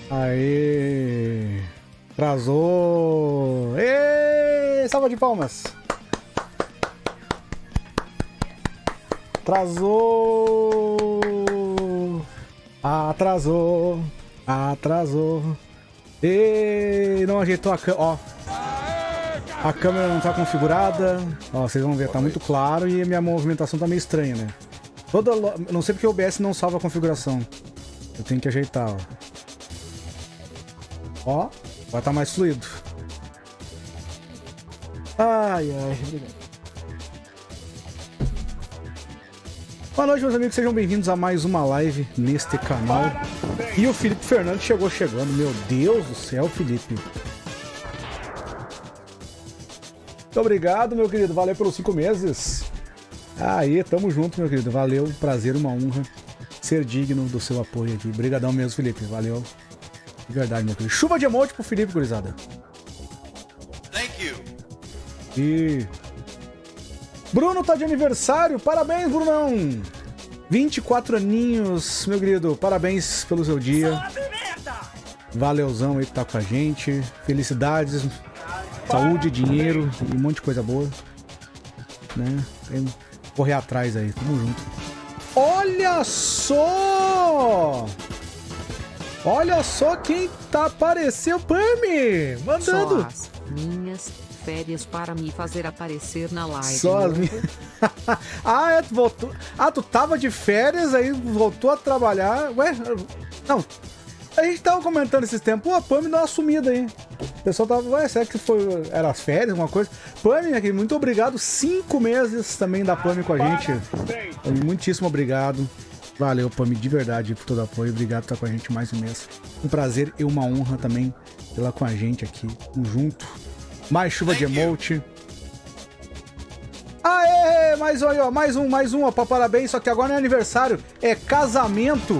Aê! Atrasou! Ê! Salva de palmas! Atrasou! Atrasou! Atrasou! E não ajeitou a câmera. Ó, a câmera não tá configurada. Ó, vocês vão ver, tá muito claro e a minha movimentação tá meio estranha, né? Não sei porque o OBS não salva a configuração. Eu tenho que ajeitar, ó. Ó, vai tá mais fluido. Ai, ai, obrigado. Boa noite, meus amigos, sejam bem-vindos a mais uma live neste canal. E o Felipe Fernandes chegando. Meu Deus do céu, Felipe. Muito obrigado, meu querido. Valeu pelos 5 meses. Aí, tamo junto, meu querido. Valeu, prazer, uma honra ser digno do seu apoio aqui. Obrigadão mesmo, Felipe. Valeu. De verdade, meu querido. Chuva de emote pro Felipe, gurizada. Thank you. E... Bruno tá de aniversário. Parabéns, Brunão. 24 aninhos, meu querido. Parabéns pelo seu dia. Valeuzão aí que tá com a gente. Felicidades, saúde, dinheiro e um monte de coisa boa. Né? Correr atrás aí. Tamo junto. Olha só! Olha só quem tá apareceu, Pami! Mandando! Só as minhas férias para me fazer aparecer na live. Só as minhas... Ah, é, tu voltou... Ah, tu tava de férias, aí voltou a trabalhar. Ué, não. A gente tava comentando esses tempos, pô, a Pami deu uma sumida aí. O pessoal tava, ué, será que foi... era as férias, alguma coisa? Pami, aqui, muito obrigado. 5 meses também da Pami com a gente. Muitíssimo obrigado. Valeu, Pami, de verdade, por todo o apoio. Obrigado por estar com a gente mais um mês. Um prazer e uma honra também ter lá com a gente aqui, junto. Mais chuva de emote. Aê, mais um aí, ó. Mais um, ó, pra parabéns. Só que agora não é aniversário, é casamento.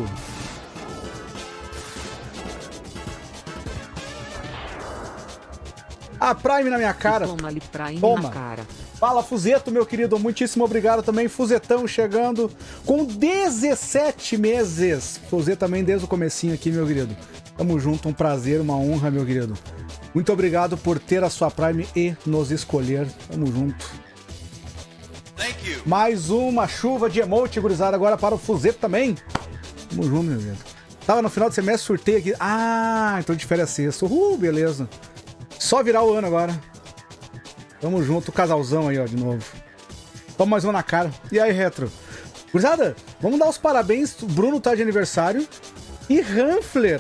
A Prime na minha cara. Toma-lhe Prime Toma. na cara. Fala, Fuzeto, meu querido. Muitíssimo obrigado também. Fuzetão chegando com 17 meses. Fuzeto também desde o comecinho aqui, meu querido. Tamo junto, um prazer, uma honra, meu querido. Muito obrigado por ter a sua Prime e nos escolher. Tamo junto. Thank you. Mais uma chuva de emote, gurizada, agora para o Fuzeto também. Tamo junto, meu querido. Tava no final do semestre, surtei aqui. Ah, então de férias sexta. Beleza. Só virar o ano agora. Tamo junto, casalzão aí, ó, de novo. Toma mais uma na cara. E aí, Retro? Gurizada, vamos dar os parabéns. O Bruno tá de aniversário. E Hanfler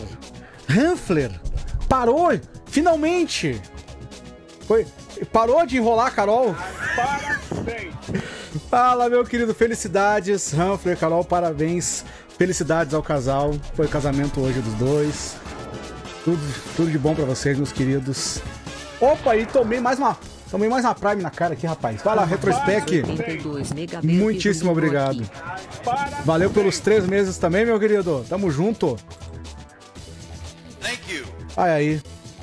parou, finalmente. Parou de enrolar a Carol. Parabéns. Fala, meu querido, felicidades. Hanfler, Carol, parabéns. Felicidades ao casal. Foi casamento hoje dos dois. Tudo de bom pra vocês, meus queridos. Opa, e tomei mais uma Prime na cara aqui, rapaz. Vai lá, Retrospec. Muitíssimo obrigado. Valeu pelos 3 meses também, meu querido. Tamo junto. Thank you. Aí.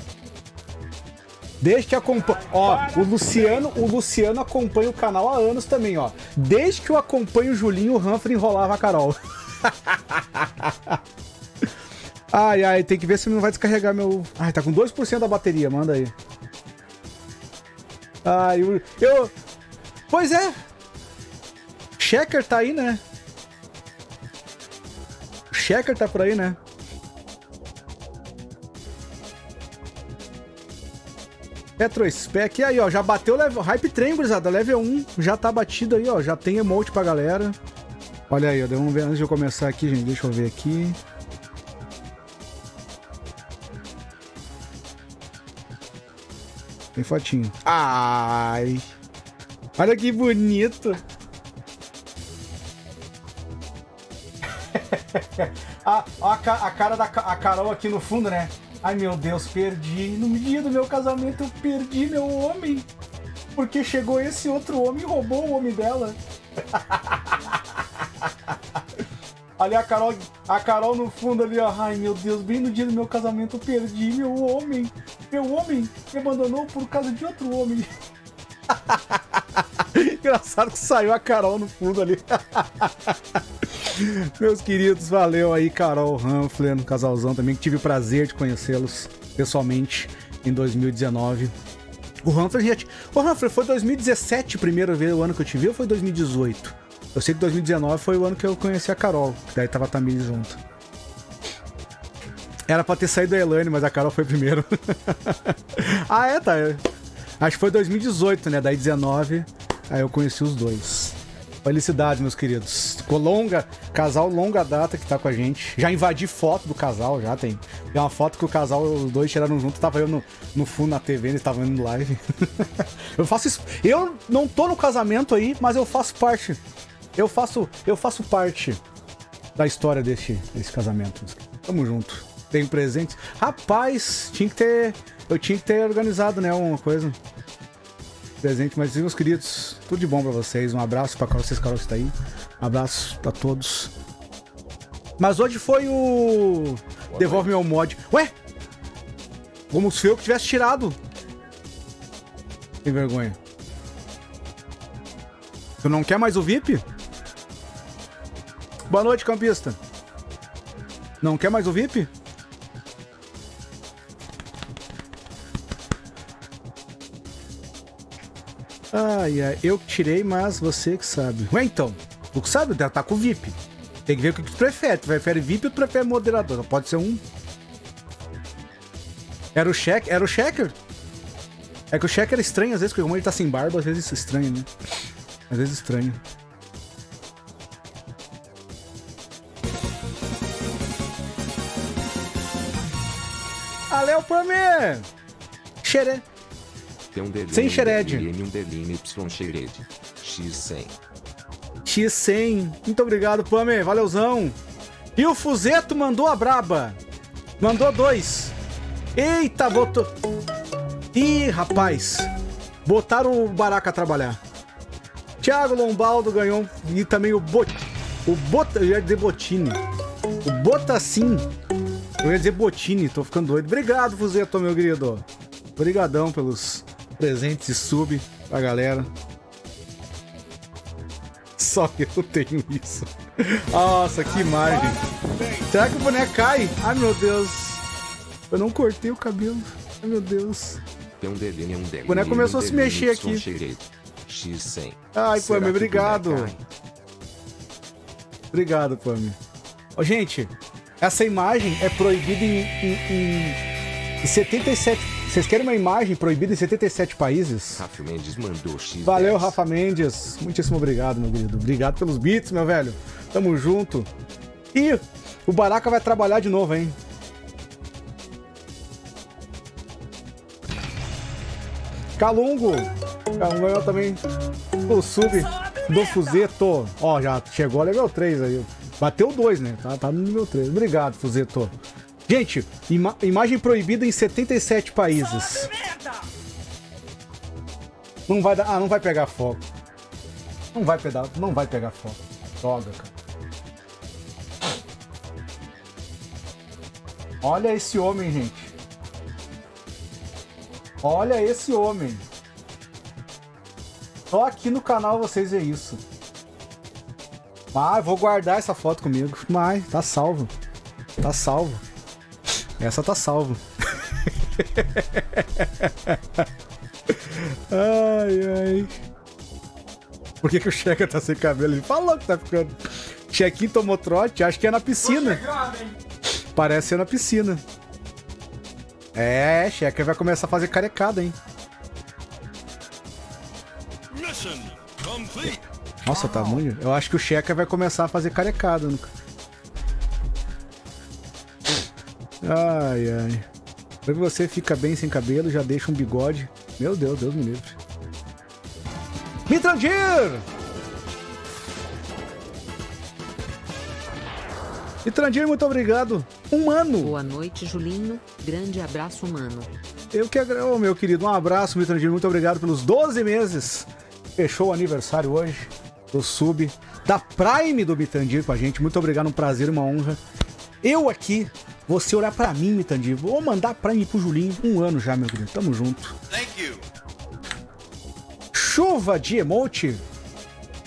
Desde que acompanha... Ó, o Luciano acompanha o canal há anos também, ó. Desde que eu acompanho o Julinho, o Humphrey enrolava a Carol. Ai, tem que ver se não vai descarregar meu... Ai, tá com 2% da bateria, manda aí. Ai, eu... Pois é. Checker tá aí, né? O Checker tá por aí, né? Retrospec. E aí, ó, já bateu o level... Hype Train, gurizada, level 1. Já tá batido aí, ó. Já tem emote pra galera. Olha aí, ó. Vamos ver antes de eu começar aqui, gente. Deixa eu ver aqui. Tem fotinho. Ai! Olha que bonito! a cara da Carol aqui no fundo, né? Ai, meu Deus, perdi. No dia do meu casamento eu perdi meu homem. Porque chegou esse outro homem e roubou o homem dela. Ali a Carol no fundo ali, ó. Ai, meu Deus, bem no dia do meu casamento eu perdi meu homem. Meu homem me abandonou por causa de outro homem. Engraçado que saiu a Carol no fundo ali. Meus queridos, valeu aí, Carol Hanfler, casalzão também, que tive o prazer de conhecê-los pessoalmente em 2019. O Hanfler foi 2017 primeiro vez, o ano que eu te vi, ou foi 2018? Eu sei que 2019 foi o ano que eu conheci a Carol, que daí tava a Tamires junto. Era pra ter saído a Elaine, mas a Carol foi primeiro. Ah, é, tá. Acho que foi 2018, né? Daí 19, aí eu conheci os dois. Felicidades, meus queridos. Ficou casal longa data que tá com a gente. Já invadi foto do casal, já tem. Tem uma foto que o casal, os dois tiraram junto, tava eu no fundo na TV, eles estavam indo no live. Eu faço isso. Eu não tô no casamento aí, mas eu faço parte. Eu faço parte da história desse casamento. Tamo junto. Tem presentes. Rapaz, eu tinha que ter organizado, né, uma coisa. Presente, mas meus queridos, tudo de bom pra vocês. Um abraço pra vocês, Carol, que tá aí. Um abraço pra todos. Mas hoje foi o... Devolve meu mod. Ué? Como se eu que tivesse tirado. Sem vergonha. Tu não quer mais o VIP? Boa noite, campista. Não quer mais o VIP? Ai, ai, eu que tirei, mas você que sabe. Ué, então, tu que sabe, tá com o VIP. Tem que ver o que tu prefere. Tu prefere VIP ou tu prefere moderador? Pode ser um. Era o Checker? É que o Checker é estranho às vezes, porque como ele tá sem barba, às vezes estranho, né? Às vezes estranho. Valeu, Pamê! Xeré. Sem Xered. X100. X100. Muito obrigado, Pamê. Valeuzão. E o Fuzeto mandou a braba. Mandou 2. Eita, botou... Ih, rapaz. Botaram o Baraka a trabalhar. Thiago Lombaldo ganhou. E também o eu ia dizer Botini. O Botacim. Eu ia dizer Botini. Tô ficando doido. Obrigado, Fuzeto, meu querido. Obrigadão pelos presentes e sub pra galera. Só eu tenho isso. Nossa, que imagem. Será que o boneco cai? Ai, meu Deus. Eu não cortei o cabelo. Ai, meu Deus. O boneco começou a se mexer aqui. X100. Ai, Pami, obrigado. Obrigado, Pami. Ó, gente, essa imagem é proibida em 77... Vocês querem uma imagem proibida em 77 países? Rafa Mendes mandou X10. Valeu, Rafa Mendes. Muitíssimo obrigado, meu querido. Obrigado pelos beats, meu velho. Tamo junto. E o Baraka vai trabalhar de novo, hein? Calungo. Calungo ganhou também o sub do Fuzeto. Ó, já chegou a level 3 aí. Bateu 2, né? Tá no nível 3. Obrigado, Fuzeto. Gente, imagem proibida em 77 países. Não vai dar. Ah, não vai pegar fogo. Não vai pegar fogo. Droga, cara. Olha esse homem, gente. Olha esse homem. Só aqui no canal vocês veem isso. Mas vou guardar essa foto comigo. Mas tá salvo. Tá salvo. Essa tá salvo. Ai, ai. Por que o Checa tá sem cabelo? Ele falou que tá ficando. Chequinho tomou trote, acho que é na piscina. Parece ser na piscina. É, Checa vai começar a fazer carecada, hein? Nossa, tá muito. Eu acho que o Checa vai começar a fazer carecada. Ai, ai. Quando você fica bem sem cabelo, já deixa um bigode. Meu Deus, Deus me livre. Mitrandir! Mitrandir, muito obrigado. Humano. Boa noite, Julinho. Grande abraço, humano. Eu que agradeço, meu querido. Um abraço, Mitrandir. Muito obrigado pelos 12 meses. Fechou o aniversário hoje do sub da Prime do Mitrandir com a gente. Muito obrigado, um prazer, uma honra. Eu aqui... Você olhar pra mim, Mitandir. Vou mandar pra mim pro Julinho. 1 ano já, meu querido. Tamo junto. Thank you. Chuva de emote.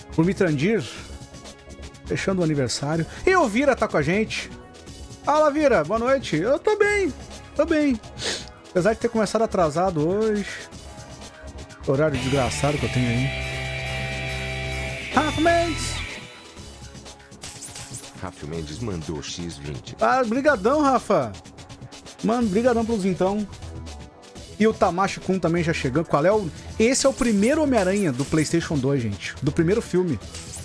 Por Mitrandir. Fechando o aniversário. E o Vira tá com a gente. Fala, Vira. Boa noite. Eu tô bem. Tô bem. Apesar de ter começado atrasado hoje. Horário desgraçado que eu tenho aí. Rafa Mendes. Rafa Mendes mandou X20. Ah, brigadão, Rafa. Mano, brigadão pelos então. E o Tamashi Kun também já chegando. Qual é o... Esse é o primeiro Homem-Aranha do PlayStation 2, gente. Do primeiro filme.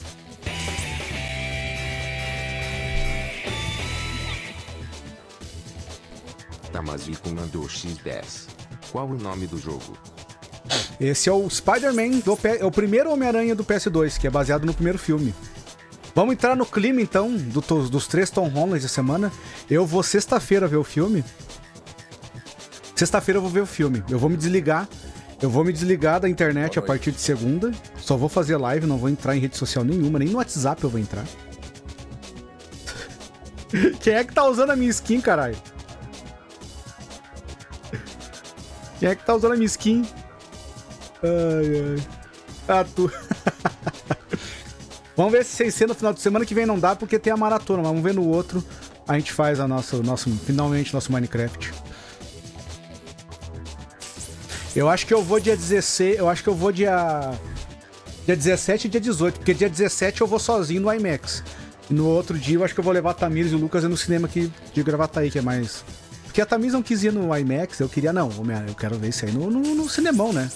Tamazico mandou X10. Qual o nome do jogo? Esse é o Spider-Man, é o primeiro Homem-Aranha do PS2, que é baseado no primeiro filme. Vamos entrar no clima, então, dos 3 Tom Hollands da semana. Eu vou sexta-feira ver o filme. Sexta-feira eu vou ver o filme. Eu vou me desligar. Eu vou me desligar da internet a partir de segunda. Só vou fazer live, não vou entrar em rede social nenhuma, nem no WhatsApp eu vou entrar. Quem é que tá usando a minha skin, caralho? Quem é que tá usando a minha skin? Ai, ai. Ah, tu. Vamos ver se 600 no final de semana que vem não dá, porque tem a maratona. Mas vamos ver no outro. A gente faz a finalmente nosso Minecraft. Eu acho que eu vou dia 16. Eu acho que eu vou dia 17 e dia 18. Porque dia 17 eu vou sozinho no IMAX. E no outro dia eu acho que eu vou levar a Tamires e o Lucas no cinema aqui de Gravataí, que é mais. Porque a Tamires não quis ir no IMAX, eu queria não. Eu quero ver isso aí no cinemão, né?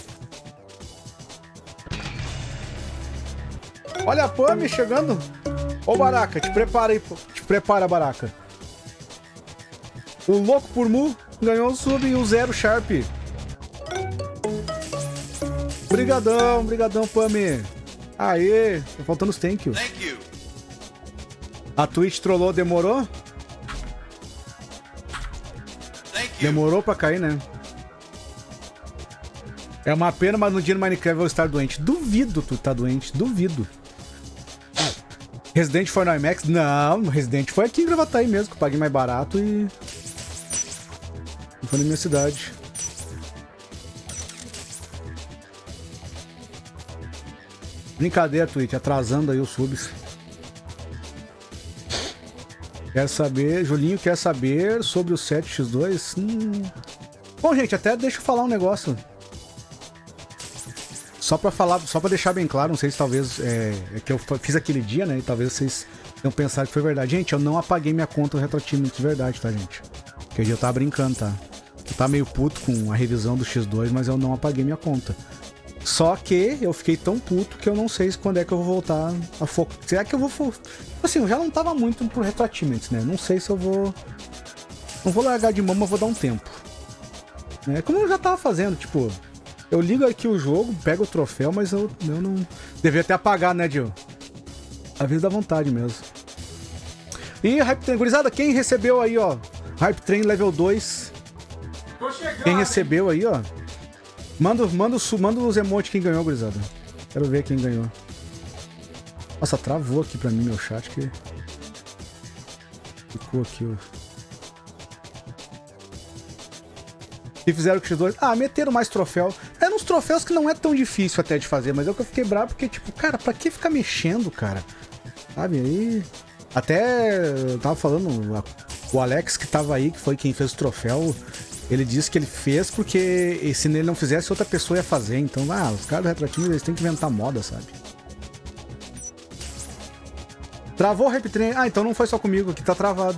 Olha a Pami chegando. Ô, Baraka, te prepara aí. Te prepara, Baraka. O Louco por Mu ganhou o sub e o Zero Sharp. Brigadão, brigadão, Pami. Aê, tá faltando os thank you. Thank you. A Twitch trollou, demorou? Demorou pra cair, né? É uma pena, mas no dia no Minecraft eu vou estar doente. Duvido tu tá doente, duvido. Resident foi no IMAX? Não, Resident foi aqui em Gravataí mesmo, que eu paguei mais barato e... foi na minha cidade. Brincadeira, Twitch, atrasando aí os subs. Quer saber, Julinho quer saber sobre o 7x2? Bom, gente, até deixa eu falar um negócio. Só pra deixar bem claro, não sei se talvez é que eu fiz aquele dia, né? E talvez vocês tenham pensado que foi verdade. Gente, eu não apaguei minha conta do Retro Team de verdade, tá, gente? Aquele dia eu tava brincando, tá? Eu tava meio puto com a revisão do X2, mas eu não apaguei minha conta. Só que eu fiquei tão puto que eu não sei quando é que eu vou voltar a foco. Será que eu vou... Assim, eu já não tava muito pro Retro Achievements, né? Não sei se eu vou... Não vou largar de mão, mas vou dar um tempo. Né? Como eu já tava fazendo, tipo... Eu ligo aqui o jogo, pego o troféu, mas eu não... Devia até apagar, né, Gil? Às vezes dá vontade mesmo. E Hype Train, gurizada, quem recebeu aí, ó? Hype Train Level 2. Tô chegando, quem recebeu aí, ó? Manda os emotes quem ganhou, gurizada. Quero ver quem ganhou. Nossa, travou aqui pra mim meu chat que... Ficou aqui, ó. E fizeram com o X2. Ah, meteram mais troféu. Eram uns troféus que não é tão difícil até de fazer, mas é o que eu fiquei bravo, porque, tipo, cara, pra que ficar mexendo, cara? Sabe, aí... Até eu tava falando, o Alex que tava aí, que foi quem fez o troféu, ele disse que ele fez porque se ele não fizesse, outra pessoa ia fazer. Então, os caras do Retroativo, eles têm que inventar moda, sabe? Travou o Hype Train. Ah, então não foi só comigo, aqui tá travado.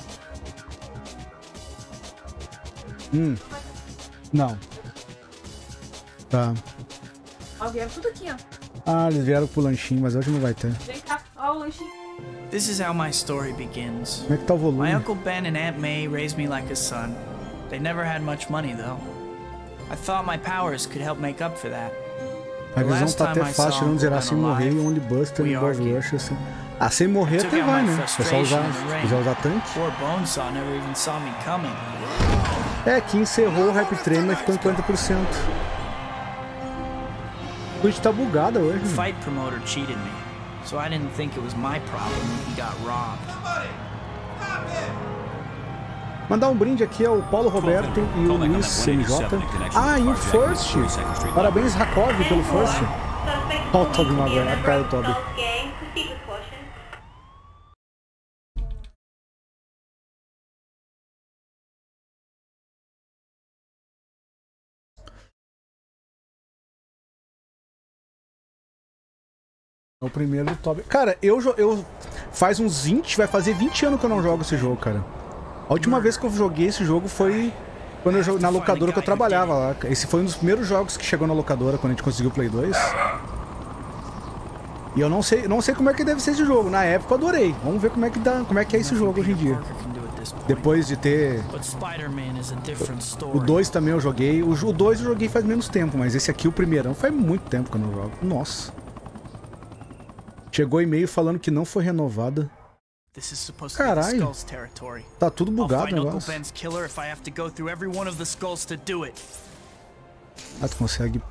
Não. Tá. Ó, vieram tudo aqui, ó. Ah, eles vieram pro lanchinho, mas hoje não vai ter. Vem cá, ó o lanchinho. This is how my story begins. Como é que tá o volume? My Uncle Ben and Aunt May raised me like a son. They never had much money, though. I thought my powers could help make up for that. A visão tá até fácil, não zerar sem morrer e Only Buster e Boss Rush, assim. Ah, sem morrer até vai, né? É só usar tanque. É, que encerrou o Hype Train, mas ficou em 50%. O Twitch tá bugada hoje. The fight promoter cheated me, so I didn't think it was my problem when he got robbed. Mandar um brinde aqui ao Paulo Roberto e o Luiz CMJ. Ah, e o First. Parabéns, Rakov, pelo First. Olha o Tobey Maguire, a cara do Tobey. É o primeiro do Tobey. Cara, eu faz uns 20, vai fazer 20 anos que eu não jogo esse jogo, cara. A última vez que eu joguei esse jogo foi quando eu na locadora que eu trabalhava lá. Esse foi um dos primeiros jogos que chegou na locadora quando a gente conseguiu o Play 2. E eu não sei como é que deve ser esse jogo. Na época eu adorei. Vamos ver como é que é esse jogo hoje em dia. Depois de ter... O 2 também eu joguei. O 2 eu joguei faz menos tempo, mas esse aqui, o primeirão, faz muito tempo que eu não jogo. Nossa. Chegou e-mail falando que não foi renovada. Caralho. Tá tudo bugado o negócio. Ah, tu consegue...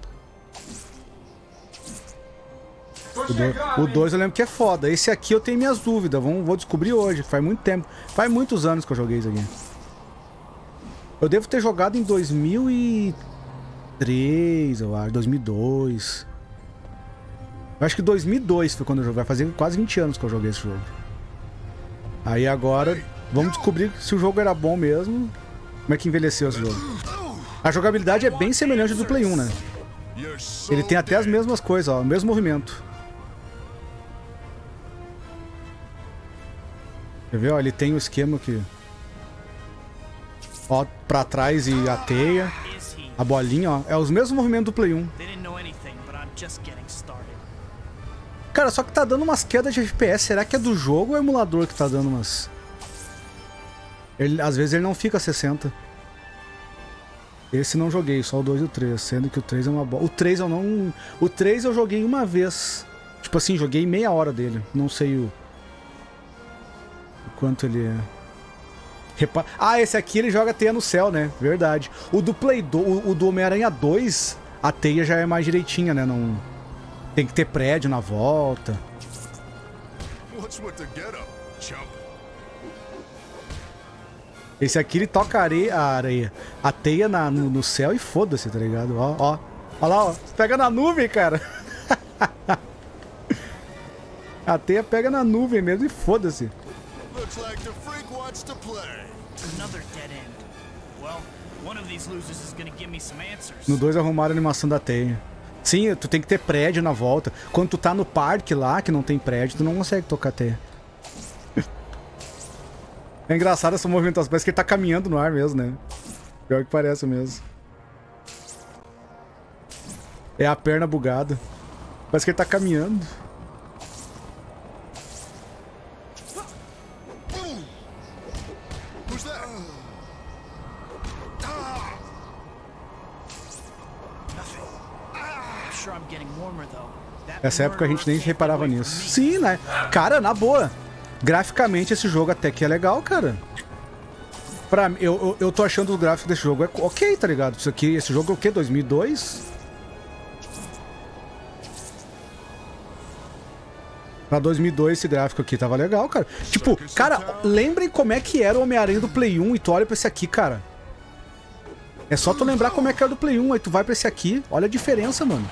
O 2 eu lembro que é foda. Esse aqui eu tenho minhas dúvidas. Vou descobrir hoje. Faz muito tempo. Faz muitos anos que eu joguei isso aqui. Eu devo ter jogado em 2003, eu acho. 2002. Eu acho que 2002 foi quando eu joguei. Vai fazer quase 20 anos que eu joguei esse jogo. Aí agora, vamos descobrir se o jogo era bom mesmo. Como é que envelheceu esse jogo. A jogabilidade é bem semelhante do Play 1, né? Ele tem até as mesmas coisas, ó. O mesmo movimento. Quer ver, ó? Ele tem o esquema aqui. Ó, pra trás e a teia. A bolinha, ó. É os mesmos movimentos do Play 1. Cara, só que tá dando umas quedas de FPS. Será que é do jogo ou é o emulador que tá dando umas... Às vezes ele não fica a 60. Esse não joguei, só o 2 e o 3. Sendo que o 3 é uma boa. O 3 eu não... O 3 eu joguei uma vez. Tipo assim, joguei meia hora dele. Não sei o quanto ele é. Ah, esse aqui ele joga teia no céu, né? Verdade. O do Play 2, o do Homem-Aranha 2, a teia já é mais direitinha, né? Não... Tem que ter prédio na volta. Esse aqui ele toca a teia no céu e foda-se, tá ligado? Ó, ó. Ó lá, ó. Pega na nuvem, cara. A teia pega na nuvem mesmo e foda-se. No 2 arrumaram a animação da teia. Sim, tu tem que ter prédio na volta. Quando tu tá no parque lá, que não tem prédio, tu não consegue tocar teia. É engraçado essa movimentação, parece que ele tá caminhando no ar mesmo, né? Pior que parece mesmo. É a perna bugada. Parece que ele tá caminhando. Essa época a gente nem reparava nisso. Sim, né? Cara, na boa. Graficamente esse jogo até que é legal, cara. Eu tô achando o gráfico desse jogo é ok, tá ligado? Esse jogo é o quê? 2002? Pra 2002 esse gráfico aqui tava legal, cara. Tipo, cara, lembrem como é que era o Homem-Aranha do Play 1 e tu olha pra esse aqui, cara. É só tu lembrar como é que era do Play 1, aí tu vai pra esse aqui. Olha a diferença, mano.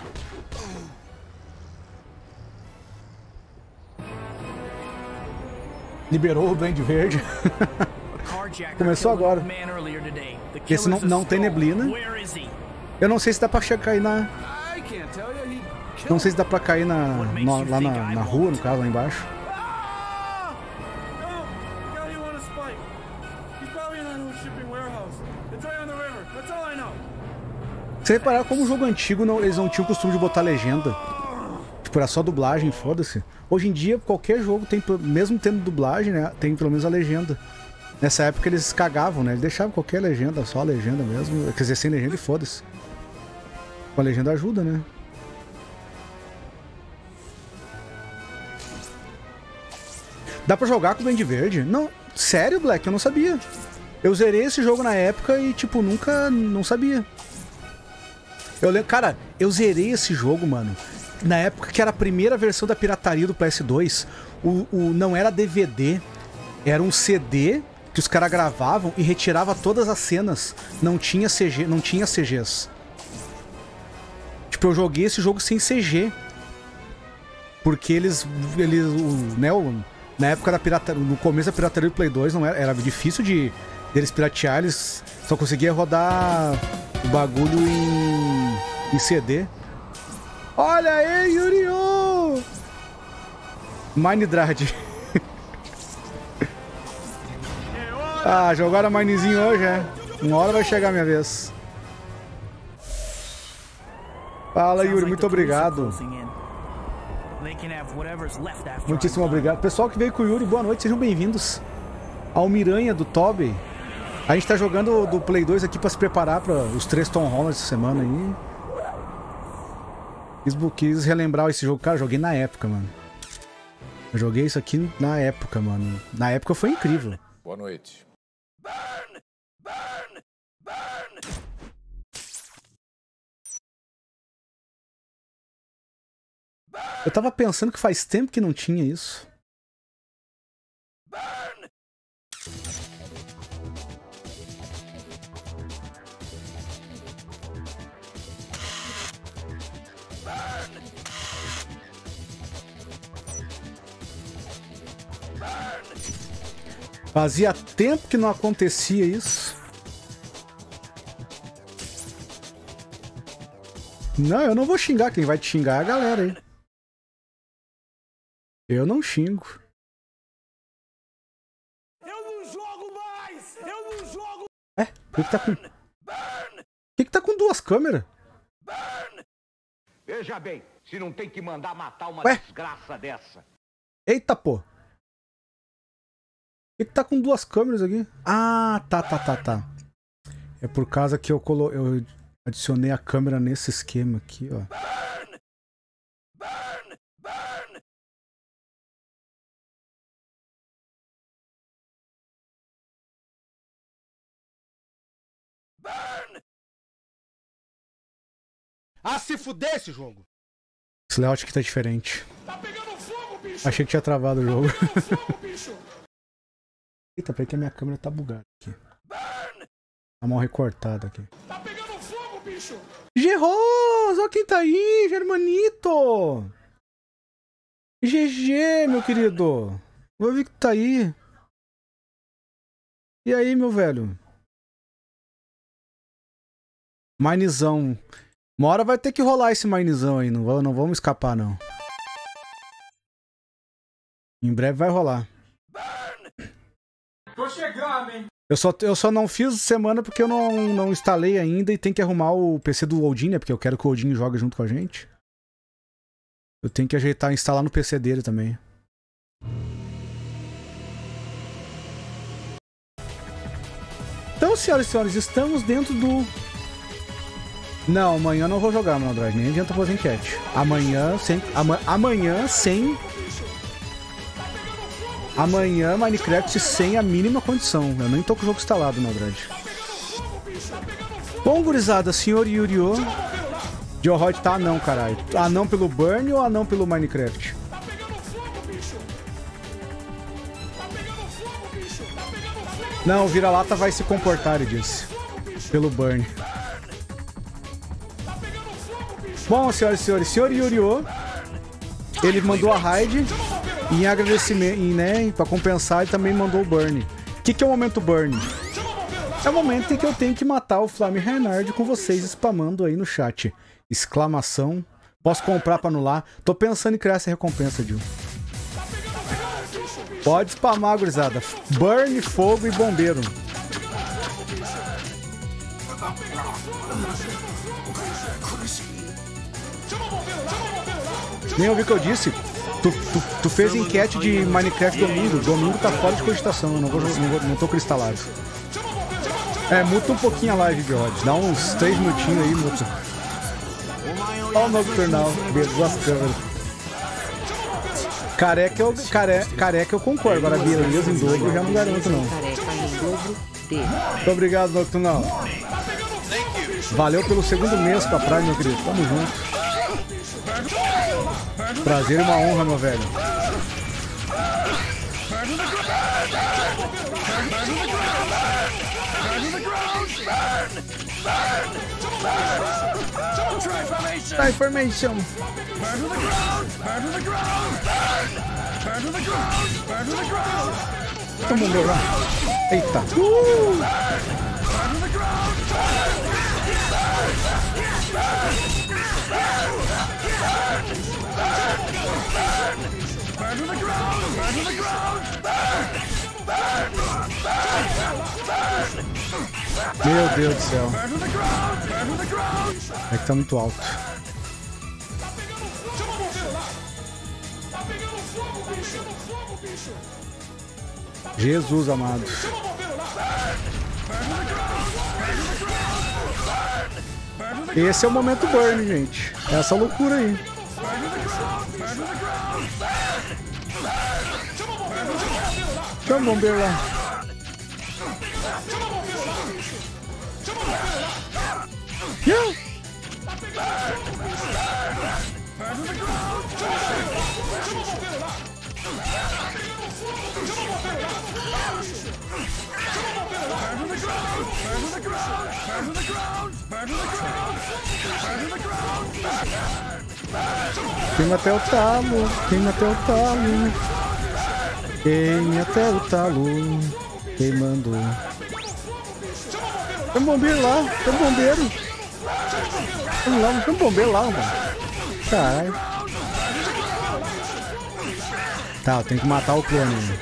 Liberou o Duende Verde. Começou agora. Esse não tem neblina. Eu não sei se dá pra chegar aí na... Não sei se dá pra cair lá na rua, no caso, lá embaixo. Você reparar como o jogo antigo, eles não tinham o costume de botar legenda. Tipo, era só dublagem, foda-se. Hoje em dia, qualquer jogo tem, mesmo tendo dublagem, né, tem pelo menos a legenda. Nessa época eles cagavam, né? Eles deixavam qualquer legenda, só a legenda mesmo. Quer dizer, sem legenda e foda-se. Com a legenda ajuda, né? Dá pra jogar com o Duende Verde? Não, sério, Black? Eu não sabia. Eu zerei esse jogo na época e, tipo, não sabia. Eu lembro, cara, eu zerei esse jogo, mano. Na época que era a primeira versão da pirataria do PS2, não era DVD, era um CD que os caras gravavam e retirava todas as cenas. Não tinha CGs. Tipo, eu joguei esse jogo sem CG. Porque na época da pirataria, no começo da pirataria do Play 2, não era difícil de eles piratear, eles só conseguiam rodar o bagulho em CD. Olha aí, Yuri-Oh! Minedrad. Ah, jogaram Minezinho hoje, é? Uma hora vai chegar a minha vez. Fala, Yuri, muito obrigado. Muitíssimo obrigado. Pessoal que veio com o Yuri, boa noite, sejam bem-vindos ao Miranha do Toby. A gente tá jogando do Play 2 aqui pra se preparar para os 3 Tom Holland essa semana aí. Quis relembrar esse jogo. Cara, eu joguei na época, mano. Eu joguei isso aqui na época, mano. Na época foi incrível. Boa noite. Eu tava pensando que faz tempo que não tinha isso. Fazia tempo que não acontecia isso. Não, eu não vou xingar. Quem vai te xingar é a galera aí. Eu não xingo. Eu não jogo mais! Eu não jogo! É? O que tá com... que tá com 2 câmeras? Veja bem, se não tem que mandar matar uma desgraça dessa. Eita, pô. O que tá com 2 câmeras aqui? Ah, tá. É por causa que eu adicionei a câmera nesse esquema aqui, ó. Ah, se fuder esse jogo! Esse layout aqui tá diferente. Tá pegando fogo, bicho! Achei que tinha travado o jogo. Tá pegando fogo, bicho! Eita, peraí que a minha câmera tá bugada aqui. Tá mal recortada aqui. Tá pegando fogo, bicho! G-Rose! Olha quem tá aí, Germanito! GG, meu querido! Vou ver que tá aí. E aí, meu velho? Minezão. Uma hora vai ter que rolar esse minezão aí. Não vamos escapar, não. Em breve vai rolar. Tô chegando, hein? Eu só não fiz semana porque eu não instalei ainda e tem que arrumar o PC do Odin, né? Porque eu quero que o Odin jogue junto com a gente. Eu tenho que ajeitar e instalar no PC dele também. Então, senhoras e senhores, estamos dentro do... Não, amanhã eu não vou jogar, meu Andrade. Nem adianta fazer enquete. Amanhã Minecraft sem a mínima condição. Eu nem tô com o jogo instalado, meu Andrade. Bom, gurizada, senhor Yuri-Oh. Georrod tá anão, caralho. Anão pelo Burn ou anão pelo Minecraft? Não, o vira-lata vai se comportar, ele disse. Pelo Burn. Bom, senhoras e senhores, senhor Yuri-Oh, ele mandou a raid e em agradecimento, né, pra compensar, ele também mandou o Burn. O que é o momento Burn? É o momento em que eu tenho que matar o Flame Renard com vocês spamando aí no chat. Exclamação. Posso comprar pra anular? Tô pensando em criar essa recompensa, Dil. Pode spamar, gurizada. Burn, fogo e bombeiro. Nem ouvi o que eu disse. Tu fez enquete de Minecraft domingo. Domingo tá fora de cogitação. Eu não tô cristalado. É, muta um pouquinho a live, George. Dá uns 3 minutinhos aí, muta. Ó o Nocturnal. Beleza, as câmeras. Careca eu concordo. Agora, beleza em dobro eu já não garanto, não. Muito obrigado, Nocturnal. Valeu pelo 2º mês pra Prime, meu querido. Tamo junto. Prazer e uma honra, meu velho. Transformation. Todo mundo lá. Eita. Meu Deus do céu. É que tá muito alto. Jesus amado. Esse é o momento burn, gente. Essa loucura aí. Chama o bombeiro lá. Queima até o talo, queima até o talo. Queima até o talo. Queimando. Tem um bombeiro lá, tem um bombeiro. Vamos lá, tem um bombeiro lá, mano. Caralho. Tá, eu tenho que matar o clone.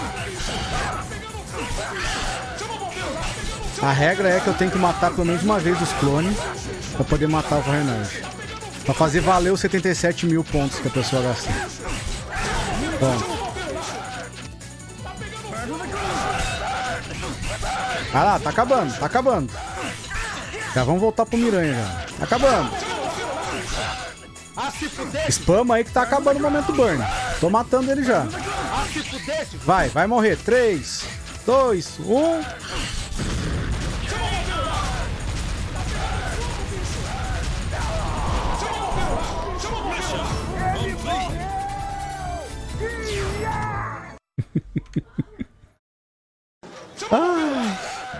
A regra é que eu tenho que matar pelo menos uma vez os clones pra poder matar o Reinhardt. Pra fazer valer os 77 mil pontos que a pessoa gasta. Bom. Ah lá, tá acabando, tá acabando. Já vamos voltar pro Miranha já. Tá acabando. Spama aí que tá acabando o momento burn. Tô matando ele já. Vai, vai morrer. 3, 2, 1. Ah.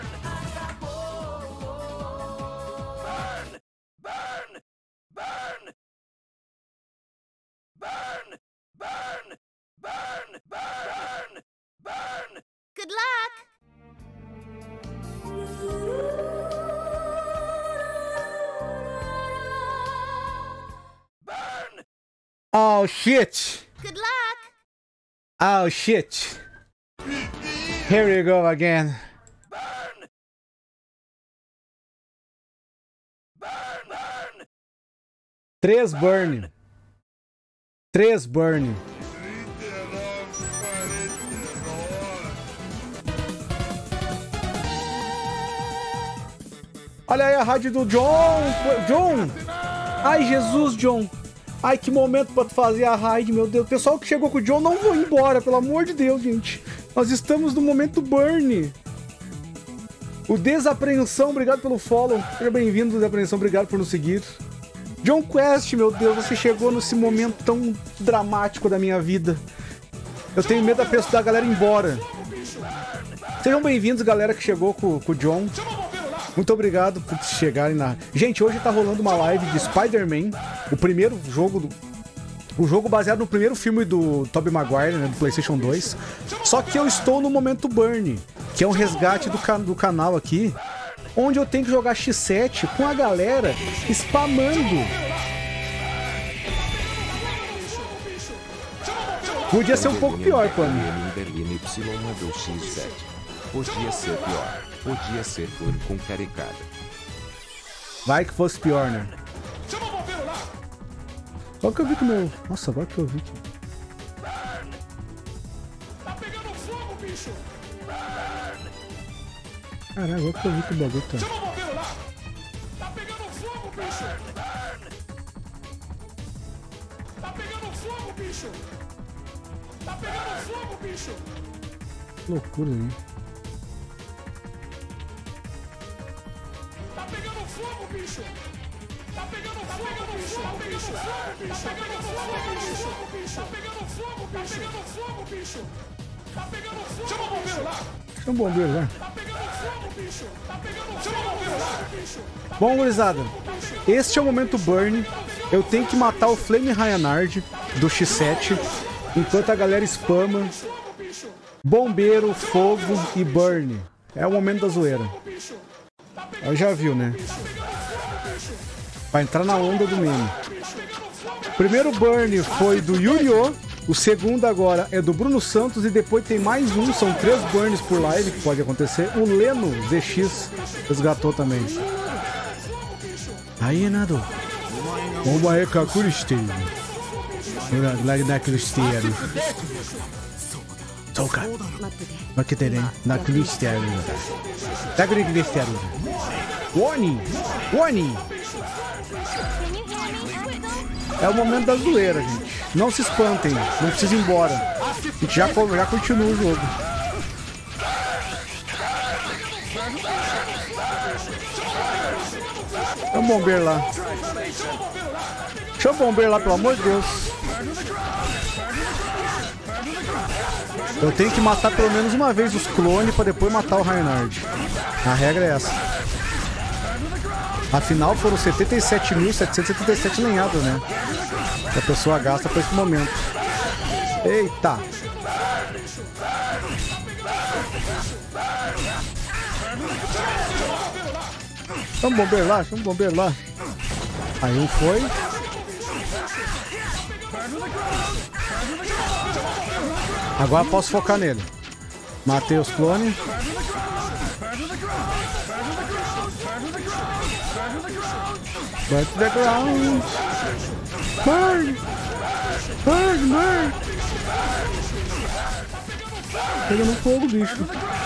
Good luck. Oh shit. Good luck. Oh shit. Here we go again. Burn! Burn! Burn! 3 burn. 3 burn. Olha aí a rádio do John. John. Ai, Jesus, John. Ai, que momento pra fazer a raid, meu Deus. O pessoal que chegou com o John não vão embora, pelo amor de Deus, gente. Nós estamos no momento burn. O Desapreensão, obrigado pelo follow. Seja bem-vindo, Desapreensão, obrigado por nos seguir. John Quest, meu Deus, você chegou nesse momento tão dramático da minha vida. Eu tenho medo da galera ir embora. Sejam bem-vindos, galera que chegou com o John. Muito obrigado por chegarem na... Gente, hoje tá rolando uma live de Spider-Man, o primeiro jogo o jogo baseado no primeiro filme do Tobey Maguire, né, do PlayStation 2. Só que eu estou no momento Burn, que é um resgate do canal aqui, onde eu tenho que jogar X7 com a galera spamando. Podia ser um pouco pior, Pano. Podia ser pior. Podia ser Burn com carecada. Vai que fosse pior, né? Qual que eu vi que o meu... Nossa, agora que eu vi que... Tá pegando fogo, bicho! Caralho, agora que eu vi que o bagulho tá... Chama o bombeiro lá! Tá pegando fogo, bicho! Tá pegando fogo, bicho! Tá pegando fogo, bicho! Que loucura, hein? Tá pegando fogo, bicho! Tá pegando fogo, bicho! Tá pegando fogo, bicho! Tá pegando fogo, bicho! Tá pegando fogo, bicho! Tá pegando fogo, bicho! Tá pegando fogo! Chama o bombeiro lá! Chama o bombeiro lá! Tá pegando fogo, Bom, gurizada, este é o momento burn. Eu tenho que matar o Flame Reinhardt do X7, enquanto a galera spama bombeiro, fogo e burn. É o momento da zoeira. Aí já viu, né? Vai entrar na onda do meme. O primeiro burn foi do Yu-Gi-Oh! O segundo agora é do Bruno Santos e depois tem mais um. São 3 burns por live que pode acontecer. O Leno ZX resgatou também. Aí, Nado. Uma é Kakuristei. Naquilisteiro. Soka. Naquilisteiro. Naquilisteiro. Naquilisteiro. Warning! Warning! É o momento da zoeira, gente. Não se espantem, não precisa ir embora. A gente já continua o jogo. Chama o bombeiro lá. Chama o bombeiro lá, pelo amor de Deus. Eu tenho que matar pelo menos uma vez os clones pra depois matar o Reinhardt. A regra é essa. Afinal, foram 77.777 lenhadas, né? Que a pessoa gasta pra esse momento. Eita! Chama o bombeiro lá, chama o bombeiro lá. Aí um foi. Agora posso focar nele. Matei os clones. Back to the ground. Burn! Burn, burn! Pegando fogo, bicho.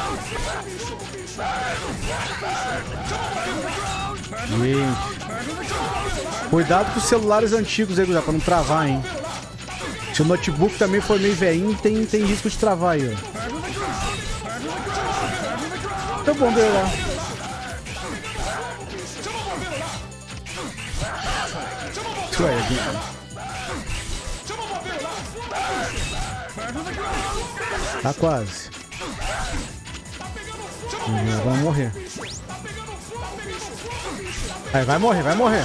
Gente. Cuidado com os celulares antigos aí, pra não travar, hein? Se o notebook também for meio velhinho, tem risco de travar aí, ó. Tá bom, ver lá. Tá quase. Vamos morrer. Aí, vai morrer, vai morrer.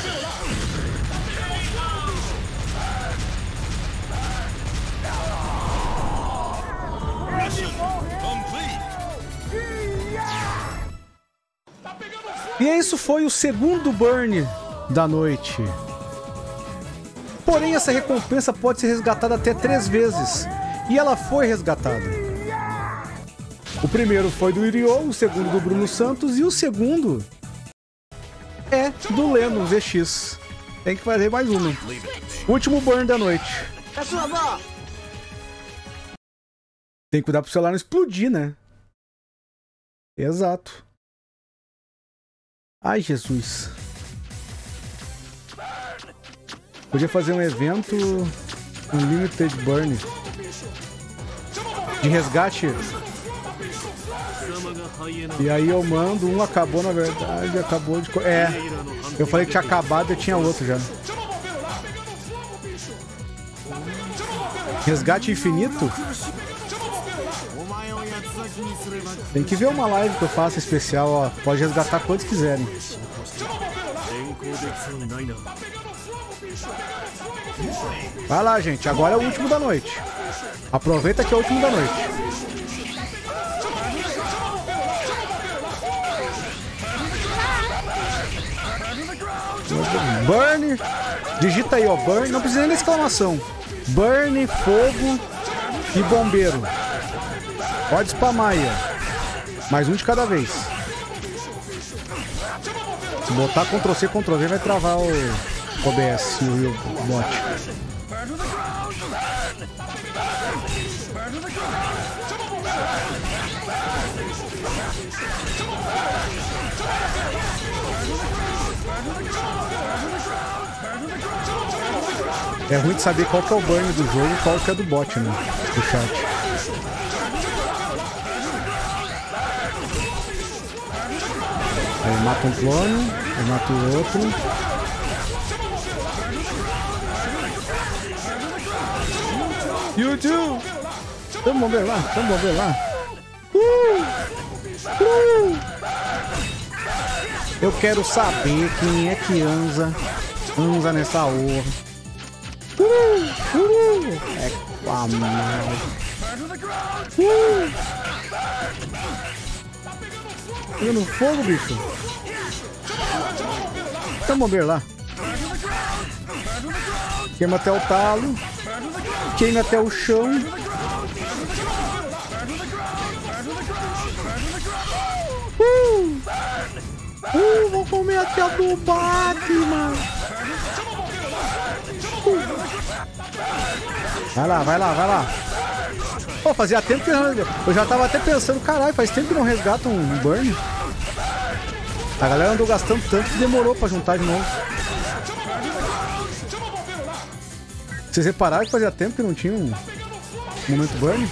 E isso foi o segundo burn da noite. Porém, essa recompensa pode ser resgatada até 3 vezes. E ela foi resgatada. O primeiro foi do Yu-Gi-Oh!, o segundo do Bruno Santos e o segundo é do Leno ZX. Tem que fazer mais uma. Último burn da noite. Tem que cuidar pro celular não explodir, né? Exato. Ai, Jesus. Podia fazer um evento Unlimited Burn de resgate. E aí eu mando, um acabou na verdade, acabou de... É, eu falei que tinha acabado e tinha outro já. Resgate infinito? Tem que ver uma live que eu faço especial, ó. Pode resgatar quantos quiserem. Vai lá, gente. Agora é o último da noite. Aproveita que é o último da noite. Burn. Digita aí, ó. Burn. Não precisa nem de exclamação. Burn, fogo e bombeiro. Pode spamar aí, ó. Mais um de cada vez. Se botar Ctrl+C, Ctrl+V vai travar o OBS e o bot. É ruim de saber qual que é o burn do jogo e qual que é do bot, né? Do chat. Aí mata um clone, aí mata o outro. YouTube! Vamos ver lá, vamos ver lá. Eu quero saber quem é que anda nessa honra. É com a mão. Pegando fogo, bicho. Tem um bombeiro lá. Queima até o talo. Queima até o chão. Vou comer até a do Batman. Vai lá, vai lá, vai lá. Pô, fazia tempo que eu já tava até pensando, caralho, faz tempo que não resgata um burn. A galera andou gastando tanto que demorou pra juntar de novo. Vocês repararam que fazia tempo que não tinha um momento burn?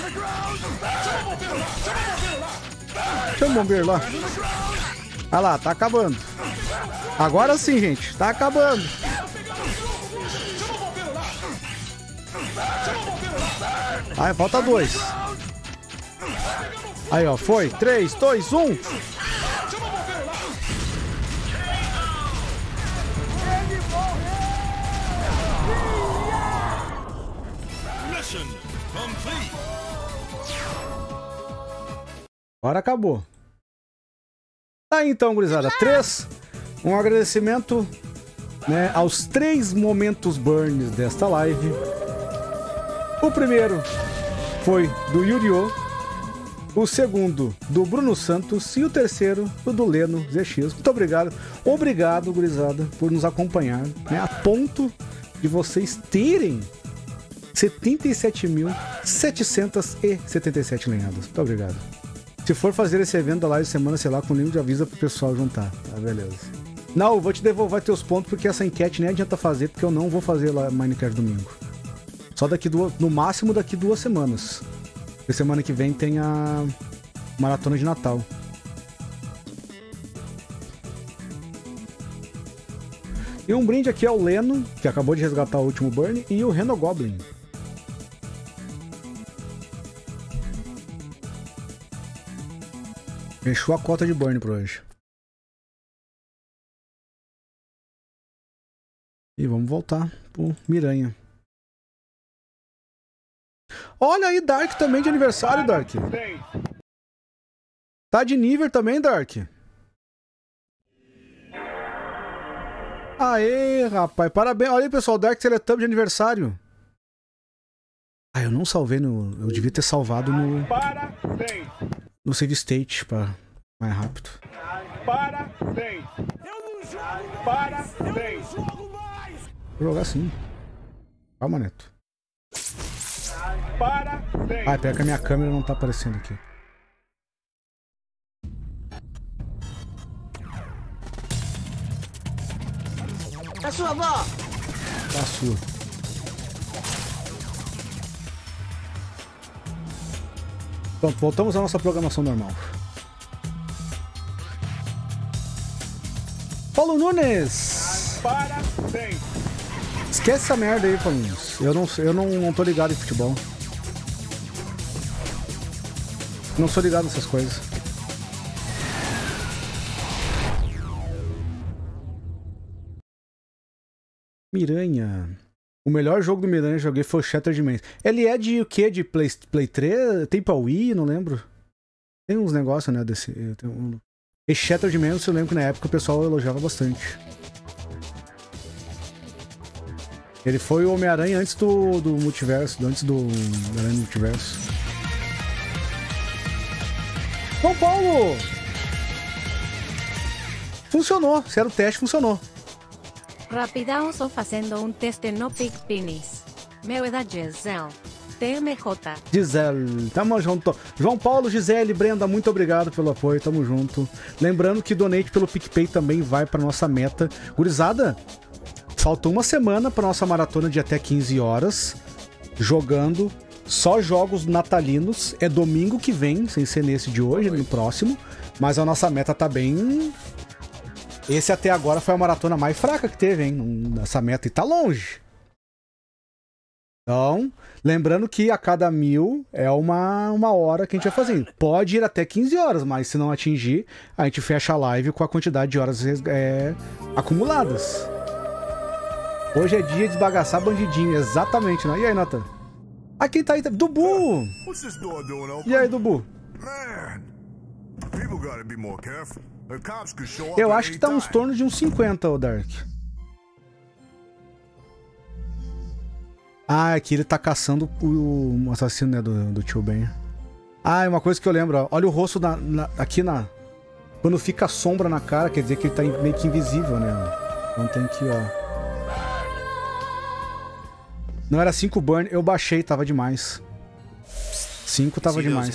Chama o bombeiro lá. Olha lá, tá acabando. Agora sim, gente, tá acabando. Aí, falta 2. Aí, ó, foi. 3, 2, 1. Agora acabou. Tá aí então, gurizada. 3. Um agradecimento, né, aos 3 momentos burns desta live. O primeiro foi do Yu-Gi-Oh! O segundo do Bruno Santos e o terceiro do Leno ZX. Muito obrigado. Obrigado, gurizada, por nos acompanhar, né, a ponto de vocês terem 77.777 lenhadas. Muito obrigado. Se for fazer esse evento da live semana, sei lá, com o link de aviso pro pessoal juntar. Tá, beleza. Não, eu vou te devolver teus pontos porque essa enquete nem adianta fazer, porque eu não vou fazer lá Minecraft domingo. Só daqui no máximo daqui 2 semanas. Porque semana que vem tem a maratona de Natal. E um brinde aqui é o Leno, que acabou de resgatar o último burn, e o Reno Goblin. Fechou a cota de burn por hoje. E vamos voltar pro Miranha. Olha aí, Dark também de aniversário, Dark. Tá de nível também, Dark. Aê, rapaz. Parabéns. Olha aí, pessoal. Dark Teletub de aniversário. Ah, eu não salvei no... Eu devia ter salvado no... No save state, pra mais rápido. Parabéns. Eu não jogo mais. Parabéns. Eu não jogo mais. Vou jogar sim. Calma, Neto. Parabéns. Ah, pera que a minha câmera não tá aparecendo aqui. A sua avó. Tá a sua. Pronto, voltamos à nossa programação normal. Paulo Nunes! Parabéns. Esquece essa merda aí, Paulo Nunes. Eu não tô ligado em futebol. Não sou ligado nessas coisas. Miranha. O melhor jogo do Miranha que eu joguei foi o Shattered Dimensions. Ele é de o quê? De Play 3? Tem pra Wii? Não lembro. Tem uns negócios, né? Esse Shattered Dimensions eu lembro que na época o pessoal elogiava bastante. Ele foi o Homem-Aranha antes do multiverso, antes do Aranha Multiverso. São Paulo! Funcionou. Se era o teste, funcionou. Rapidão, só fazendo teste no PicPinis. Meu é da Gisele. TMJ. Gisele, tamo junto. João Paulo, Gisele, Brenda, muito obrigado pelo apoio, tamo junto. Lembrando que donate pelo PicPay também vai pra nossa meta. Gurizada, faltou uma semana pra nossa maratona de até 15 horas. Jogando só jogos natalinos. É domingo que vem, sem ser nesse de hoje, no próximo. Mas a nossa meta tá bem... Esse até agora foi a maratona mais fraca que teve, hein? Nessa meta e tá longe. Então, lembrando que a cada 1000 é uma hora que a gente vai fazendo. Pode ir até 15 horas, mas se não atingir, a gente fecha a live com a quantidade de horas acumuladas. Hoje é dia de esbagaçar bandidinho, exatamente, né? E aí, Nathan? Ah, quem tá aí? Dubu! E aí, Dubu? Eu acho que tá uns tornos de uns 50, ô Dark. Ah, aqui ele tá caçando o assassino, né, do tio Ben. Ah, é uma coisa que eu lembro, ó. Olha o rosto aqui na... Quando fica a sombra na cara, quer dizer que ele tá meio que invisível, né? Então tem que, ó... Não era 5 burn, eu baixei, tava demais. 5 tava demais.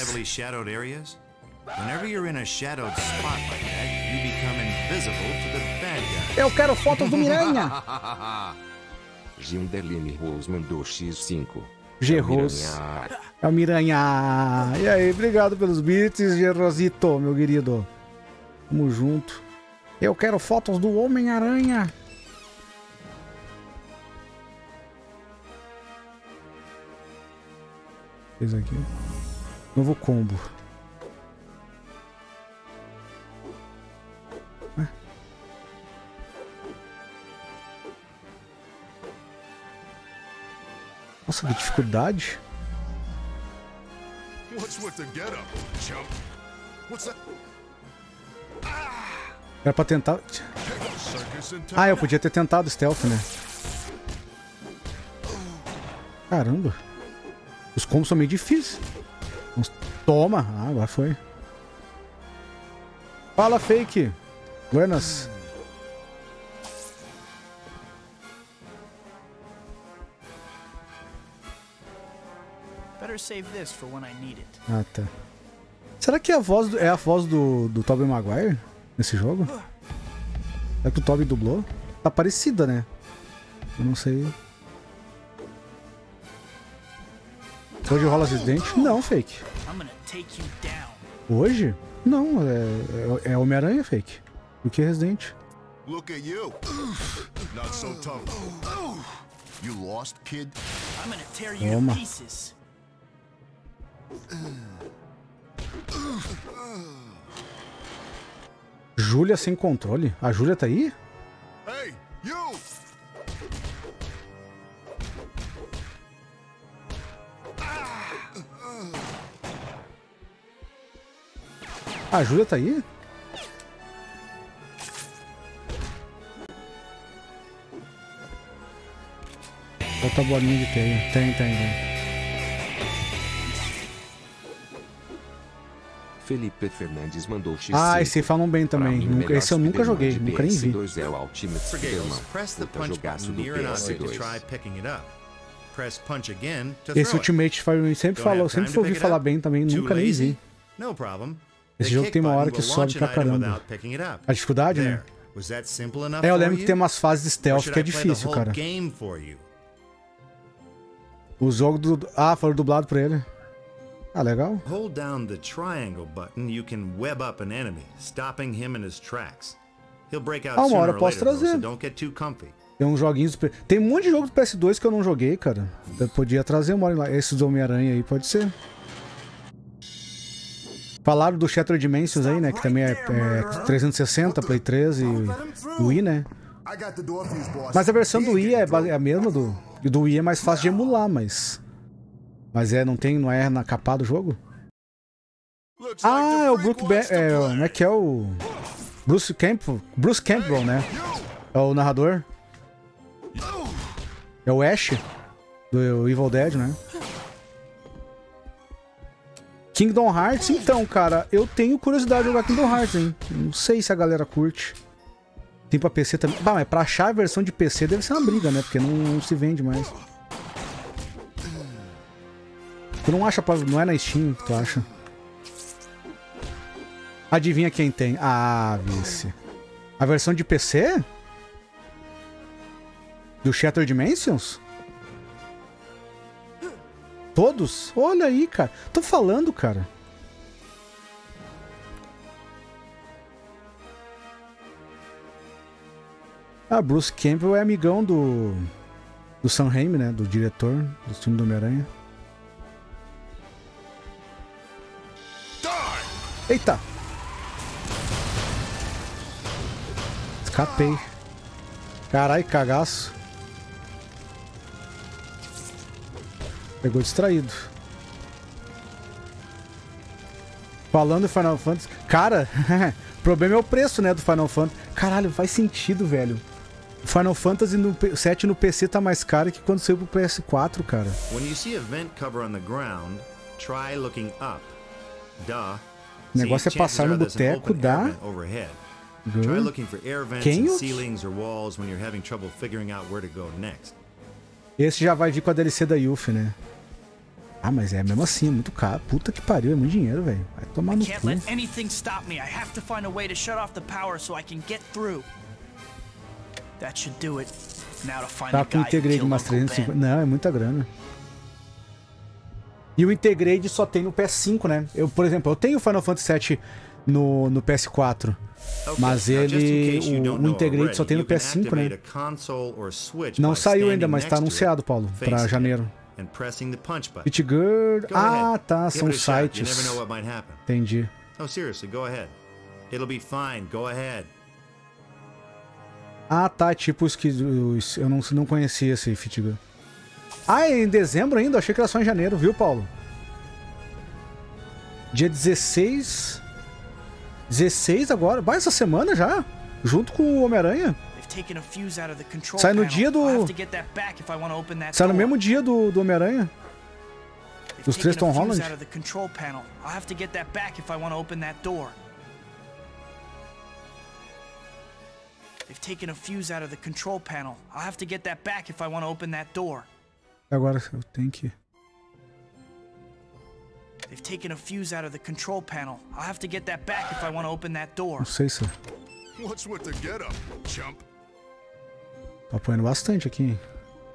Eu quero fotos do Miranha! Ginderline Rose mandou X5. G-Rose. É o Miranha. E aí, obrigado pelos bits, Gerosito, meu querido. Tamo junto. Eu quero fotos do Homem-Aranha. Fez aqui. Novo combo. Nossa, que dificuldade. Era pra tentar... Ah, eu podia ter tentado stealth, né? Caramba. Os combos são meio difíceis. Toma! Ah, agora foi. Fala, Fake! Buenas. Ah, tá. Será que a voz é a voz do Tobey Maguire nesse jogo? Será que o Tobey dublou? Tá parecida, né? Eu não sei. Hoje rola Resident? Não, Fake. Hoje? Não, é Homem-Aranha, Fake. O que é Resident? Look at you. Not so tough. You lost, kid? I'm gonna tear you to pieces. Júlia sem controle? A Júlia tá aí? Hey, you! A Júlia tá aí? Bota a bolinha de teia. Tem. Felipe Fernandes mandou X5. Ah, esse falam bem também. Esse eu nunca joguei, nunca nem vi. PS2 é o Ultimate Spider-Man. Puta jogaço do PS2. Esse Ultimate sempre ouvi falar bem também, nunca nem vi. Esse jogo tem uma hora que sobe pra caramba. A dificuldade, né? Eu lembro que tem umas fases de stealth que é difícil, cara. O jogo do... Ah, foi dublado pra ele. Ah, legal. Hold down the triangle button, you can web up an enemy, stopping him in his tracks. He'll break out uma hora sooner eu or posso later, trazer. so don't get too comfy. Tem uns joguinhos... Tem um monte de jogo do PS2 que eu não joguei, cara. Eu podia trazer uma hora lá. Esse do Homem-Aranha aí, pode ser. Falaram do Shattered Dimensions aí, né? Que também é 360, Play 3 e Wii, né? Mas a versão do Wii é a mesma do Wii, é mais fácil de emular, mas não é na capa do jogo? Ah, é o como é que é o Bruce Campbell, né? É o narrador. É o Ash do Evil Dead, né? Kingdom Hearts, então, cara, eu tenho curiosidade de jogar Kingdom Hearts, hein? Não sei se a galera curte. Tem pra PC também. Bah, mas pra achar a versão de PC deve ser uma briga, né? Porque não se vende mais. Tu não acha não é na Steam que tu acha? Adivinha quem tem? Ah, vice. A versão de PC? Do Shattered Dimensions? Todos? Olha aí, cara. Tô falando, cara. Ah, Bruce Campbell é amigão do Do Sam Raimi, né? Do diretor do filme do Homem-Aranha. Eita! Escapei. Carai, cagaço. Pegou distraído. Falando em Final Fantasy... Cara, o problema é o preço, né, do Final Fantasy. Caralho, faz sentido, velho. O Final Fantasy 7 no PC tá mais caro que quando saiu pro PS4, cara. When you see a vent cover on the ground, try looking up. Duh. O negócio é passar no boteco da... Try looking for air vents in ceilings or walls when you're having trouble figuring out where to go next. Esse já vai vir com a DLC da Yuffie, né? Ah, mas é mesmo assim, é muito caro. Puta que pariu, é muito dinheiro, velho. Vai tomar no cu. Tá com o Intergrade mais 350. Não, é muita grana. E o Intergrade só tem no PS5, né? Eu, por exemplo, eu tenho o Final Fantasy VII no PS4. Mas ele... O Intergrade só tem no PS5, né? Não saiu ainda, mas tá anunciado, Paulo, pra janeiro. Bitgirl... Ah, tá, são sites. Entendi. Ah, tá, tipo os que... Eu não conhecia esse Bitgirl. Ah, é em dezembro ainda? Achei que era só em janeiro, viu, Paulo? Dia 16... 16 agora? Vai essa semana já? Junto com o Homem-Aranha? Sai no dia do... Sai no mesmo dia do Homem-Aranha? Os três Tom Holland? Agora eu tenho que... They've taken a fuse out of the control panel. I'll have to get that back if I want to open that door. Não sei se... What's with the get-up, chump? Tá apoiando bastante aqui, hein?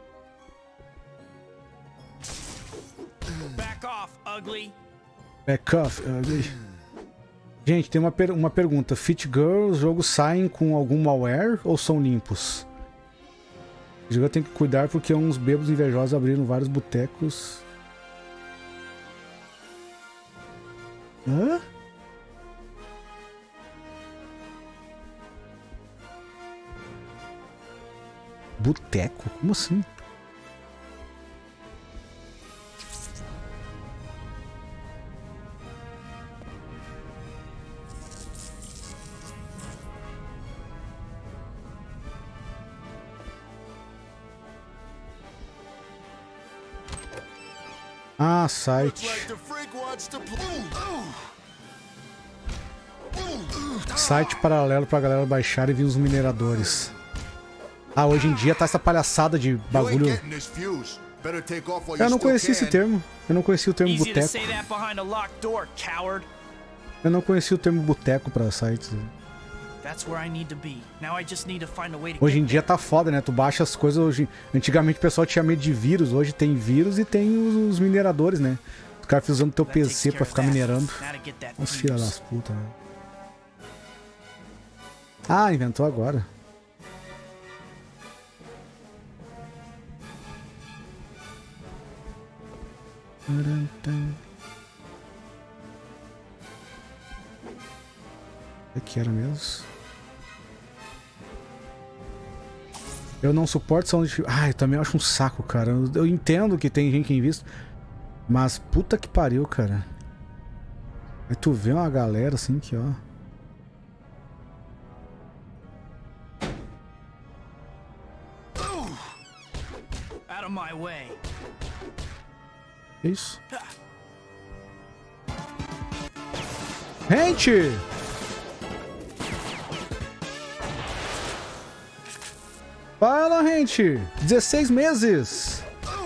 Back off, ugly. Back off, ugly. Gente, tem uma pergunta. Fit Girl, os jogos saem com algum malware ou são limpos? O jogo tem que cuidar porque uns bêbados invejosos abriram vários botecos. Hã? Boteco? Como assim? Ah, site. Site paralelo pra galera baixar e vir os mineradores. Ah, hoje em dia tá essa palhaçada de bagulho. Eu não conhecia esse termo. Eu não conhecia o termo boteco. Eu não conhecia o termo boteco pra sites. Hoje em dia tá foda, né? Tu baixa as coisas hoje. Antigamente o pessoal tinha medo de vírus. Hoje tem vírus e tem os mineradores, né? Os caras ficam usando teu PC pra ficar minerando. Os filhos das putas, né? Ah, inventou agora. O que era mesmo? Eu não suporto som de... Ah, eu também acho um saco, cara. Eu entendo que tem gente que invista, mas puta que pariu, cara. Aí tu vê uma galera assim que, ó... Isso. Gente! Fala, gente! 16 meses!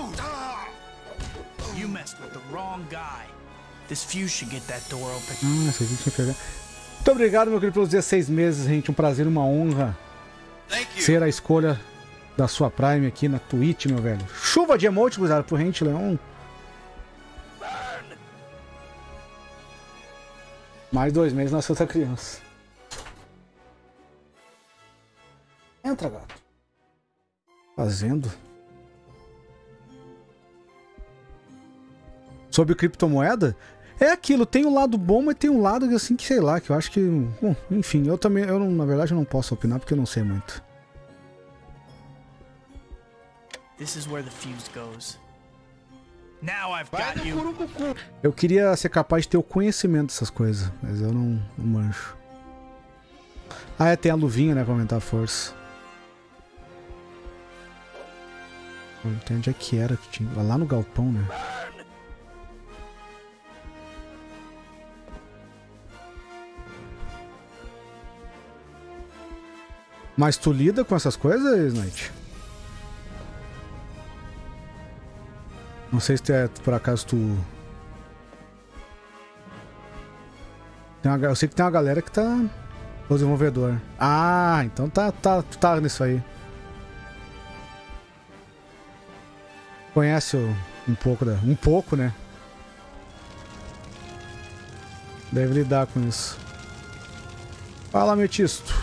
Esse aqui tinha que pegar. Muito obrigado, meu querido, pelos 16 meses, gente. Um prazer, uma honra ser a escolha da sua Prime aqui na Twitch, meu velho. Chuva de emote, cruzado pro Rente Leão. Mais 2 meses nasceu outra criança. Entra, gato. Fazendo. Sobre criptomoeda? É aquilo, tem um lado bom, mas tem um lado assim que sei lá, que eu acho que... Bom, enfim, na verdade eu não posso opinar porque eu não sei muito. This is where the fuse goes. Now I've got you. Eu queria ser capaz de ter o conhecimento dessas coisas, mas eu não manjo. Ah, é, tem a luvinha, né, pra aumentar a força. Não entendi onde é que era que tinha. Lá no galpão, né? Mas tu lida com essas coisas, Knight? Não sei se por acaso tu... Eu sei que tem uma galera que tá... O desenvolvedor. Ah, então tá nisso aí. Conhece um pouco, né? Deve lidar com isso. Fala, Metisto.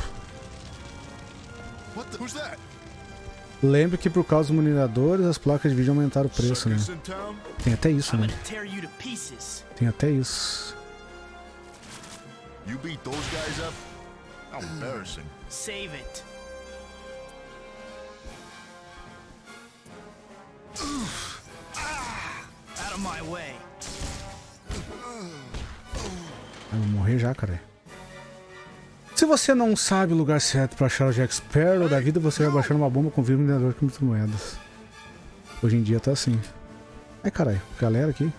Lembre que por causa dos mineradores, as placas de vídeo aumentaram o preço, né? Tem até isso, né? Tem até isso. You beat those guys up? How embarrassing. Save it. Out of my way. Eu vou morrer já, cara. Se você não sabe o lugar certo pra achar o Jack Sparrow da vida, você vai baixar uma bomba com vírus minerador com criptomoedas. Hoje em dia tá assim. Ai, caralho, galera aqui.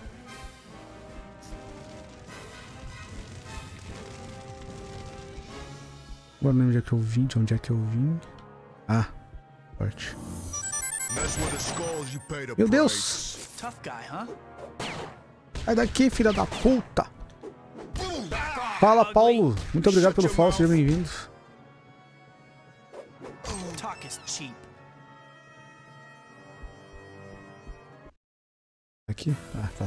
Agora não lembro de onde é que eu vim. Ah, forte. Meu Deus! Sai daqui, filha da puta! Fala, Paulo! Muito obrigado pelo follow, seja bem-vindo. Aqui? Ah, tá.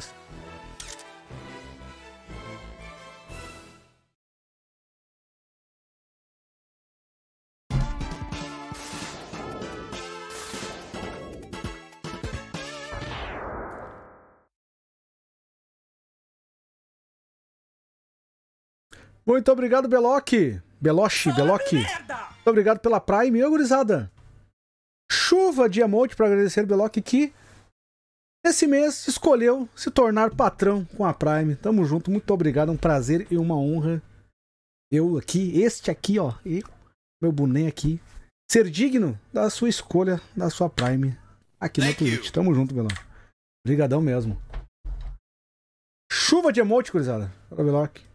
Muito obrigado, Beloque. Beloche. Muito obrigado pela Prime. E gurizada, chuva de emote para agradecer o Beloque que esse mês escolheu se tornar patrão com a Prime. Tamo junto, muito obrigado. Um prazer e uma honra. Eu aqui, este aqui, ó. E meu boné aqui. Ser digno da sua escolha, da sua Prime aqui na Twitch. Tamo junto, Beloque. Obrigadão mesmo. Chuva de emote, gurizada. Para o Beloque.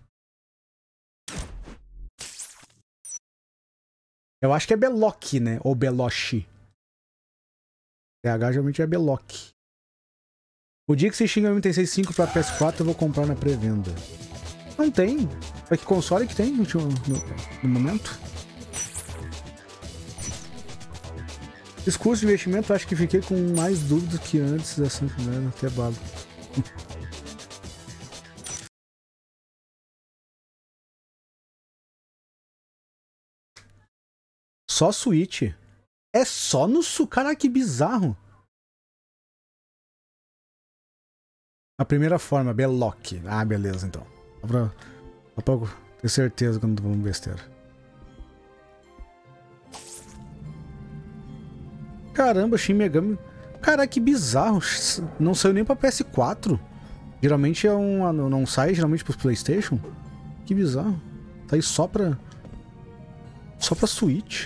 Eu acho que é Beloque, né? Ou Beloche. TH geralmente é Beloque. O dia que você xinga o MT65 pra PS4, eu vou comprar na pré-venda. Não tem. Pra que console que tem no momento? Discurso de investimento, acho que fiquei com mais dúvidas que antes dessa, né? Até balo. Só Switch. É só no Cara, que bizarro. A primeira forma, Beloque. Ah, beleza, então. Só pra ter certeza que eu não tô falando besteira. Caramba, Shin Megami. Cara, que bizarro. Não saiu nem pra PS4. Geralmente é não sai geralmente pros PlayStation. Que bizarro. Tá aí só pra Switch.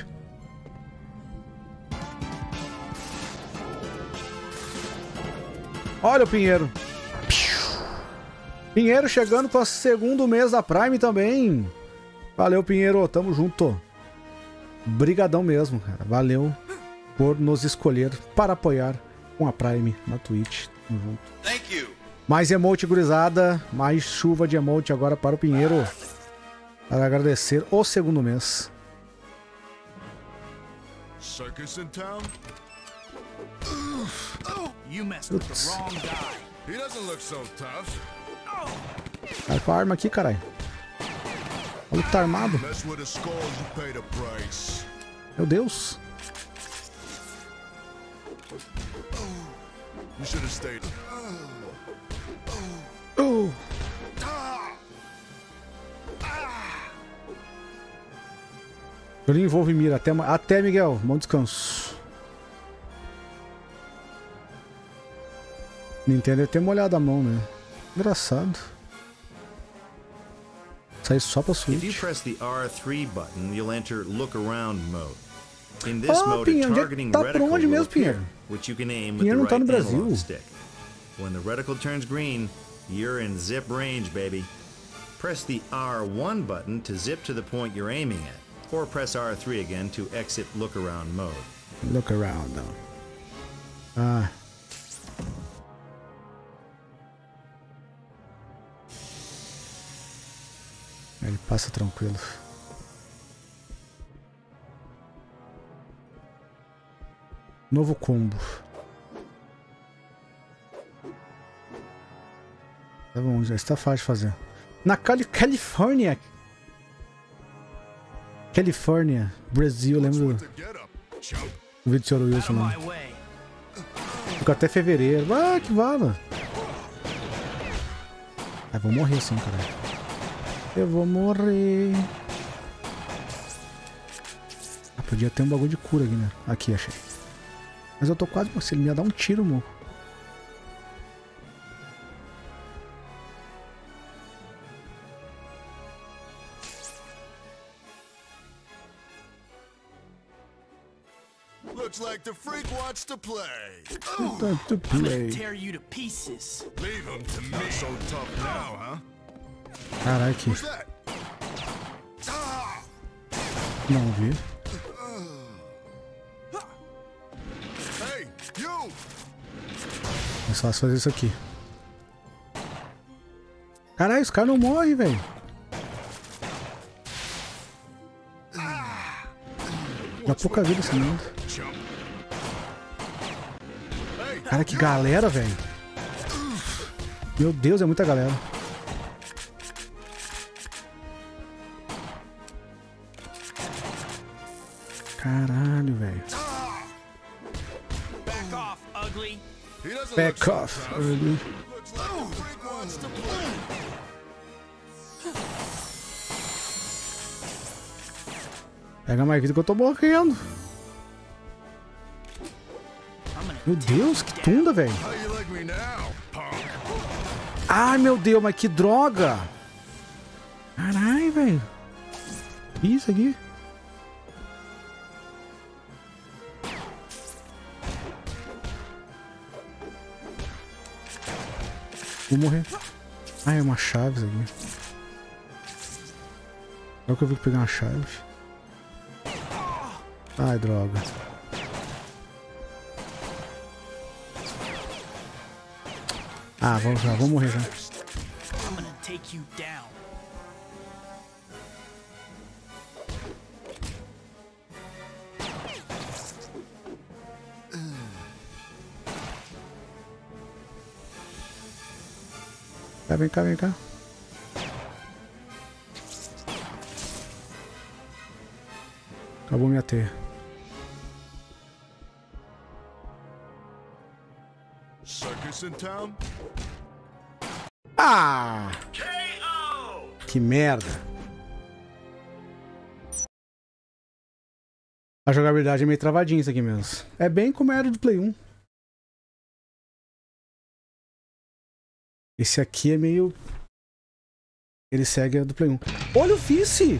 Olha o Pinheiro. Pinheiro chegando para o segundo mês da Prime também. Valeu, Pinheiro. Tamo junto. Brigadão mesmo, cara. Valeu por nos escolher para apoiar com a Prime na Twitch. Tamo junto. Thank you. Mais emote, gurizada. Mais chuva de emote agora para o Pinheiro. Para agradecer o segundo mês. Circus in town? You messed with the wrong guy. He doesn't look so tough. Vai com a arma aqui, caralho. O maluco tá armado. Meu Deus. Uhul! Jolinho envolve mira. Até, Miguel. Bom descanso. Nintendo deve ter molhado a mão, né? Engraçado. Sai só pra Switch. If you press the R3 button, you'll enter look around mode. In this mode, a targeting reticle will appear, which you can aim with the right analog stick. When the reticle turns green, you're in zip range, baby. Press the R1 button to zip to the point you're aiming at, or press R3 again to exit look around mode. Look around, não. Ah. Ele passa tranquilo. Novo combo. Tá bom, já está fácil de fazer. Na Califórnia. Brasil, lembro do vídeo do Sr. Wilson, não. Fica até fevereiro. Ah, que vala. Ah, vou morrer assim, cara. Eu vou morrer. Ah, podia ter um bagulho de cura aqui, né? Aqui, achei. Mas eu tô quase... Se ele me ia dar um tiro, amor. Looks like the freak wants to play. I'm gonna tear you to pieces. Leave him to me. Not so tough now, huh? Caraca. Não vi. Hey, you. É só fazer isso aqui. Caralho, os caras não morrem, velho. Dá pouca vida esse mundo. Cara, que galera, velho. Meu Deus, é muita galera. Caralho, velho. Back off, ugly. Pega mais vida que eu tô morrendo. Meu Deus, que tunda, velho. Ai, meu Deus, mas que droga. Caralho, velho. Isso aqui. Vou morrer. Ah, é uma chave isso aqui. Agora que eu vi que pegar uma chave. Ai, droga. Ah, vou morrer já. Vem cá, vem cá. Acabou minha teia. Ah! Que merda! A jogabilidade é meio travadinha isso aqui mesmo. É bem como era do Play 1. Esse aqui é meio... Ele segue a do Play 1. Olha o Vice!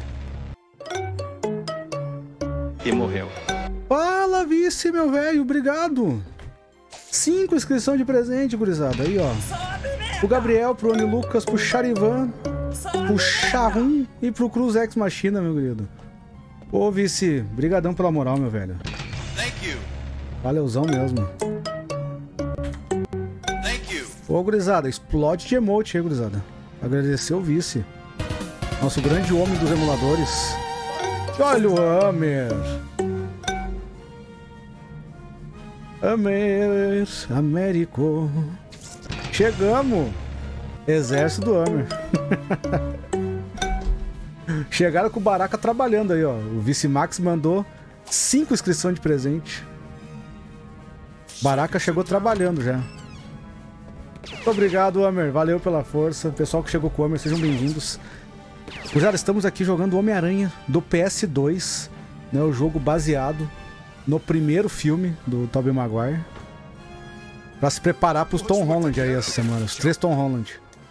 E morreu. Fala, Vice, meu velho. Obrigado. 5 inscrições de presente, gurizada. Aí, ó. Pro Gabriel, pro Ani Lucas, pro Charivan, pro Charrum e pro Cruz Ex Machina, meu querido. Ô, Vice, brigadão pela moral, meu velho. Valeuzão mesmo. Ô, gurizada, explode de emote aí, gurizada. Agradecer o Vice. Nosso grande homem dos emuladores. Olha o Hammer. Hammer, Américo. Chegamos. Exército do Hammer. Chegaram com o Baraka trabalhando aí, ó. O Vice Max mandou 5 inscrições de presente. Baraka chegou trabalhando já. Muito obrigado, Homer. Valeu pela força. Pessoal que chegou com o Homer, sejam bem-vindos. Já estamos aqui jogando Homem-Aranha do PS2, né, o jogo baseado no primeiro filme do Tobey Maguire. Pra se preparar pros Tom Holland aí essa semana, os 3 Tom Holland.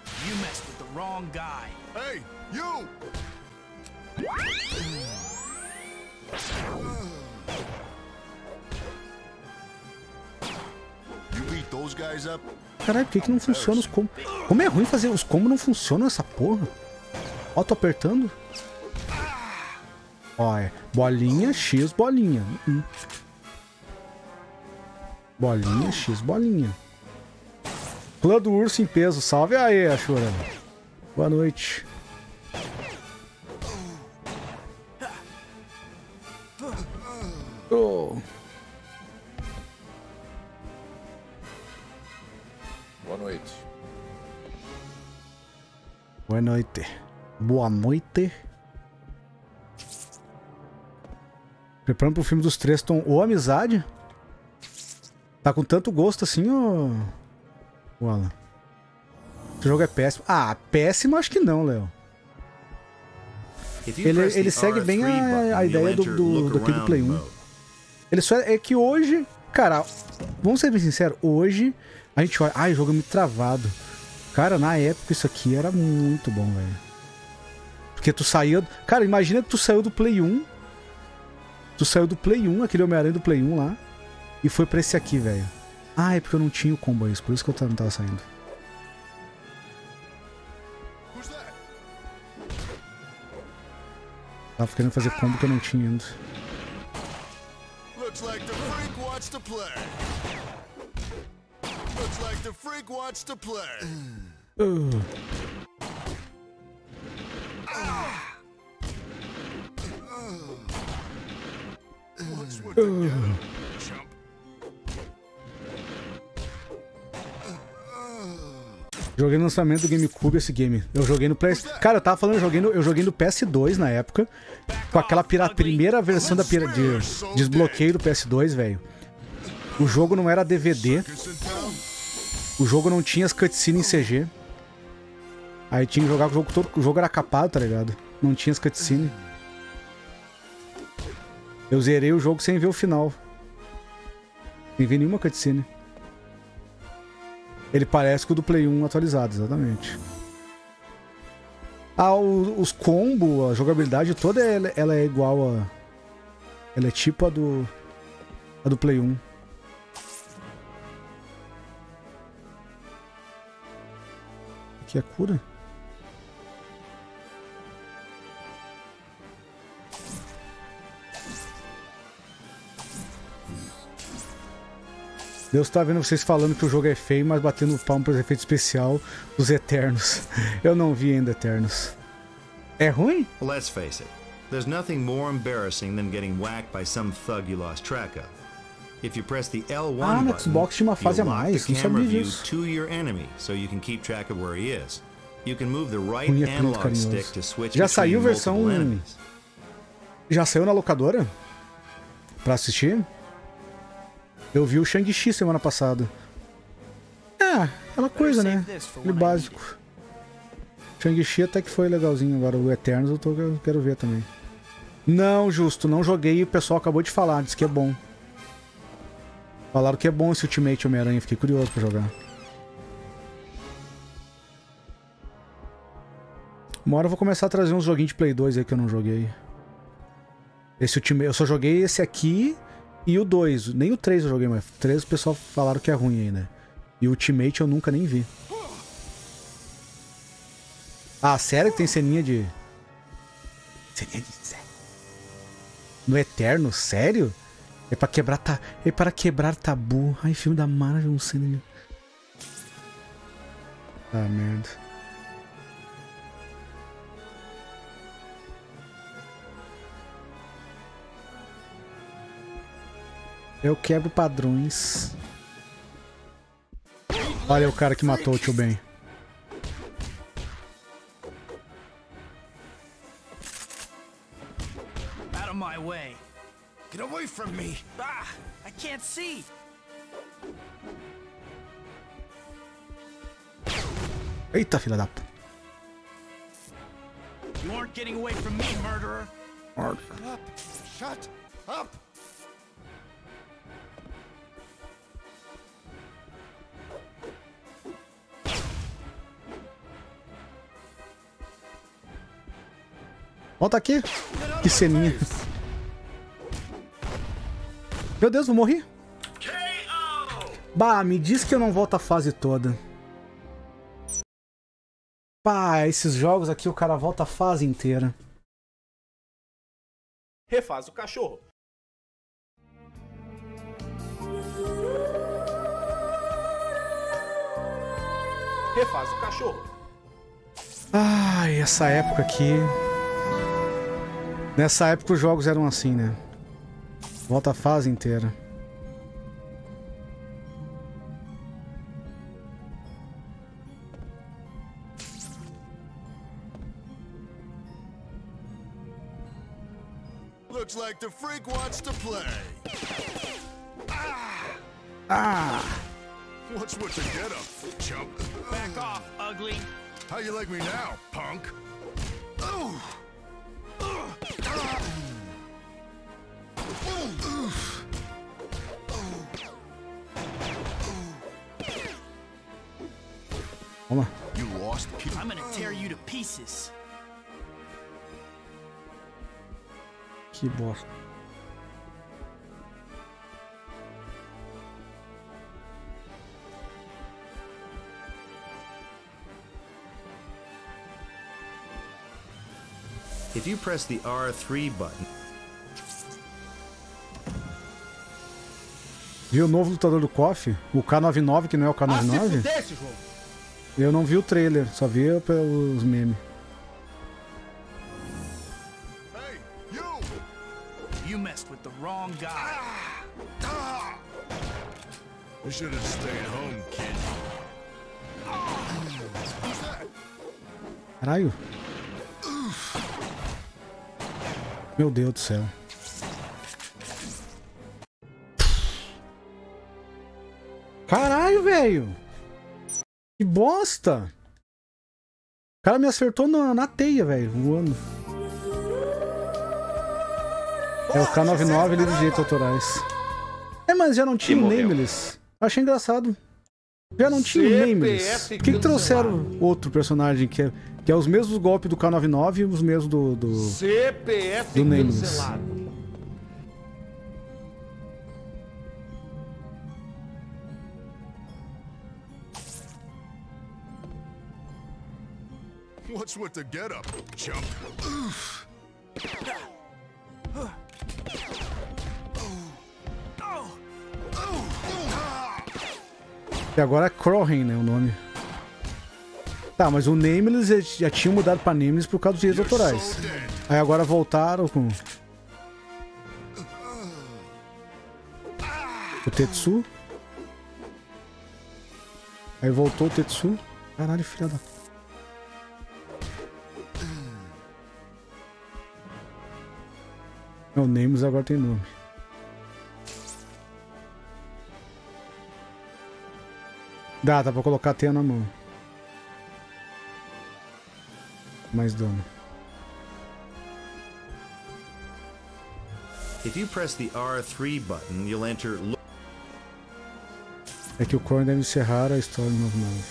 Hey, you! Caralho, por que não funciona os combos? Como é ruim fazer os combos, não funcionam essa porra? Ó, tô apertando. Ó, é bolinha, X, bolinha. Bolinha, X, bolinha. Clã do urso em peso. Salve aí, Ashura. Boa noite. Oh. Boa noite. Boa noite. Boa noite. Preparando pro filme dos 3 Tom... Ô, amizade? Tá com tanto gosto assim, ô... Alan. Esse jogo é péssimo. Ah, péssimo acho que não, Léo. Ele segue bem a ideia daquele do Play 1. Ele só é que hoje... Cara, vamos ser bem sinceros. Hoje, a gente olha... Ai, o jogo é muito travado. Cara, na época isso aqui era muito bom, velho. Porque tu saía... Cara, imagina que tu saiu do Play 1. Tu saiu do Play 1, aquele Homem-Aranha do Play 1 lá. E foi pra esse aqui, velho. Ah, é porque eu não tinha o combo isso. Por isso que eu não tava saindo. Tava querendo fazer combo que eu não tinha ainda. Looks like the freak wants to play. Looks like the freak wants to play. Joguei no lançamento do GameCube esse game. Eu joguei no Play... Cara, eu tava falando, eu joguei no PS2 na época. Com aquela primeira versão de desbloqueio do PS2, velho. O jogo não era DVD. O jogo não tinha as cutscenes em CG. Aí tinha que jogar com o jogo todo. O jogo era capado, tá ligado? Não tinha as cutscenes. Eu zerei o jogo sem ver o final. Sem ver nenhuma cutscene. Ele parece com o do Play 1 atualizado, exatamente. Ah, os combos, a jogabilidade toda, ela é igual a... Ela é tipo a do Play 1. Aqui é cura? Deus tá vendo vocês falando que o jogo é feio, mas batendo palmo para efeito especial dos Eternos. Eu não vi ainda Eternos. É ruim? Let's face it. There's nothing more embarrassing than getting whacked by some thug you lost track of. If you press the L1 no Xbox tinha uma fase a mais, não sabia disso. To your enemy, so you can keep track of where he is. You can move the right analog stick to switch Já saiu between versão... multiple enemies. Já saiu na locadora? Pra assistir? Eu vi o Shang-Chi semana passada. É, aquela coisa, né? Aquele básico. Shang-Chi até que foi legalzinho. Agora o Eternos eu quero ver também. Não, justo, não joguei e o pessoal acabou de falar, disse que é bom. Falaram que é bom esse Ultimate Homem-Aranha, fiquei curioso pra jogar. Uma hora eu vou começar a trazer uns joguinhos de Play 2 aí que eu não joguei. Esse Ultimate, eu só joguei esse aqui e o 2. Nem o 3 eu joguei, mas o 3 o pessoal falaram que é ruim aí, né? E o Ultimate eu nunca nem vi. Ah, sério que tem ceninha de... Ceninha de... No Eterno? Sério? É pra quebrar é para quebrar tabu. Ai, filme da Marvel, não sei nem... Ah, merda. Eu quebro padrões. Olha o cara que matou o tio Ben. Out of my way. Get away from me. Ah, I can't see. Eita, filha da puta. You aren't getting away from me, murderer. Shut up! Volta aqui. Que ceninha. Meu Deus, eu morri. Bah, me diz que eu não volto a fase toda. Pá, esses jogos aqui o cara volta a fase inteira. Refaz o cachorro. Refaz o cachorro. Ai, essa época aqui... Nessa época os jogos eram assim, né? Volta a fase inteira. Looks like the freak wants to play. Ah! What's with the getup, chump? Back off, ugly. How you like me now, punk? Vamos lá. You lost. I'm gonna tear you to pieces. Que bosta. If you press the R3 button. Viu o novo lutador do KOF? O K99, que não é o K99? Eu não vi o trailer, só vi pelos memes. Hey, you! You messed with the wrong guy. You should have stayed home, kid. Caralho. Meu Deus do céu. Caralho, velho. Que bosta. O cara me acertou na teia, velho, voando. É o K99 livre de direitos autorais. É, mas já não tinha o Nameless. Achei engraçado. Já não tinha o Nameless. Por que trouxeram outro personagem que é os mesmos golpes do K99 e os mesmos do CPF do Nameless? cancelado. What's with the getup, chump? E agora é Crohen, né, o nome. Tá, mas o Nameless já tinha mudado pra Nameless por causa dos direitos autorais. Aí agora voltaram com o Tetsu. Aí voltou o Tetsu. Caralho, filha da... O Nameless agora tem nome. Dá pra colocar a teia na mão. Mais dano. If you press the R3 button, you'll enter. É que o Corn deve encerrar a história do novo nome.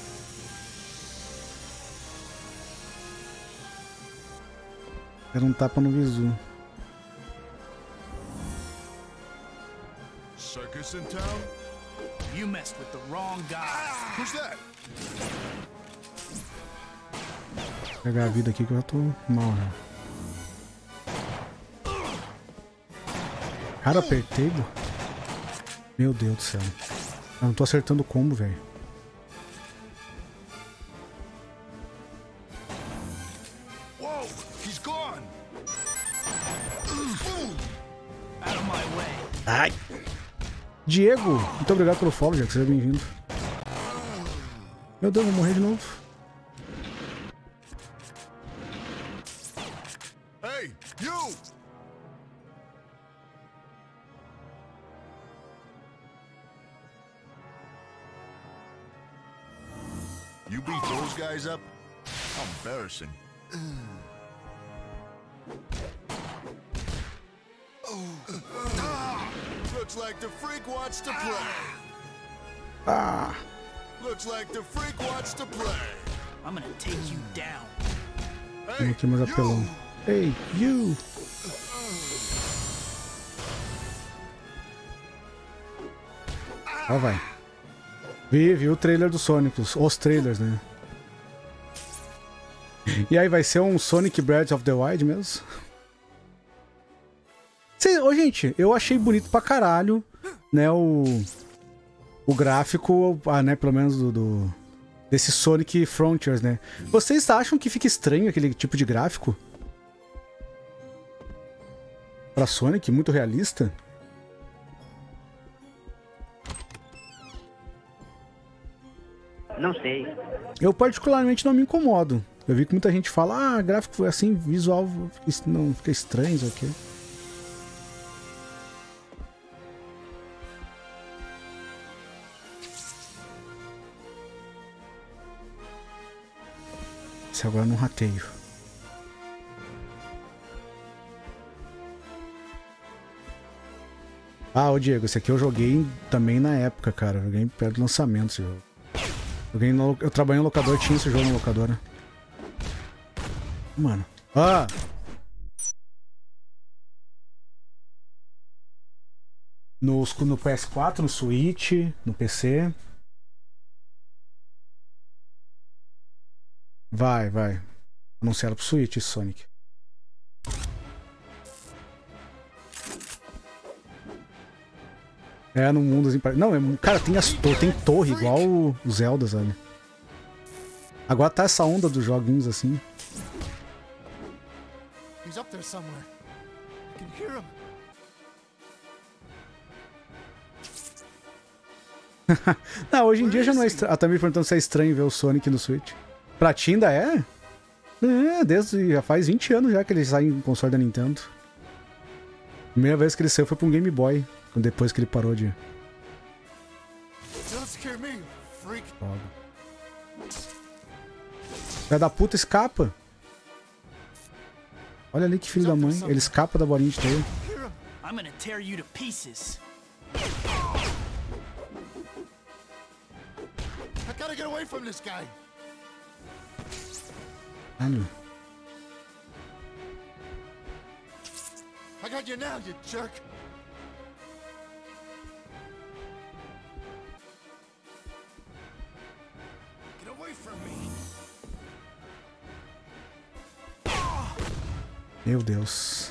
Era um tapa no visu. Circus in town? You messed with the wrong guy. Who's that? Vou pegar a vida aqui que eu já tô mal, né? Cara, apertei, pô. Meu Deus do céu. Eu não tô acertando o combo, velho. Whoa, he's gone. Out of my way. Ai! Diego, muito obrigado pelo follow, Diego. Seja bem-vindo. Meu Deus, vou morrer de novo. Hey, you! You beat those guys up? How embarrassing. Looks like the freak wants to play. Ah. Looks like the freak wants to play. I'm gonna take you down. Tem aqui mais apelão. Hey, you! Ó, vai. Vi o trailer do Sonic, os trailers, né? E aí, vai ser um Sonic Breath of the Wild mesmo? Ô, gente, eu achei bonito pra caralho, né, o gráfico, né, pelo menos desse Sonic Frontiers, né? Vocês acham que fica estranho aquele tipo de gráfico? Pra Sonic, muito realista? Não sei. Eu particularmente não me incomodo. Eu vi que muita gente fala, gráfico assim, visual, não fica estranho isso aqui. Esse agora não rateio. Ô Diego, esse aqui eu joguei também na época, cara. Eu joguei perto do lançamento esse jogo. Eu trabalhei no locador, tinha esse jogo no locadora. Mano. No PS4, no Switch, no PC. Vai. Anunciaram pro Switch, Sonic. No mundo assim. Não, cara, tem torre igual o Zelda, sabe? Agora tá essa onda dos joguinhos assim. He's up there somewhere. I can hear him. Não, hoje em dia já não é estranho. Tá me perguntando se é estranho ver o Sonic no Switch. Pra ti ainda é? Já faz 20 anos já que ele sai em console da Nintendo. Primeira vez que ele saiu foi pra um Game Boy. Depois que ele parou de... Filho da puta, escapa. Olha ali que filho da mãe. Ele escapa da bolinha de teia. I'm gonna tear you to pieces. I gotta get away from this guy. Olha. I got you now, you jerk. Get away from me. Meu Deus.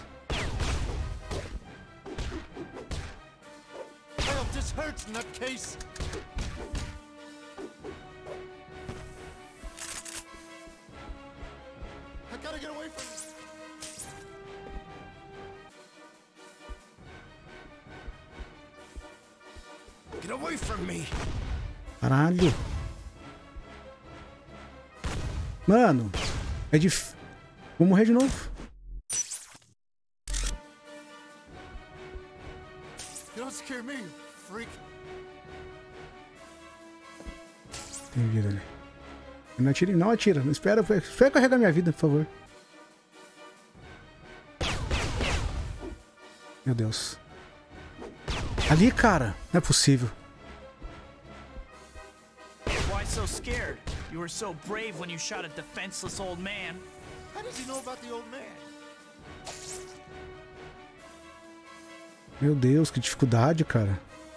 Oh, this hurts, nutcase. I gotta get away from this. Get away from me. Caralho. Mano, é difícil. Vou morrer de novo. Don't scare me, freak. Tem vida ali. Não atire, não atira. Não espera carregar minha vida, por favor. Meu Deus. Ali, cara. Não é possível. Why so scared? You were so brave when you shot a defenseless old man. How does he know about the old man? Meu Deus, que dificuldade, cara.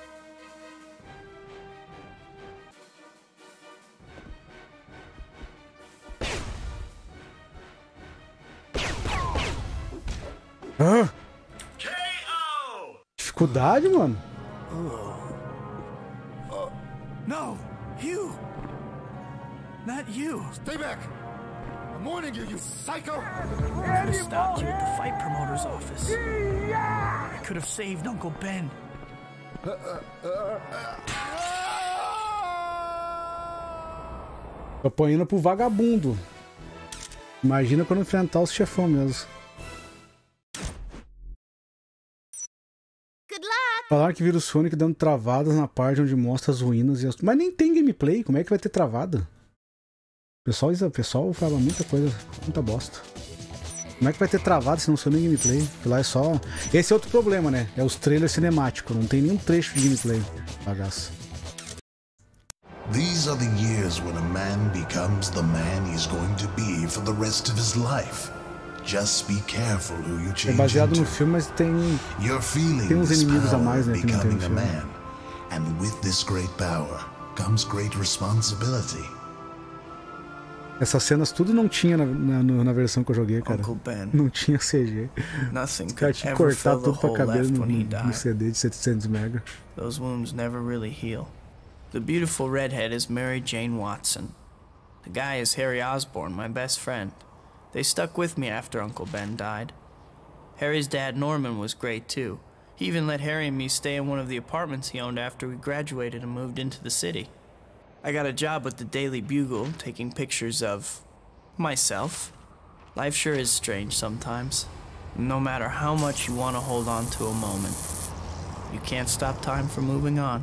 Dificuldade, mano. No, you. Not you. Stay back. I'm warning you, you psycho. I could have stopped you at the fight promoter's office. I could have saved Uncle Ben. Tô apanhando pro vagabundo. Imagina quando enfrentar os chefão mesmo. Falaram que vira o Sonic dando travadas na parte onde mostra as ruínas e as... Mas nem tem gameplay, como é que vai ter travada? O pessoal fala muita coisa, muita bosta. Como é que vai ter travado se não sou nem gameplay? Porque lá é só... Esse é outro problema, né? É os trailers cinemáticos. Não tem nenhum trecho de gameplay. Bagaço. These are the years when a man becomes the man he's going to be for the rest of his life. Just be careful who you change. É baseado no filme, mas tem uns inimigos a mais, né? Que não tem no filme. And with this great power comes great responsibility. Essas cenas tudo não tinha na versão que eu joguei, cara. Não tinha CG. O cara tinha que cortar tudo pra caber no CD de 700 MB. Those wounds never really heal. The beautiful redhead is Mary Jane Watson. The guy is Harry Osborn, my best friend. They stuck with me after Uncle Ben died. Harry's dad, Norman, was great too. He even let Harry and me stay in one of the apartments he owned after we graduated and moved into the city. I got a job with the Daily Bugle, taking pictures of myself. Life sure is strange sometimes. No matter how much you want to hold on to a moment, you can't stop time from moving on.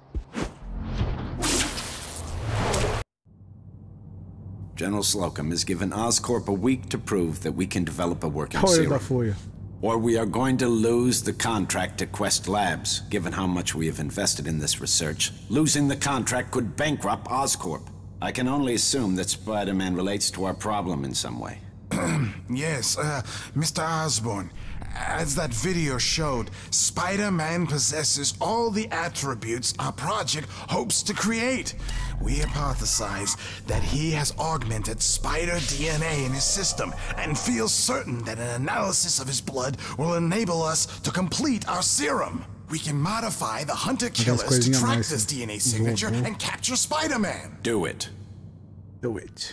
General Slocum has given Oscorp a week to prove that we can develop a working serum. Or we are going to lose the contract to Quest Labs, given how much we have invested in this research. Losing the contract could bankrupt Oscorp. I can only assume that Spider-Man relates to our problem in some way. Yes, Mr. Osborn, as that video showed, Spider-Man possesses all the attributes our project hopes to create. We hypothesize that he has augmented spider DNA in his system and feel certain that an analysis of his blood will enable us to complete our serum. We can modify the hunter killers to track this DNA signature and capture Spider-Man. Do it. Do it.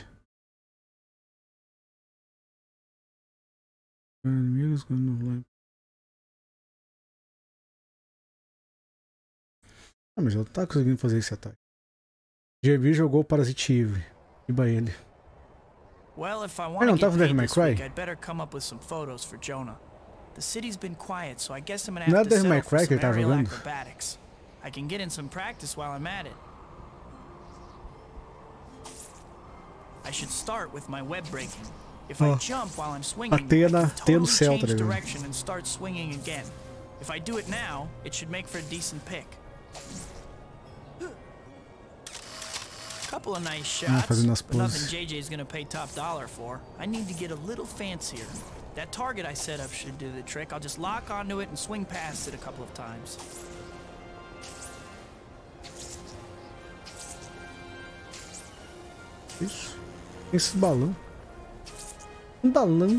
Ah, mas eu não tá conseguindo fazer esse ataque. GB jogou Parasite Eve. Iba ele. Well, if I want to get paid this week, I'd better come up with some photos for Jonah. The city's been quiet, so I guess I'm gonna have to settle for some aerial acrobatics. I can get in some practice while I'm at it. I should start with my web breaking. If I jump while I'm swinging, I can totally change direction and start swinging again. If I do it now, it should make for a decent pick. Couple of nice shots, but nothing JJ's gonna pay top dollar for. I need to get a little fancier. That target I set up should do the trick. I'll just lock onto it and swing past it a couple of times. Isso. Esse balão. Um balão.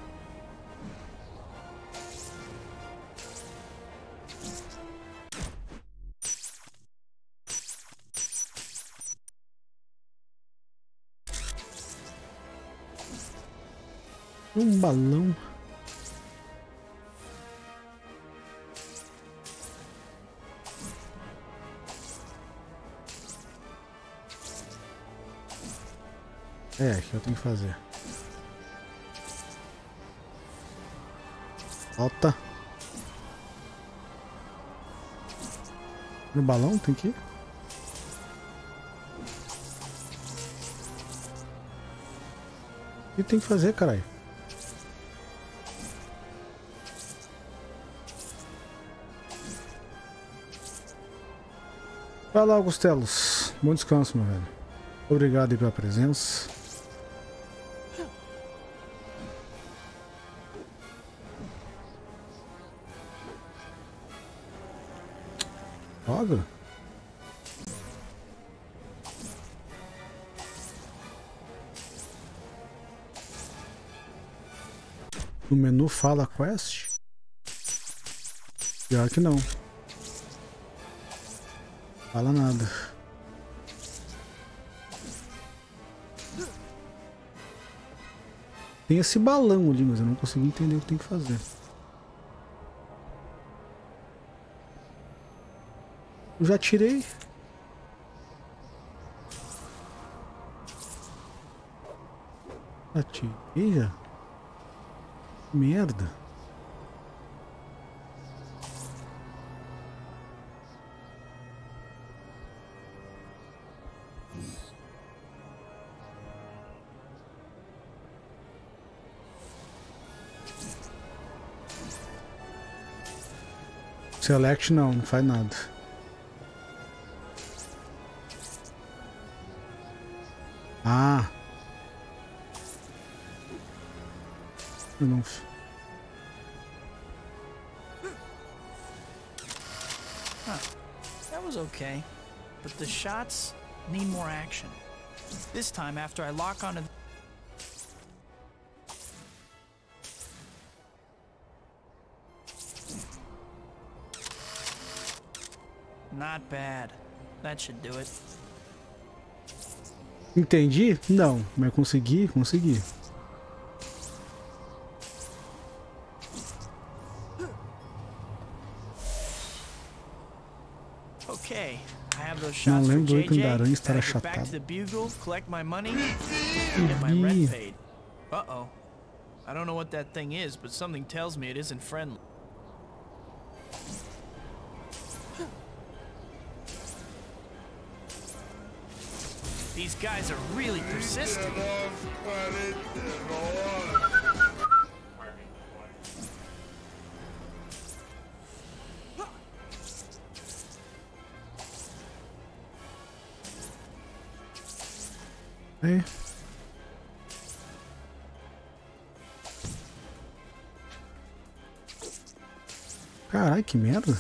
Um balão. É, aqui eu tenho que fazer. Volta. No balão tem que ir. O que tem que fazer, caralho? Vai lá, Augustelos. Bom descanso, meu velho. Obrigado aí pela presença. Joga. No menu fala quest? Pior que não. Fala nada. Tem esse balão ali, mas eu não consegui entender o que tem que fazer. Eu já tirei. Atirei já? Merda. Select não faz nada. Ah. Eu não... That was okay, but the shots need more action. This time, after I lock onto... Not bad. That should do it. Entendi? Não, mas consegui. Okay, I have those shots for JJ. Gotta get back to the Bugle, collect my money, and get my rent paid. Uh-oh. I don't know what that thing is, but something tells me it isn't friendly. These guys are really persistent. Hey. Carai, que merda.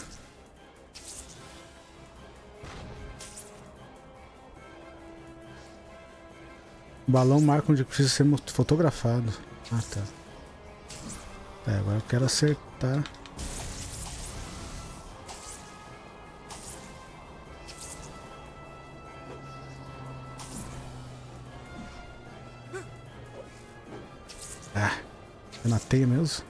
O balão marca onde precisa ser fotografado. Ah, tá. É, agora eu quero acertar. Ah, é na teia mesmo?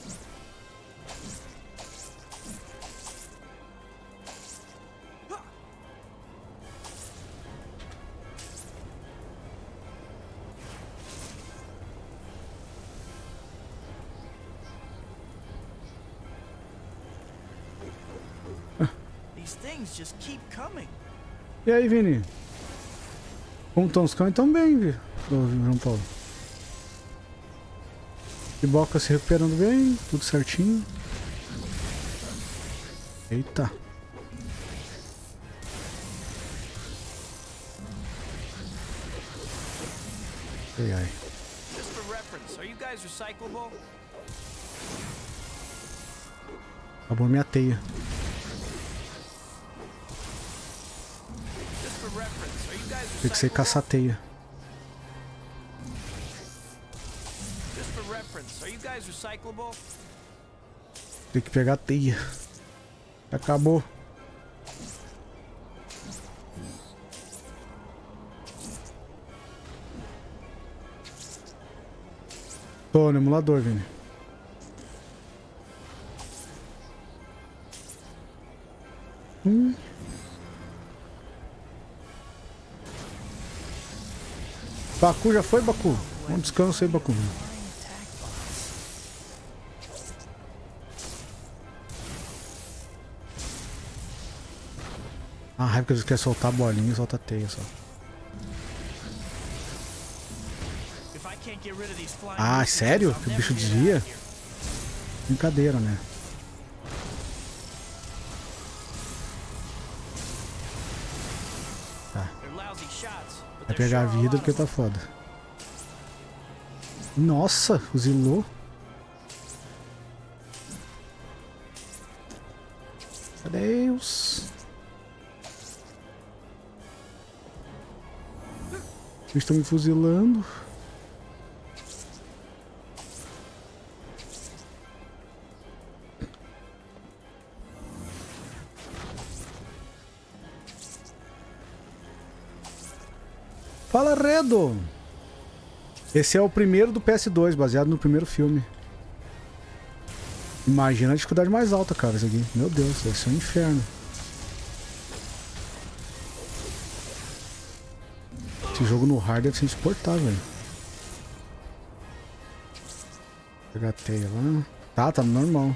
E aí, Vini? Como estão os cães? Estão bem, viu, João Paulo? E Boca se recuperando bem, tudo certinho. Eita. Ai, ai. Acabou minha teia. Tem que ser caça-teia. Tem que pegar a teia. Acabou. Tô no emulador, Vini. Baku já foi, Baku? Um descanso aí, Baku. A raiva que eles querem soltar a bolinha e solta a teia só. Ah, sério? Que o bicho desvia? Brincadeira, né? Tá. Vai pegar a vida porque tá foda. Nossa, fuzilou. Adeus. Eles estão me fuzilando. Fala, Redo! Esse é o primeiro do PS2, baseado no primeiro filme. Imagina a dificuldade mais alta, cara, isso aqui. Meu Deus, deve ser um inferno. Esse jogo no hard deve ser insuportável, velho. Pegar a teia lá. Tá normal.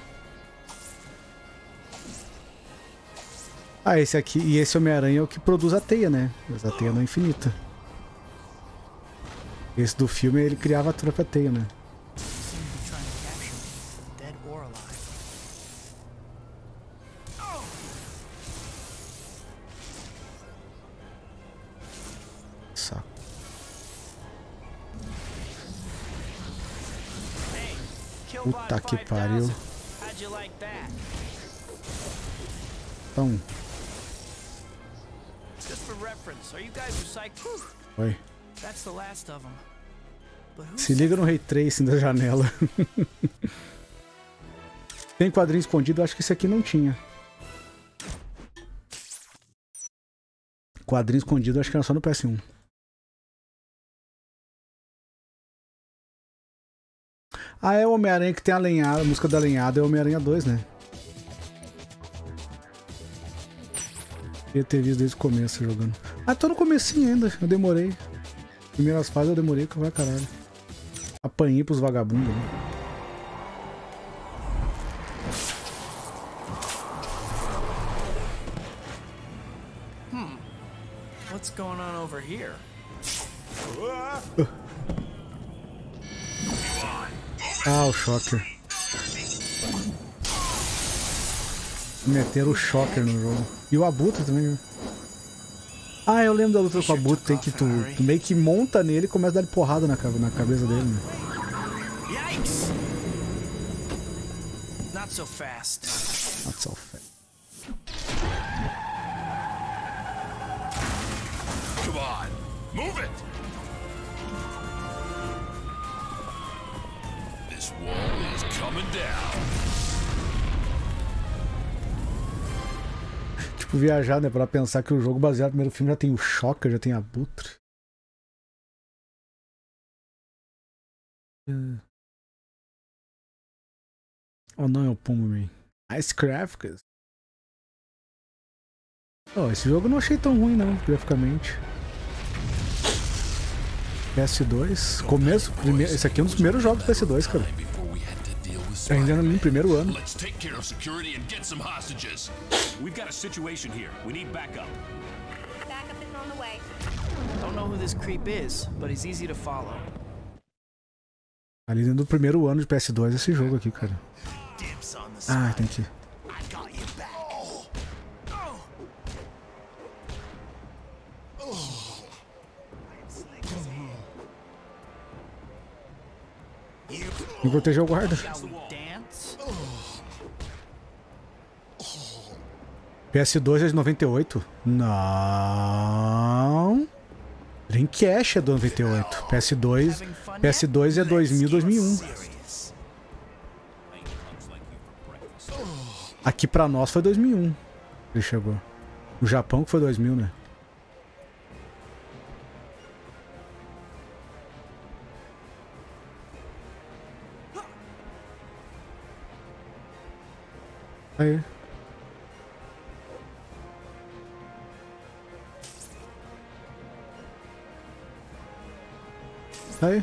Ah, esse aqui e esse Homem-Aranha é o que produz a teia, né? Mas a teia não é infinita. Esse do filme ele criava a própria teia, né? Puta que pariu. Então. Oi. Se liga no Ray Tracing da janela. Tem quadrinho escondido? Acho que esse aqui não tinha. Quadrinho escondido, acho que era só no PS1. Ah, é o Homem-Aranha que tem a lenhada, a música da lenhada é o Homem-Aranha 2, né? Queria ter visto desde o começo jogando. Ah, tô no comecinho ainda, eu demorei. Primeiras fases eu demorei, que vai caralho. Apanhei pros vagabundos, né? What's going on over here? Ah, o Shocker. Meteram o Shocker no jogo. E o Abutre também, né? Ah, eu lembro da luta com o Abutre. Tem que tu meio que monta nele e começa a dar porrada na cabeça dele, né? Yikes! Not so fast. Not so fast. Come on, move it! This wall is coming down. Tipo, viajar, né? Pra pensar que o jogo baseado no primeiro filme já tem o Shocker, já tem Abutre. Oh, não, é o Puma-Man. Ice Graphics. Oh, esse jogo eu não achei tão ruim, não, graficamente. PS2. Começo, primeiro, esse aqui é um dos primeiros jogos do PS2, cara. Ainda no primeiro ano. Let's take care of security and get some hostages. We've got a situation here. We need backup. Backup is on the way. Don't know who this creep is, but he's easy to follow. Ali dentro do primeiro ano de PS2 esse jogo aqui, cara. Ah, tem que... Me proteger o guarda. PS2 é de 98? Não. Dreamcast é de 98. PS2 é 2000, 2001. Aqui pra nós foi 2001. Ele chegou. O Japão que foi 2000, né? Aí. Aí.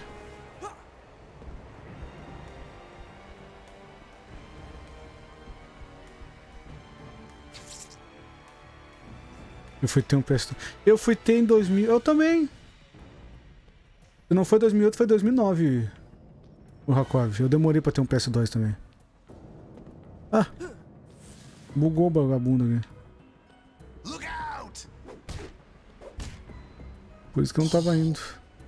Eu fui ter um PS2. Eu fui ter em 2000. Eu também. Se não foi 2008, foi 2009. O Rakov. Eu demorei pra ter um PS2 também. Ah. Bugou o vagabundo aqui. Por isso que eu não tava indo.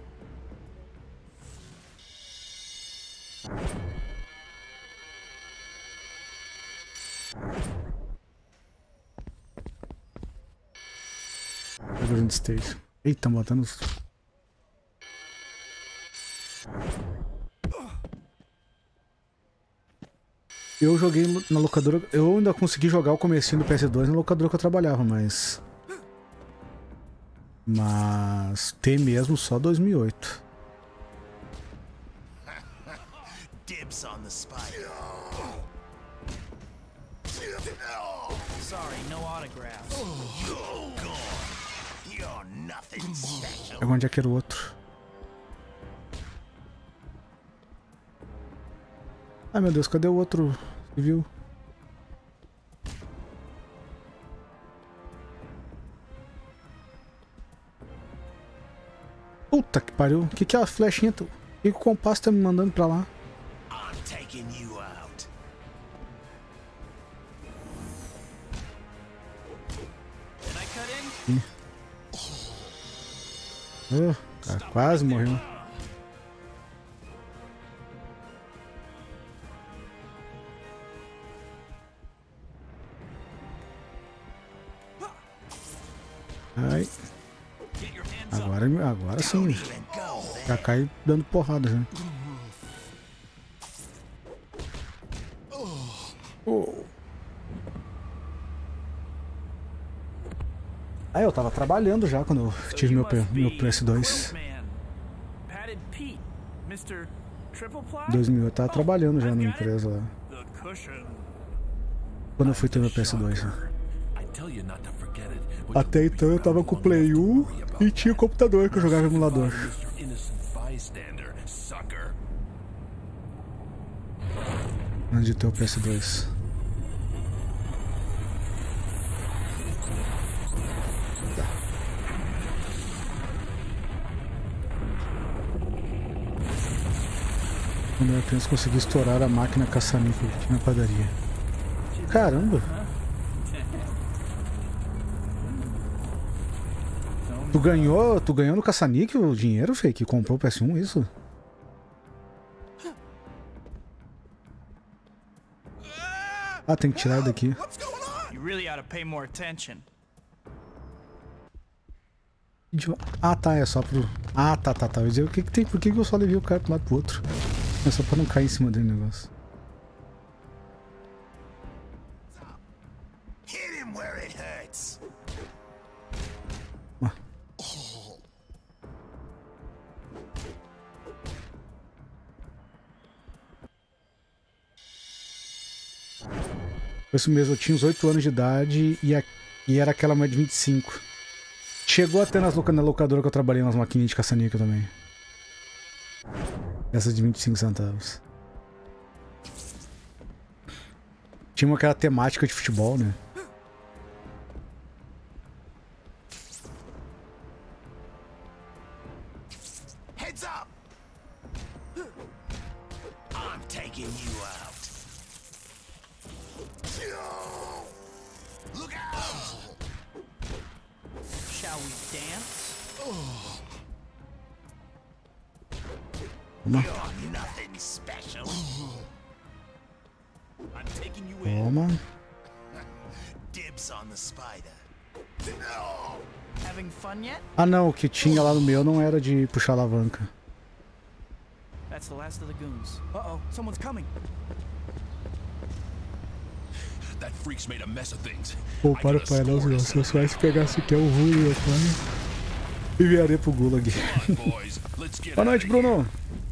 Grande stage. Eita, matando os... Eu joguei na locadora. Eu ainda consegui jogar o comecinho do PS2 na locadora que eu trabalhava, mas ter mesmo só 2008. Dibs on the spider. Sorry, no autographs. You're nothing special. Onde é que era o outro? Ai meu Deus, cadê o outro? Você viu? Puta que pariu. O que é a flechinha? O que o compasso tá me mandando pra lá? I'm taking you out. Can I cut in? Tá quase morreu. Ai. Agora sim. Já cai dando porrada já. Oh. Ah, eu tava trabalhando já quando eu tive meu PS2. 2000 eu tava trabalhando já na empresa lá. Quando eu fui ter meu PS2. Né? Até então eu tava com o Play 1 e tinha computador que eu jogava emulador. Antes de ter o PS2. Quando eu apenas consegui estourar a máquina caça-níquel que tinha na padaria. Caramba! Tu ganhou no caça-níquel o dinheiro, Fê, que comprou o PS1, isso? Ah, tem que tirar daqui. Ah, tá, é só pro... Ah, tá. Eu ia dizer, o que que tem? Por que eu só levei o cara pro lado pro outro? É só pra não cair em cima dele o negócio. Ah. Foi isso mesmo, eu tinha uns 8 anos de idade e era aquela moeda de 25. Chegou até na locadora que eu trabalhei nas maquininhas de caça-níquel também. Essa de 25 centavos. Tinha aquela temática de futebol, né? Heads up. I'm taking you out. Look out. Shall we dance? Toma. Toma. Ah não, o que tinha lá no meu não era de puxar alavanca. Pô, para pai, não, se eu só pegasse que é o ruim, meu pai. Enviaria pro Gulag. Boa noite, Bruno.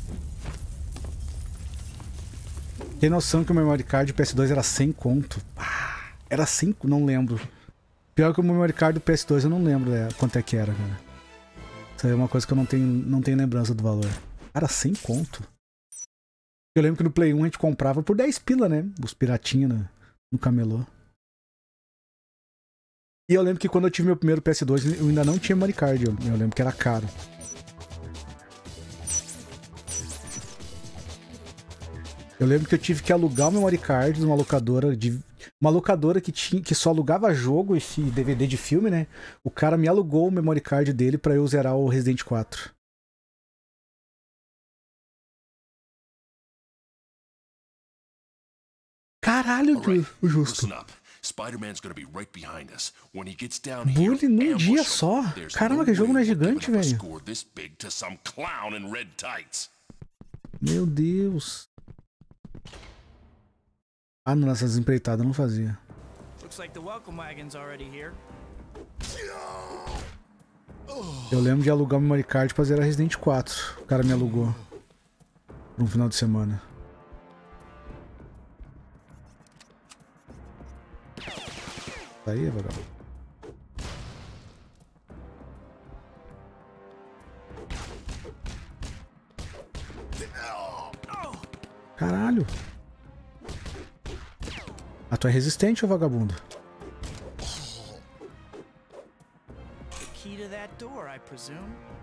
Tem noção que o memory card do PS2 era 100 conto? Ah, era 100? Não lembro. Pior que o memory card do PS2 eu não lembro quanto é que era, cara. Isso aí é uma coisa que eu não tenho lembrança do valor. Era 100 conto. Eu lembro que no Play 1 a gente comprava por 10 pila, né? Os piratinhos no camelô. E eu lembro que quando eu tive meu primeiro PS2 eu ainda não tinha memory card. Eu lembro que era caro. Eu lembro que eu tive que alugar o memory card de uma locadora que só alugava jogo e DVD de filme, né? O cara me alugou o memory card dele pra eu zerar o Resident 4. Caralho, o justo. Bully num dia só. Caramba, que jogo não é gigante, velho. Meu Deus. Ah, não, essas empreitadas eu não fazia. Eu lembro de alugar o memory card pra zerar Resident 4. O cara me alugou. Por um final de semana. Tá aí, vagabundo. Caralho. Ah, tu é resistente, ô vagabundo? Key to that door, I presume.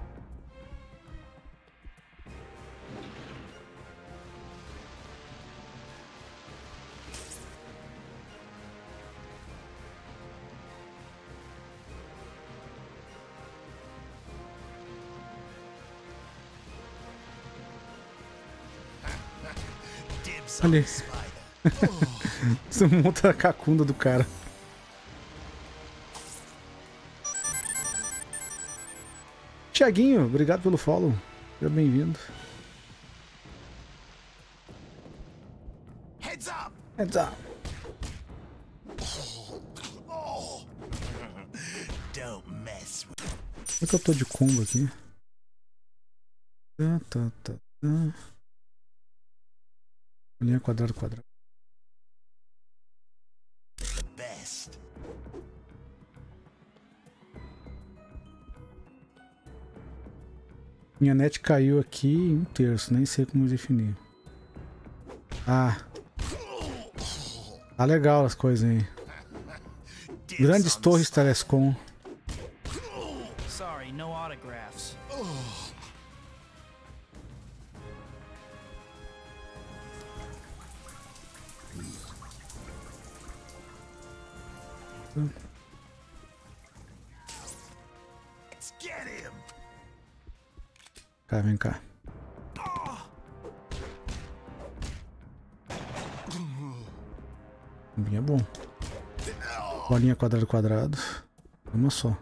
Olha aí. Você monta a cacunda do cara. Tiaguinho, obrigado pelo follow. Seja bem-vindo. Heads up! Heads up. Don't mess with... Como é que eu tô de combo aqui? Tá. Linha quadrado. Best. Minha net caiu aqui em 1/3, nem sei como definir. Ah. Tá legal as coisas aí. Grandes torres Telescom. Sorry, no autographs. Let's get him. Cara, vem cá. Bem é bom. Bolinha quadrado. Uma só.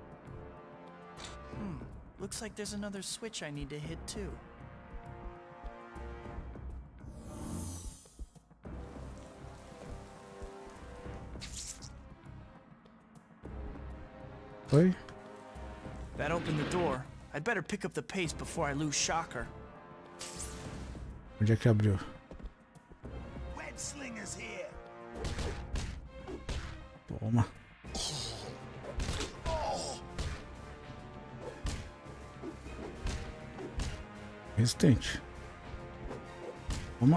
Looks like there's another switch I need to hit too. Oi? That opened the door. I'd better pick up the pace before I lose Shocker. Onde é que abriu? Web slingers here. Toma. Resistente. Toma.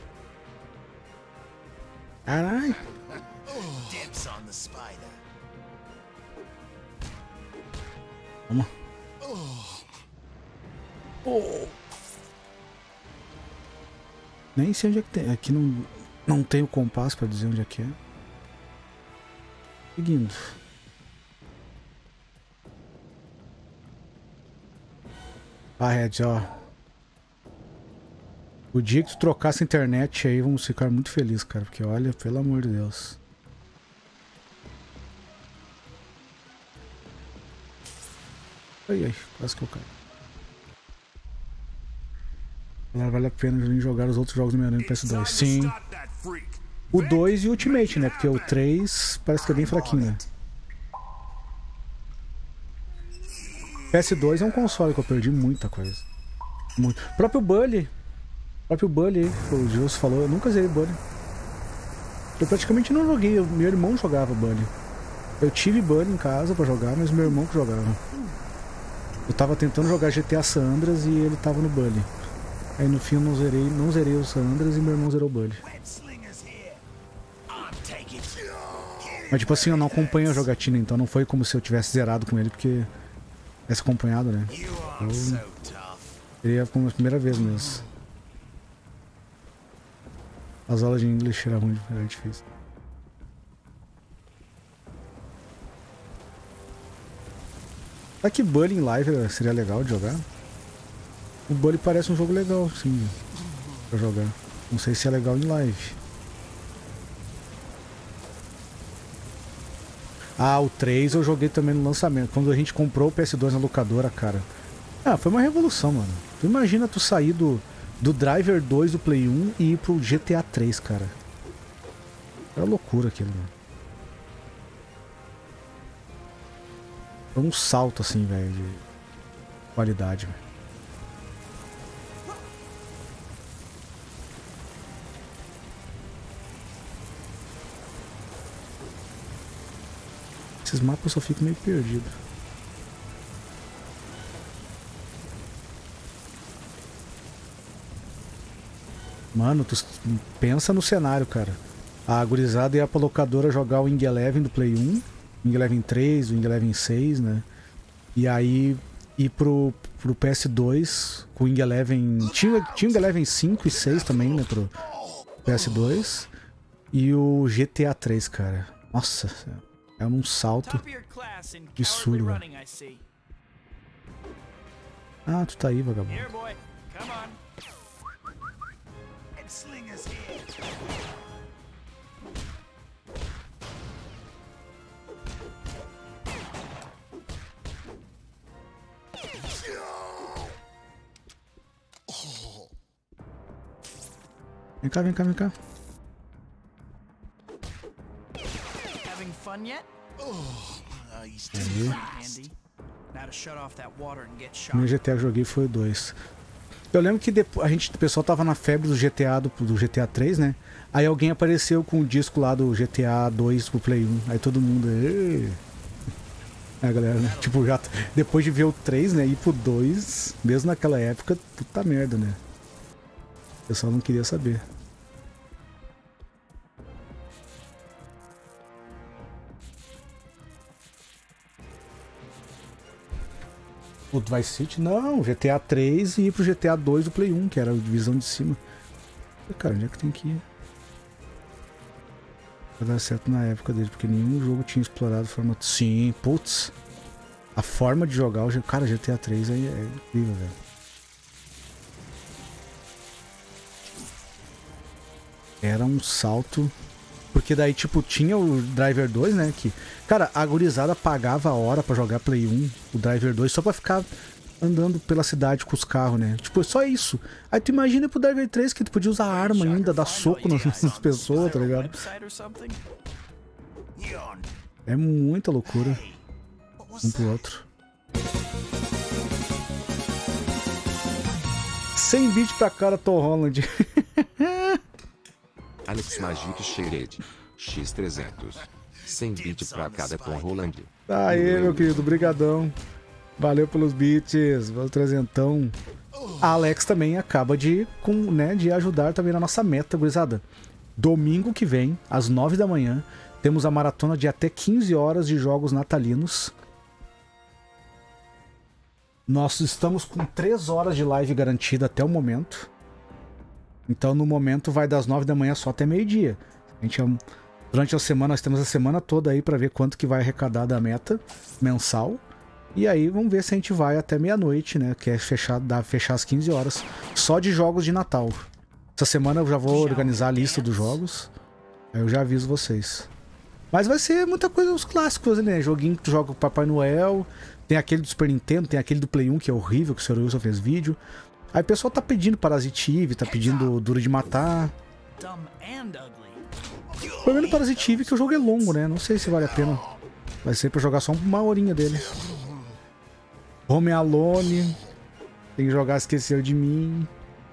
Caralho. Dibs on the spider. Toma. Oh. Nem sei onde é que tem. Aqui não tem o compasso pra dizer onde é que é. Seguindo. Ah, Red, ó. O dia que tu trocasse a internet aí, vamos ficar muito felizes, cara. Porque olha, pelo amor de Deus. Ai, quase que eu caio. Vale a pena vir jogar os outros jogos do Homem-Aranha no PS2. Sim. O 2 e o Ultimate, né? Porque o 3 parece que é bem fraquinho, né? PS2 é um console que eu perdi muita coisa. Muito. O próprio Bully aí, o Gilson falou, eu nunca zerei Bully. Eu praticamente não joguei, meu irmão jogava Bully. Eu tive Bully em casa pra jogar, mas meu irmão que jogava. Eu tava tentando jogar GTA San Andreas e ele tava no Bully. Aí no fim eu não zerei o San Andreas e meu irmão zerou o Bully. Mas tipo assim, eu não acompanho a jogatina, então não foi como se eu tivesse zerado com ele, porque tivesse acompanhado, né? Eu seria como a primeira vez mesmo. As aulas de inglês era ruim, era difícil. Será que Bully em live seria legal de jogar? O Bully parece um jogo legal, sim, pra jogar. Não sei se é legal em live. Ah, o 3 eu joguei também no lançamento. Quando a gente comprou o PS2 na locadora, cara. Ah, foi uma revolução, mano. Tu imagina tu sair do Driver 2 do Play 1 e ir pro GTA 3, cara. Era loucura aquilo, mano. Foi um salto assim, velho, de qualidade, velho. Esses mapas eu só fico meio perdido. Mano, tu pensa no cenário, cara. A gurizada ia pra locadora jogar o Wing Eleven do Play 1, Wing Eleven 3, Wing Eleven 6, né? E aí ir pro PS2 com o Wing Eleven... Tinha o Wing Eleven 5 e 6 também, né? Pro PS2. E o GTA 3, cara. Nossa, é um salto absurdo. Ah, tu tá aí, vagabundo. Vem cá, vem cá, vem cá. Meu GTA que eu joguei foi o 2. Eu lembro que depois, o pessoal tava na febre do GTA 3, né? Aí alguém apareceu com o disco lá do GTA 2 pro Play 1. Aí todo mundo... A galera, né? Tipo, já depois de ver o 3, né? Ir pro 2, mesmo naquela época, puta merda, né? O pessoal não queria saber. O Vice City? Não, GTA 3 e ir pro GTA 2 do Play 1, que era a divisão de cima. Cara, onde é que tem que ir? Vai dar certo na época dele, porque nenhum jogo tinha explorado formato. Sim, putz. A forma de jogar o cara, GTA 3 é incrível, velho. Era um salto. Porque daí, tipo, tinha o Driver 2, né? Que, cara, a gurizada pagava a hora pra jogar Play 1, o Driver 2, só pra ficar andando pela cidade com os carros, né? Tipo, só isso. Aí tu imagina pro Driver 3 que tu podia usar arma ainda, dar soco nas pessoas, tá ligado? É muita loucura. Um pro outro. 100 bits pra cara, Tom Holland. Alex Magic Shaded X300 100 bits pra cada Tom Holland. Aê, meu querido, brigadão. Valeu pelos bits, valeu trezentão. A Alex também acaba de ajudar também na nossa meta, gurizada. Domingo que vem, às 9 da manhã, temos a maratona de até 15 horas de jogos natalinos. Nós estamos com 3 horas de live garantida até o momento. Então, no momento, vai das 9 da manhã só até meio-dia. Durante a semana, nós temos a semana toda aí para ver quanto que vai arrecadar da meta mensal. E aí, vamos ver se a gente vai até meia-noite, né? Que é fechar às 15 horas. Só de jogos de Natal. Essa semana eu já vou organizar a lista dos jogos. Aí eu já aviso vocês. Mas vai ser muita coisa, os clássicos, né? Joguinho que tu joga com o Papai Noel. Tem aquele do Super Nintendo, tem aquele do Play 1 que é horrível, que o Sr. Wilson fez vídeo. Aí o pessoal tá pedindo Parasite Eve, tá pedindo Duro de Matar. O problema do Parasite Eve é que o jogo é longo, né? Não sei se vale a pena. Vai ser pra jogar só uma horinha dele. Home Alone. Tem que jogar Esqueceu de Mim.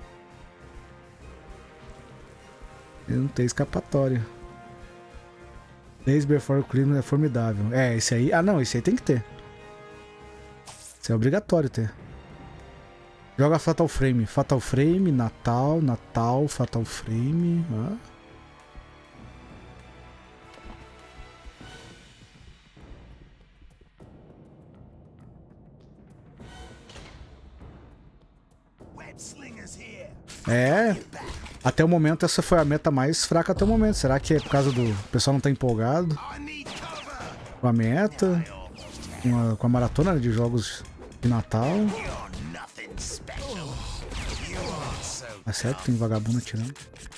Não tem escapatória. Days Before Christmas é formidável. É, esse aí... Ah, não, esse aí tem que ter. Esse é obrigatório ter. Joga Fatal Frame. Fatal Frame, Natal, Fatal Frame. Ah. É. Até o momento essa foi a meta mais fraca até o momento. Será que é por causa do... O pessoal não tá empolgado com a meta? Com a maratona de jogos de Natal? É certo, tem vagabundo atirando.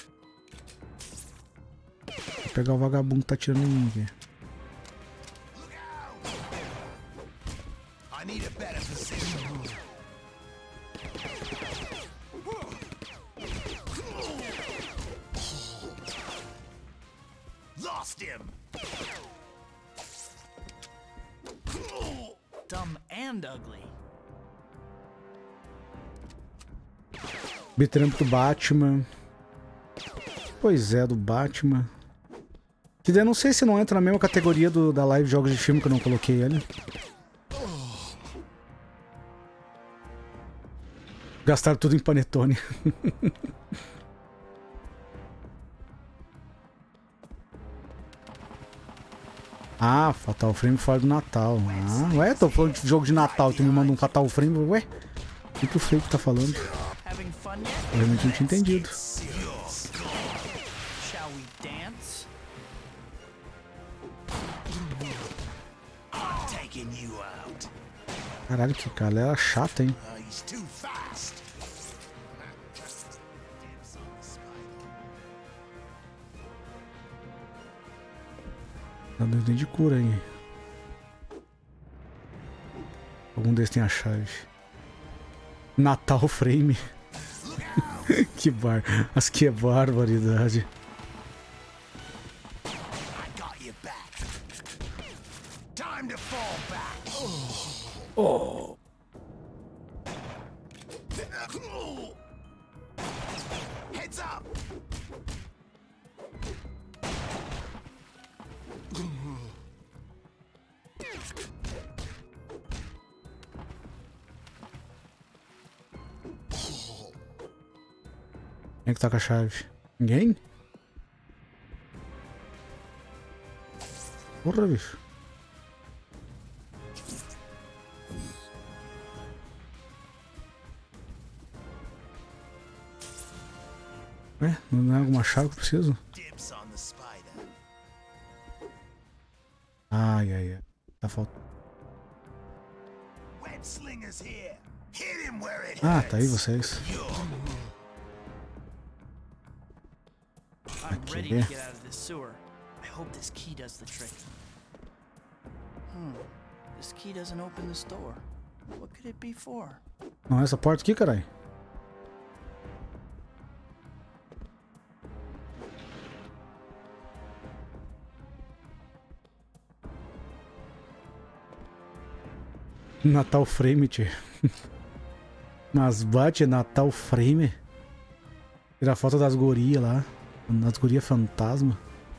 Vou pegar o vagabundo que tá atirando em mim aqui. Lost him. Dumb and ugly. Bitramp do Batman. Pois é, do Batman. Que daí eu não sei se não entra na mesma categoria da live de jogos de filme que eu não coloquei ele. Gastaram tudo em panetone. Ah, Fatal Frame fora do Natal. Ah, ué, tô falando de jogo de Natal, tu me manda um Fatal Frame, ué? O que o Fake tá falando? Eu realmente não tinha entendido. Caralho, que galera chata, hein? Tá dando de cura aí. Algum desses tem a chave. Natal Frame. Mas que barbaridade. Oh. Heads up. Quem é que tá com a chave? Ninguém? Porra, bicho. Ué, não é alguma chave que eu preciso? Ai, ai, ai. Tá faltando. Ah, tá aí vocês. Aqui. Não é essa porta aqui, caralho? Natal Frame, tio. Mas bate Natal Frame. Tira a foto das gurias lá. Das gurias fantasma.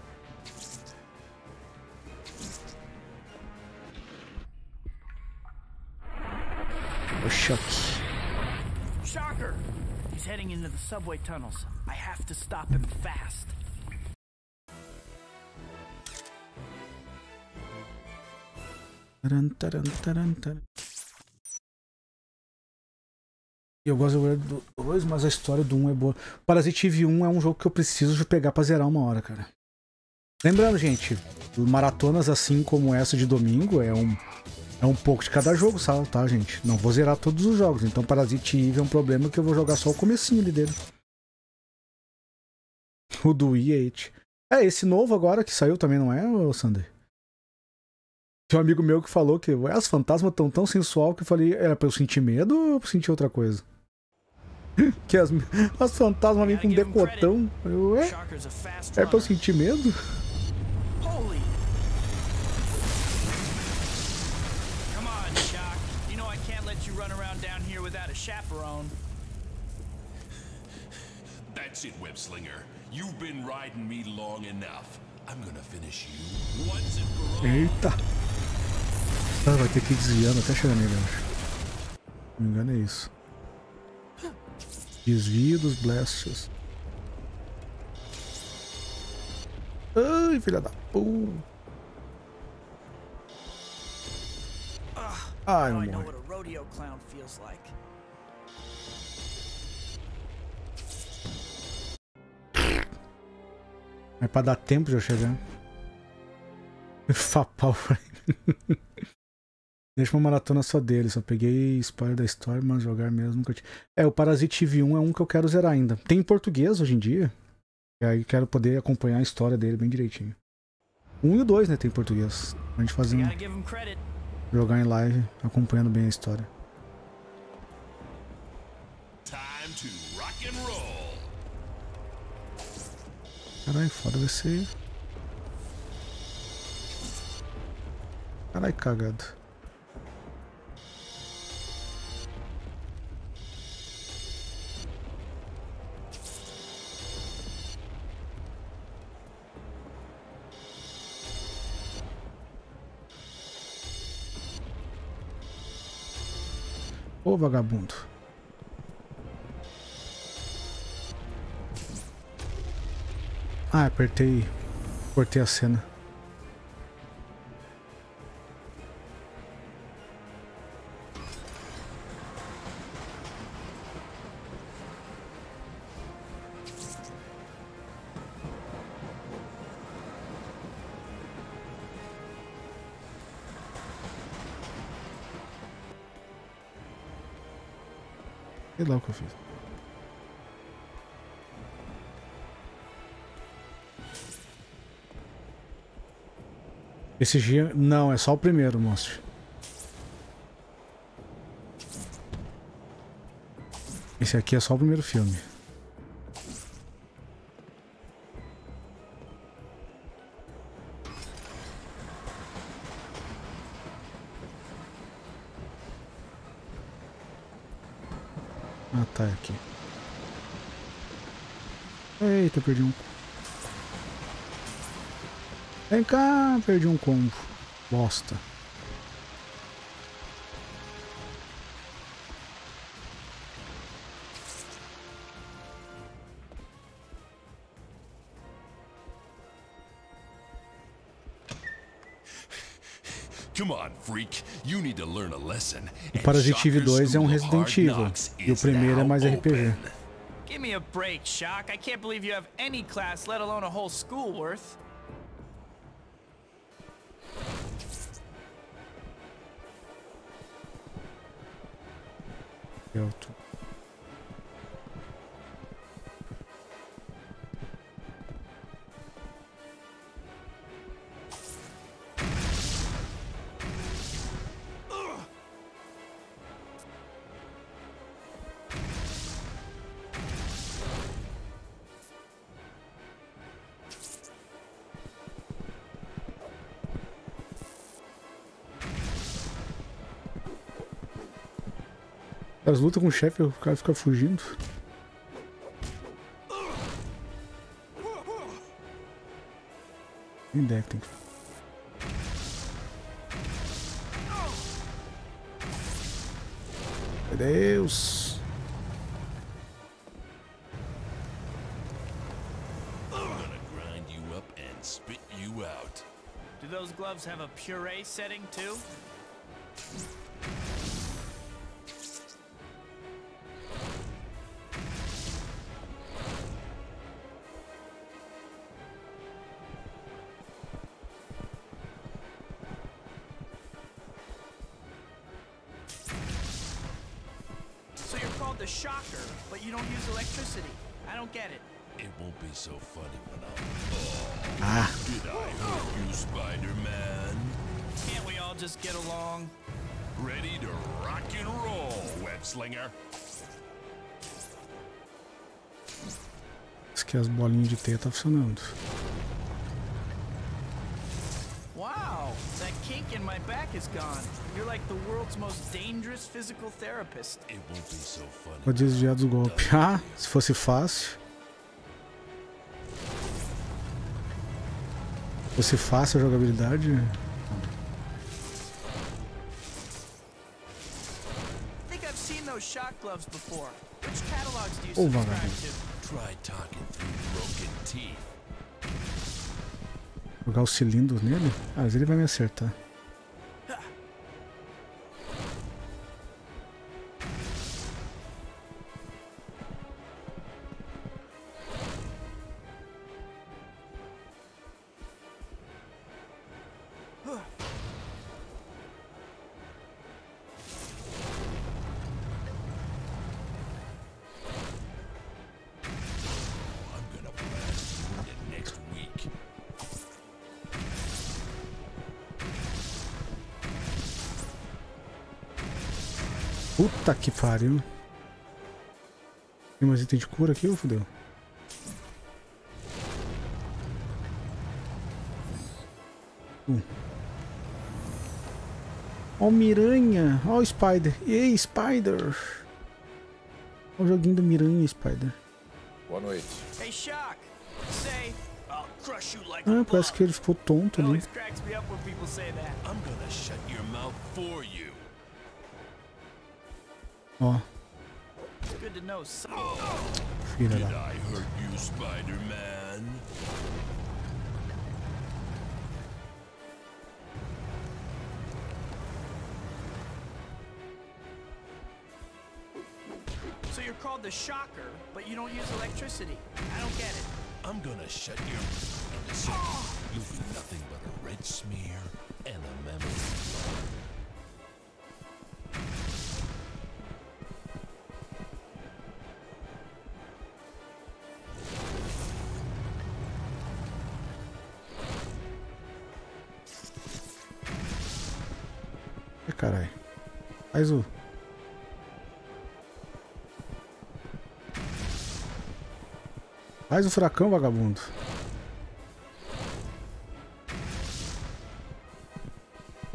O choque. Shocker! He's heading into the subway tunnels. I have to stop him fast. Eu gosto do 2, mas a história do 1 é boa. Parasite Eve 1 é um jogo que eu preciso de pegar pra zerar uma hora, cara. Lembrando, gente, maratonas assim como essa de domingo é um pouco de cada jogo, sabe, tá, gente? Não vou zerar todos os jogos, então Parasite Eve é um problema que eu vou jogar só o comecinho ali dele. O do E8. É, esse novo agora que saiu também, não é, Sander? Tem um amigo meu que falou que as fantasmas estão tão sensual que eu falei, era pra eu sentir medo ou pra eu sentir outra coisa? Que as fantasmas vêm com decotão. Eu, é pra eu sentir medo? Come on, Shock. You know I can't let you run around down here without a chaperone. That's it, Web Slinger. You've been riding me long enough. I'm gonna finish you once and for all. Eita! Ah, vai ter que ir desviando até chegar nele, eu acho. Se não me engano é isso. Desvio dos blasts. Ai, filha da puta. Ai, eu morri. É pra dar tempo de eu chegar. Fapau. Deixa uma maratona só dele. Só peguei spoiler da história, mas jogar mesmo nunca tinha. É, o Parasite Eve 1 é um que eu quero zerar ainda. Tem em português hoje em dia. E aí quero poder acompanhar a história dele bem direitinho. 1 e o 2, né, tem em português. A gente fazendo. Jogar em live, acompanhando bem a história. Time to rock and roll. Caralho, foda vai ser. Caralho, cagado. Ô, vagabundo. Ah, apertei. Cortei a cena. Sei lá o que eu fiz. Esse dia... Não, é só o primeiro, monstro. Esse aqui é só o primeiro filme. Ah, tá aqui. Eita, perdi um. Vem cá, perdi um combo. Bosta. Come on, freak. You need to learn a lesson. O Parasite Eve 2 é um Resident Evil e o primeiro é mais RPG. Give me a break, Shock. I can't believe you have any class, let alone a whole school worth. As lutas com o chefe, o cara fica fugindo. Nem deve, tem que... Meu Deus! Do those gloves have a puree setting too? The shocker, but you don't use electricity. I don't get it. It won't be so funny when I'm... Did I hurt you, Spider-Man? Can't we all just get along? Ready to rock and roll, Web-Slinger. Isso que as bolinhas de teia tá funcionando. Wow, that kink in my back is gone. You're like the world's most dangerous physical therapist. It won't be so funny. Vou desviar dos golpes. Ah, se fosse fácil. Se fosse fácil a jogabilidade. I think I've seen those shock gloves before. Which catalogs do you subscribe to? Try talking through broken teeth. Jogar o cilindro nele? Ah, mas ele vai me acertar. Puta que pariu. Tem mais item de cura aqui ou fodeu? Ó o Miranha. Ó o Spider. Ei, Spider. Ó o joguinho do Miranha, Spider. Boa noite. Hey, Shock. Say, I'll crush you like Ah, parece que ele ficou tonto ali. cracks me up when people say that. I'm gonna shut your mouth for you. Ó. It's good to know. Filha Did da... I hurt you, Spider-Man? So you're called the Shocker, but you don't use electricity. I don't get it. I'm gonna shut your... You'll be nothing but a red smear and a memory. Caralho. Faz o... Faz o furacão, vagabundo.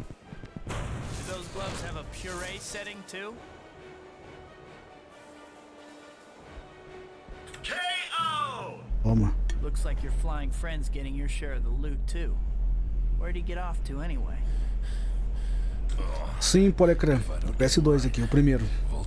Do those gloves have a puree setting too? Looks like your flying friend's getting your share of the loot too. Where'd he get off to anyway? Sim, Polecran. PS2 aqui, o primeiro.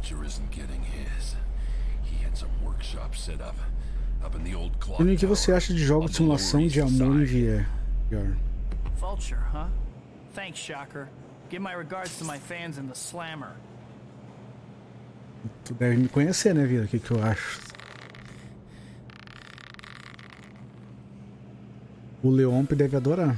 E o que você acha de jogos de simulação de amor em VR? Vulture, huh? Thanks, Shocker. Give my regards to my fans in the Slammer. Tu deve me conhecer, né, Vila? O que eu acho? O Leomp deve adorar.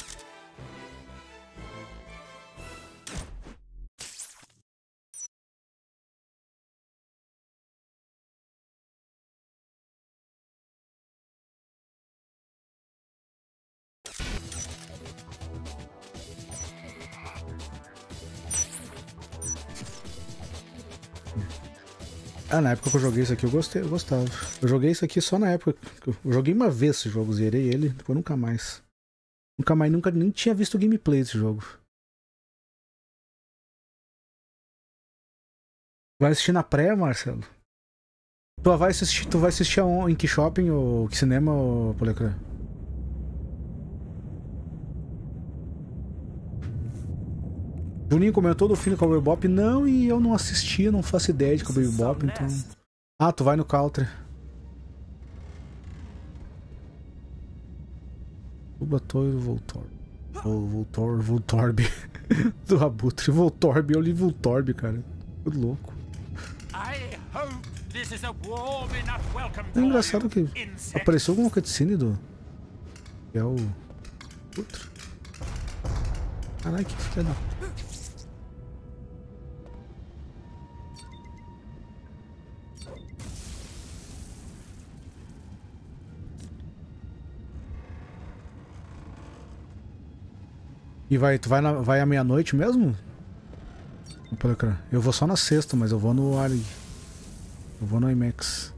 Ah, na época que eu joguei isso aqui eu gostava. Eu joguei isso aqui só na época. Eu joguei uma vez esse jogo, zerei ele, depois nunca mais. Nunca nem tinha visto gameplay desse jogo. Vai assistir na pré, Marcelo? Tu vai assistir em que shopping ou que cinema, ou Polecran? Juninho comentou do filme Cowboy Bebop. Não, e eu não assisti, não faço ideia de Cowboy Bebop, então... Ah, tu vai no Country. Dublatório do Voltorb. Do Abutre. Voltorb, eu li Voltorb, cara. Tudo louco. É engraçado que apareceu alguma cutscene do... Que é o... Outro. Caralho, que filha da... E tu vai à meia-noite mesmo? Eu vou só na sexta, mas eu vou no Ali. Eu vou no IMAX.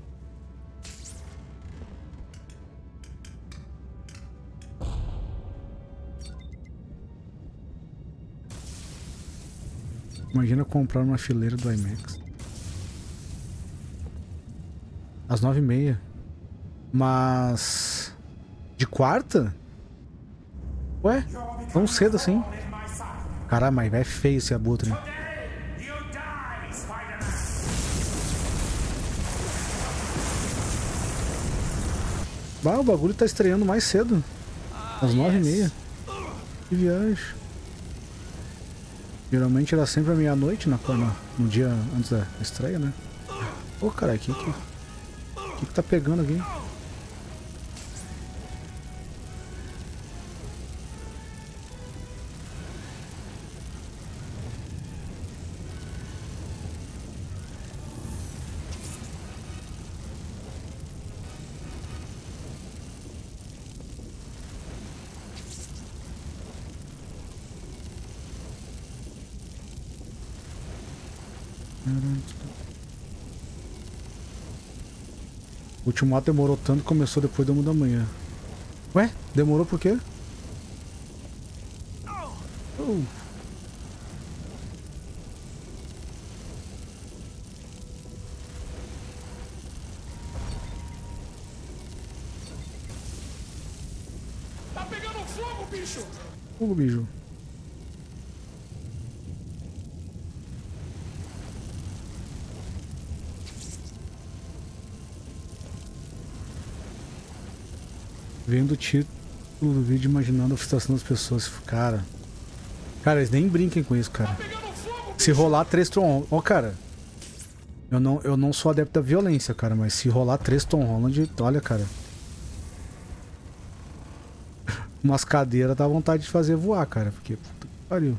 Imagina comprar uma fileira do IMAX. Às 9h30. Mas... De quarta? Ué? Tão cedo assim? Caramba, mas é feio esse Abutre. Bah, o bagulho tá estreando mais cedo. Às 9h30. Que viagem. Geralmente era sempre à meia-noite no dia antes da estreia, né? Ô, cara, o que tá pegando aqui? O Ultimato demorou tanto que começou depois da 1 da manhã. Ué? Demorou por quê? Oh. Tá pegando fogo, bicho! Fogo, bicho. Vendo o título do vídeo, imaginando a frustração das pessoas. Cara, eles nem brinquem com isso, cara. Se rolar 3 Tom... Ó, cara, eu não sou adepto da violência, cara, mas se rolar 3 Tom Holland, olha, cara, umas cadeiras dá vontade de fazer voar, cara, porque puta que pariu.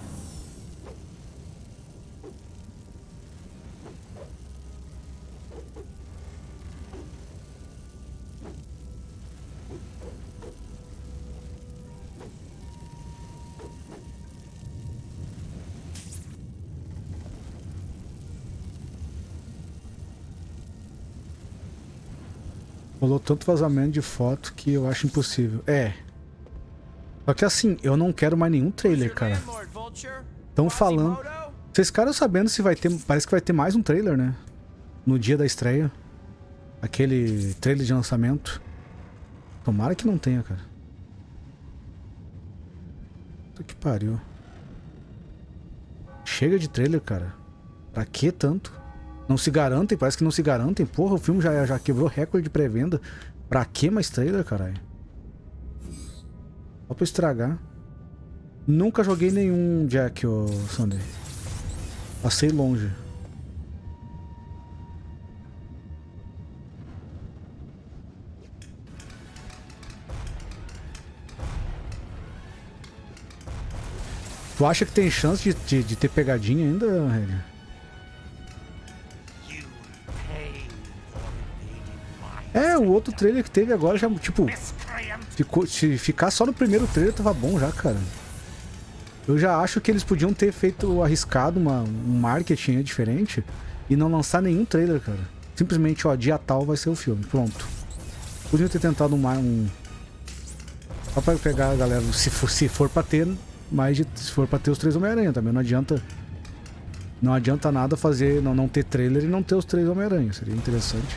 Rolou tanto vazamento de foto que eu acho impossível. É. Só que assim, eu não quero mais nenhum trailer, cara. Estão falando... Vocês ficaram sabendo se vai ter... Parece que vai ter mais um trailer, né? No dia da estreia. Aquele trailer de lançamento. Tomara que não tenha, cara. Puta que pariu. Chega de trailer, cara. Pra que tanto? Não se garantem, parece que não se garantem. Porra, o filme já quebrou recorde de pré-venda. Pra que mais trailer, caralho? Só pra estragar. Nunca joguei nenhum Jack, ô Sandy. Passei longe. Tu acha que tem chance de ter pegadinha ainda, Helio? É, o outro trailer que teve agora já, tipo... se ficar só no primeiro trailer tava bom já, cara. Eu já acho que eles podiam ter feito arriscado um marketing diferente e não lançar nenhum trailer, cara. Simplesmente, ó, dia tal vai ser o filme, pronto. Podiam ter tentado só pra pegar a galera, se for pra ter... se for pra ter os 3 Homem-Aranha também, não adianta nada fazer, não ter trailer e não ter os 3 Homem-Aranha, seria interessante.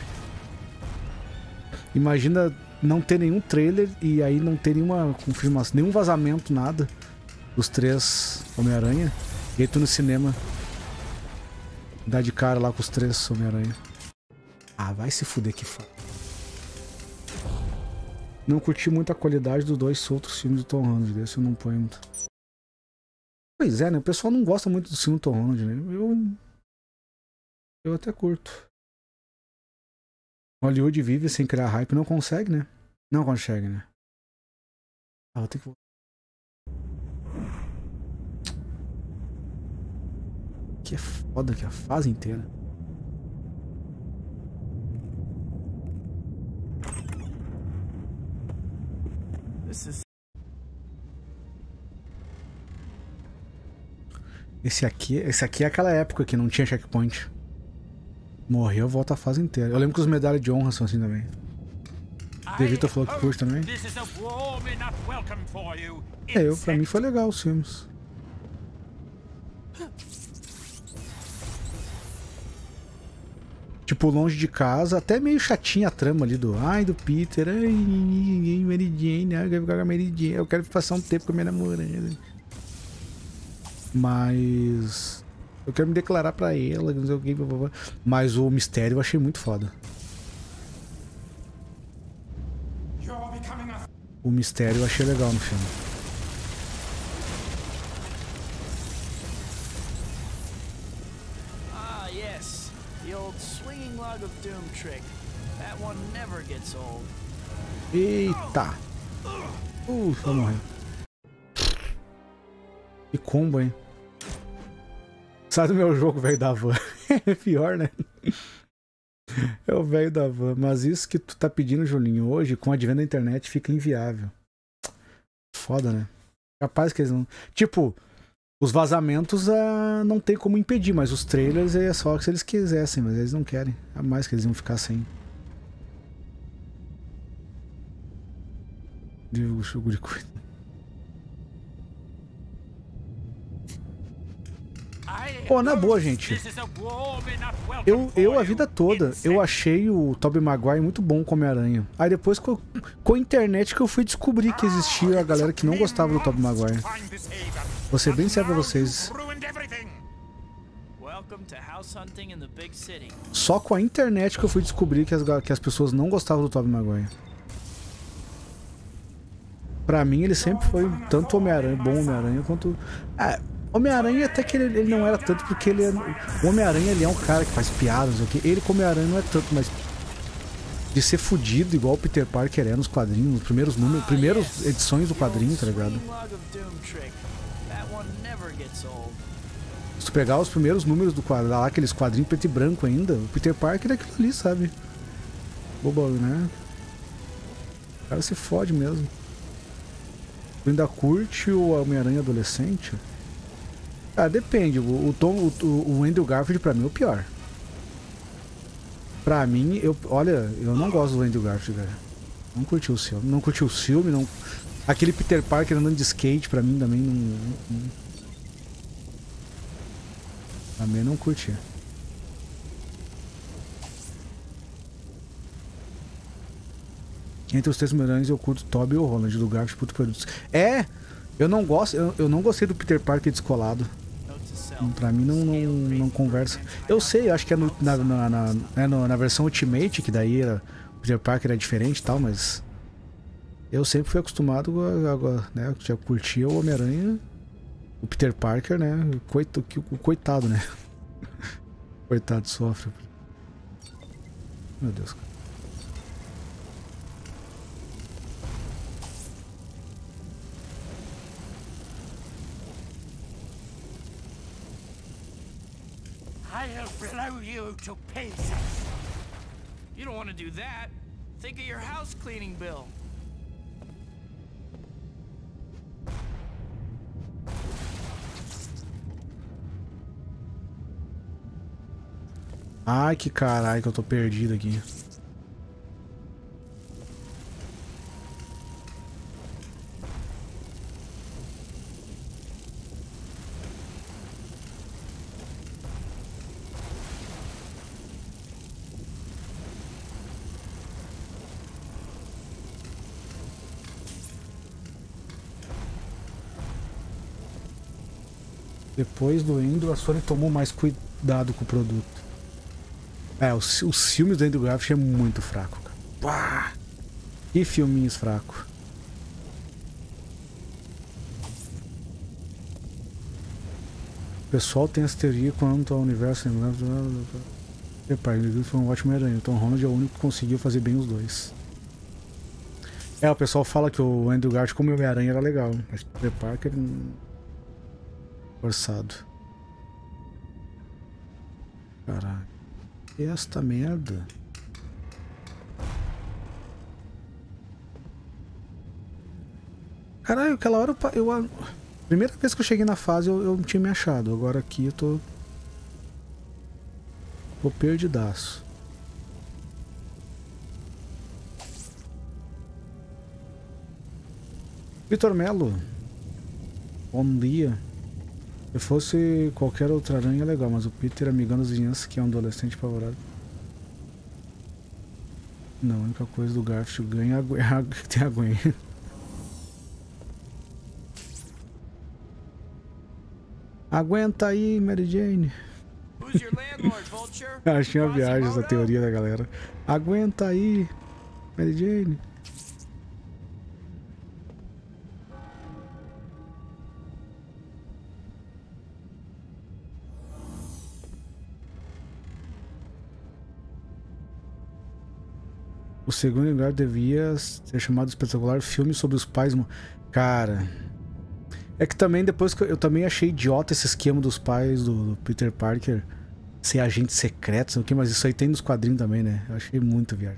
Imagina não ter nenhum trailer e aí não ter nenhuma confirmação, nenhum vazamento, nada dos 3 Homem-Aranha, e aí tu no cinema dá de cara lá com os 3 Homem-Aranha. Ah, vai se fuder que foda. Não curti muito a qualidade dos 2 outros filmes do Tom Holland, desse eu não ponho muito. Pois é, né? O pessoal não gosta muito do filme do Tom Holland, né? Eu até curto. Hollywood vive sem criar hype, não consegue, né? Não consegue, né? Ah, vou ter que... Que é foda que a fase inteira. Esse aqui é aquela época que não tinha checkpoint. Morreu, volta a fase inteira. Eu lembro que os medalhas de honra são assim também. Devito falou que curte também. Pra mim foi legal os filmes. Tipo, longe de casa, até meio chatinha a trama ali do Peter, Mary Jane, eu quero ficar com a Mary Jane, eu quero passar um tempo com a minha namorada. Mas eu quero me declarar pra ela, não sei o que, mas o mistério eu achei muito foda. O mistério eu achei legal no filme. Ah, yes. The old swinging log of doom trick. That one never gets old. Eita. Vai morrer. Que combo, hein? Sai do meu jogo, velho da van. É pior, né? É o velho da van. Mas isso que tu tá pedindo, Julinho, hoje, com o advento da internet, fica inviável. Foda, né? Capaz que eles não... Tipo, os vazamentos não tem como impedir, mas os trailers é só se eles quisessem, mas eles não querem. A mais que eles iam ficar sem. O jogo de coisa. Pô, na boa, gente. Eu a vida toda, eu achei o Tobey Maguire muito bom como Homem-Aranha. Aí depois com a internet que eu fui descobrir que existia a galera que não gostava do Tobey Maguire. Vou ser bem sério pra vocês. Só com a internet que eu fui descobrir que as pessoas não gostavam do Tobey Maguire. Pra mim ele sempre foi tanto Homem-Aranha, bom Homem-Aranha, quanto... Homem-Aranha até que ele não era tanto, porque ele é... O Homem-Aranha ele é um cara que faz piadas, ok? Ele como Homem-Aranha não é tanto, mas... De ser fudido igual o Peter Parker é nos quadrinhos, nos primeiros números, primeiras edições do quadrinho, tá ligado? Se tu pegar os primeiros números do quadrinho, lá aqueles quadrinhos preto e branco ainda, o Peter Parker é aquilo ali, sabe? Bobo, né? O cara se fode mesmo. Tu ainda curte o Homem-Aranha adolescente? Ah, depende. O Andrew Garfield pra mim é o pior. Pra mim, olha, eu não gosto do Andrew Garfield, cara. Não curti o filme. Não curti o filme, não... Aquele Peter Parker andando de skate, pra mim também não... Também não curti. Entre os três Homem-Aranhas eu curto o Tobey e o Holland, do Garfield, puto produtos. Eu não gosto, eu não gostei do Peter Parker descolado. Pra mim não conversa. Eu sei, acho que é na versão Ultimate, que daí o Peter Parker é diferente e tal, mas eu sempre fui acostumado né, já curtia o Homem-Aranha, o Peter Parker, né, o coitado, né. Coitado, sofre. Meu Deus, cara. I'll blow you to pieces. You don't want to do that. Think of your house cleaning bill. Ai, que caralho que eu tô perdido aqui. Depois do Andrew, a Sony tomou mais cuidado com o produto. Os filmes do Andrew Garfield é muito fraco, cara. Pá! Que filminhos fracos. O pessoal tem essa teoria quanto ao universo. Ele foi um ótimo Aranha. Tom Holland é o único que conseguiu fazer bem os dois. O pessoal fala que o Andrew Garfield como Homem-Aranha era legal, mas o Peter Parker forçado. Caralho. E esta merda? Caralho, aquela hora primeira vez que eu cheguei na fase eu não tinha me achado. Agora aqui eu tô perdidaço. Vitor Melo, bom dia. Se fosse qualquer outra aranha é legal, mas o Peter amigando as vizinhanças, que é um adolescente apavorado. Não, a única coisa do Garfield ganha tem a Gwen. Aguenta aí, Mary Jane. Achei uma viagem essa teoria da galera. Aguenta aí, Mary Jane. O segundo lugar devia ser chamado espetacular filme sobre os pais. Cara, é que também depois que eu também achei idiota esse esquema dos pais do Peter Parker ser agente secreto, sei o que, mas isso aí tem nos quadrinhos também, né? Eu achei muito viagem.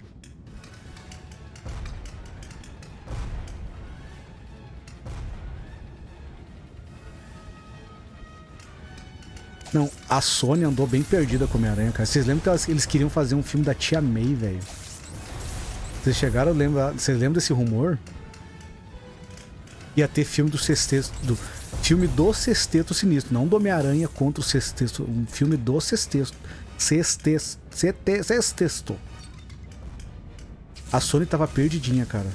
Não, a Sony andou bem perdida com o Homem-Aranha, cara. Vocês lembram que eles queriam fazer um filme da Tia May, velho? Vocês chegaram a lembrar... Vocês lembram desse rumor? Ia ter filme do Sexteto... Filme do Sexteto Sinistro. Não do Homem-Aranha contra o Sexteto. Um filme do Sexteto. Sexteto. A Sony tava perdidinha, cara.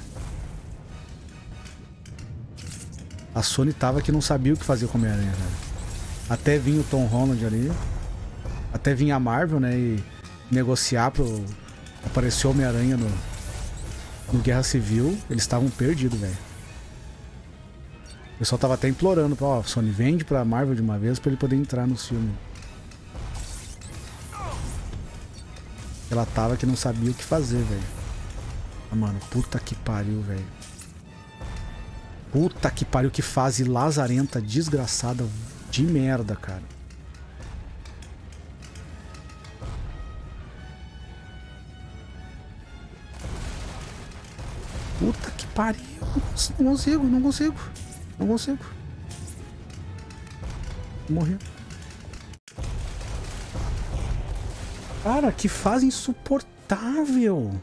A Sony tava que não sabia o que fazer com o Homem-Aranha, cara. Até vinha o Tom Holland ali. Até vinha a Marvel, né? E negociar pro... Apareceu o Homem-Aranha no Guerra Civil. Eles estavam perdidos, velho. O pessoal tava até implorando pra, ó, Sony, vende pra Marvel de uma vez pra ele poder entrar no filme. Ela tava que não sabia o que fazer, velho. Ah, mano, puta que pariu, velho. Puta que pariu, que fase lazarenta, desgraçada de merda, cara. Puta que pariu. Não consigo. Vou morrer. Cara, que fase insuportável.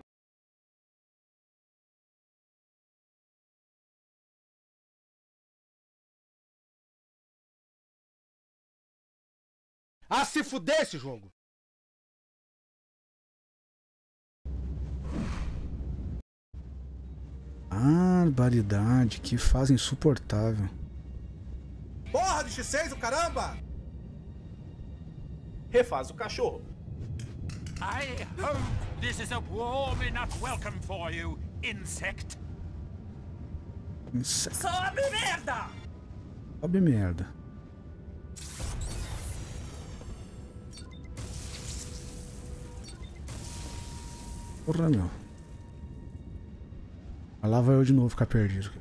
Ah, se fuder esse jogo! Barbaridade, que fase insuportável. Porra de X6, o caramba! Refaz o cachorro. I hope this is a warm enough welcome for you, insect. Sobe merda! Sobe merda. Porra, meu. Lá vai eu de novo ficar perdido.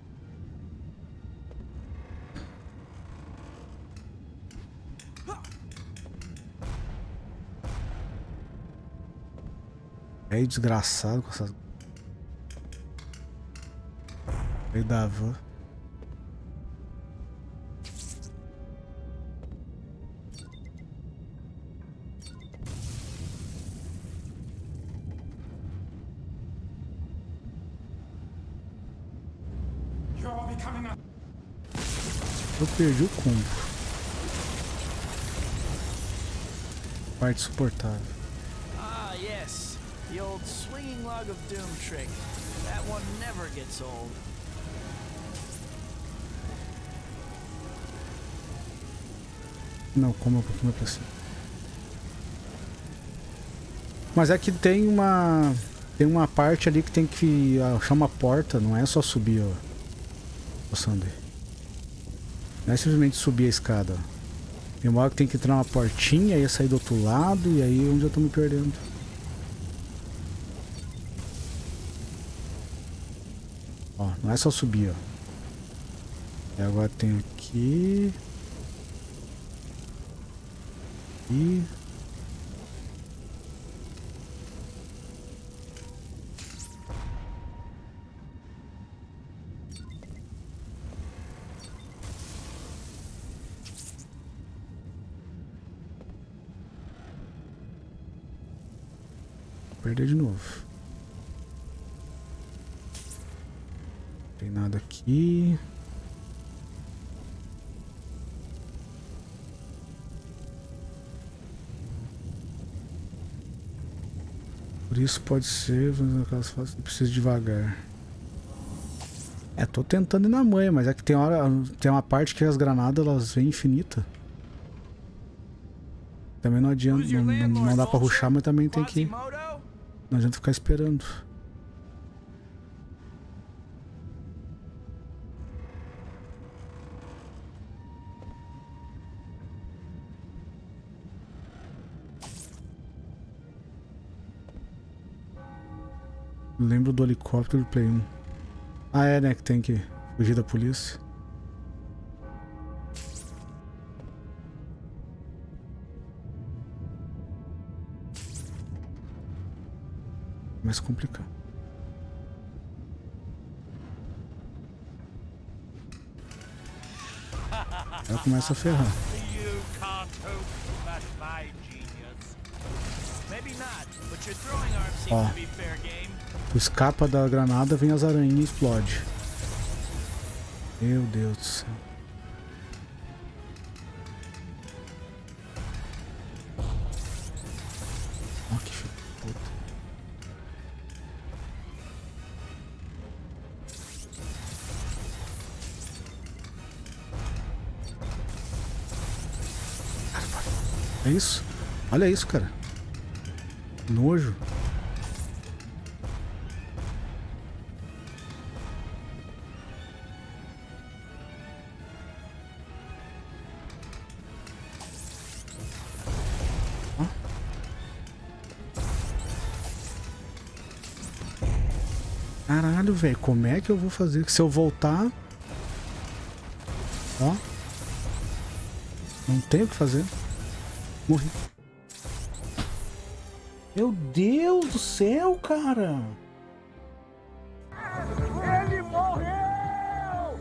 É desgraçado com essas... Aí da van. Eu perdi o combo. Parte suportável. Ah, yes. The old swinging log of doom trick. That one never gets old. Não, como um pouquinho pra cima. Mas é que tem uma parte ali que tem que achar uma porta, não é só subir, ó. O Sander. Não é simplesmente subir a escada, ó. Tem uma hora que tem que entrar uma portinha e sair do outro lado, e aí é onde eu tô me perdendo. Ó, não é só subir, ó. E agora tem aqui. E perder de novo. Não tem nada aqui. Por isso pode ser, aquelas fases que precisa devagar. É, tô tentando ir na manha, mas é que tem uma parte que as granadas elas vêm infinitas. Também não adianta, não dá pra rushar, mas também tem que... Não adianta ficar esperando. Lembro do helicóptero do Play 1. Ah, é, né? Que tem que fugir da polícia. Mais complicado. Ela começa a ferrar. Ó. Tu escapa da granada, vem as aranhas e explode. Meu Deus do céu. Ó, que filho de puta. É isso? Olha isso, cara. Nojo. Caralho, velho, como é que eu vou fazer? Se eu voltar... Ó. Não tenho o que fazer. Morri. Meu Deus do céu, cara. Ele morreu!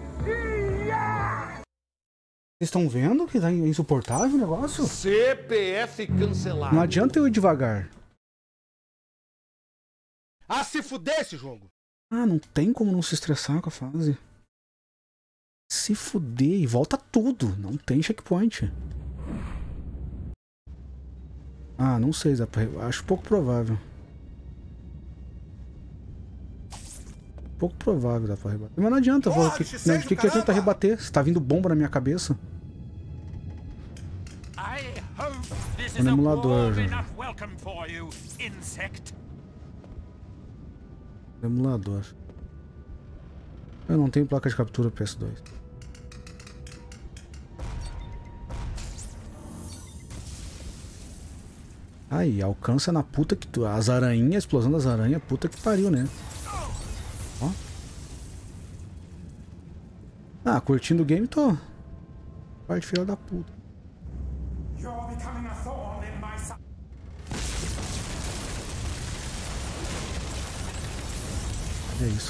Vocês estão vendo que tá insuportável o negócio? CPF cancelado. Não adianta eu ir devagar. Ah, se fuder esse jogo. Ah, não tem como não se estressar com a fase. Se fuder e volta tudo. Não tem checkpoint. Ah, não sei, acho pouco provável. Pouco provável dar pra rebater. Mas não adianta, o que adianta rebater? Se tá vindo bomba na minha cabeça. No emulador, já. Emulador. Eu não tenho placa de captura PS2. Aí, alcança na puta que tu... As aranhas, a explosão das aranhas, puta que pariu, né? Ó. Ah, curtindo o game, tô. Parte filha da puta. É isso.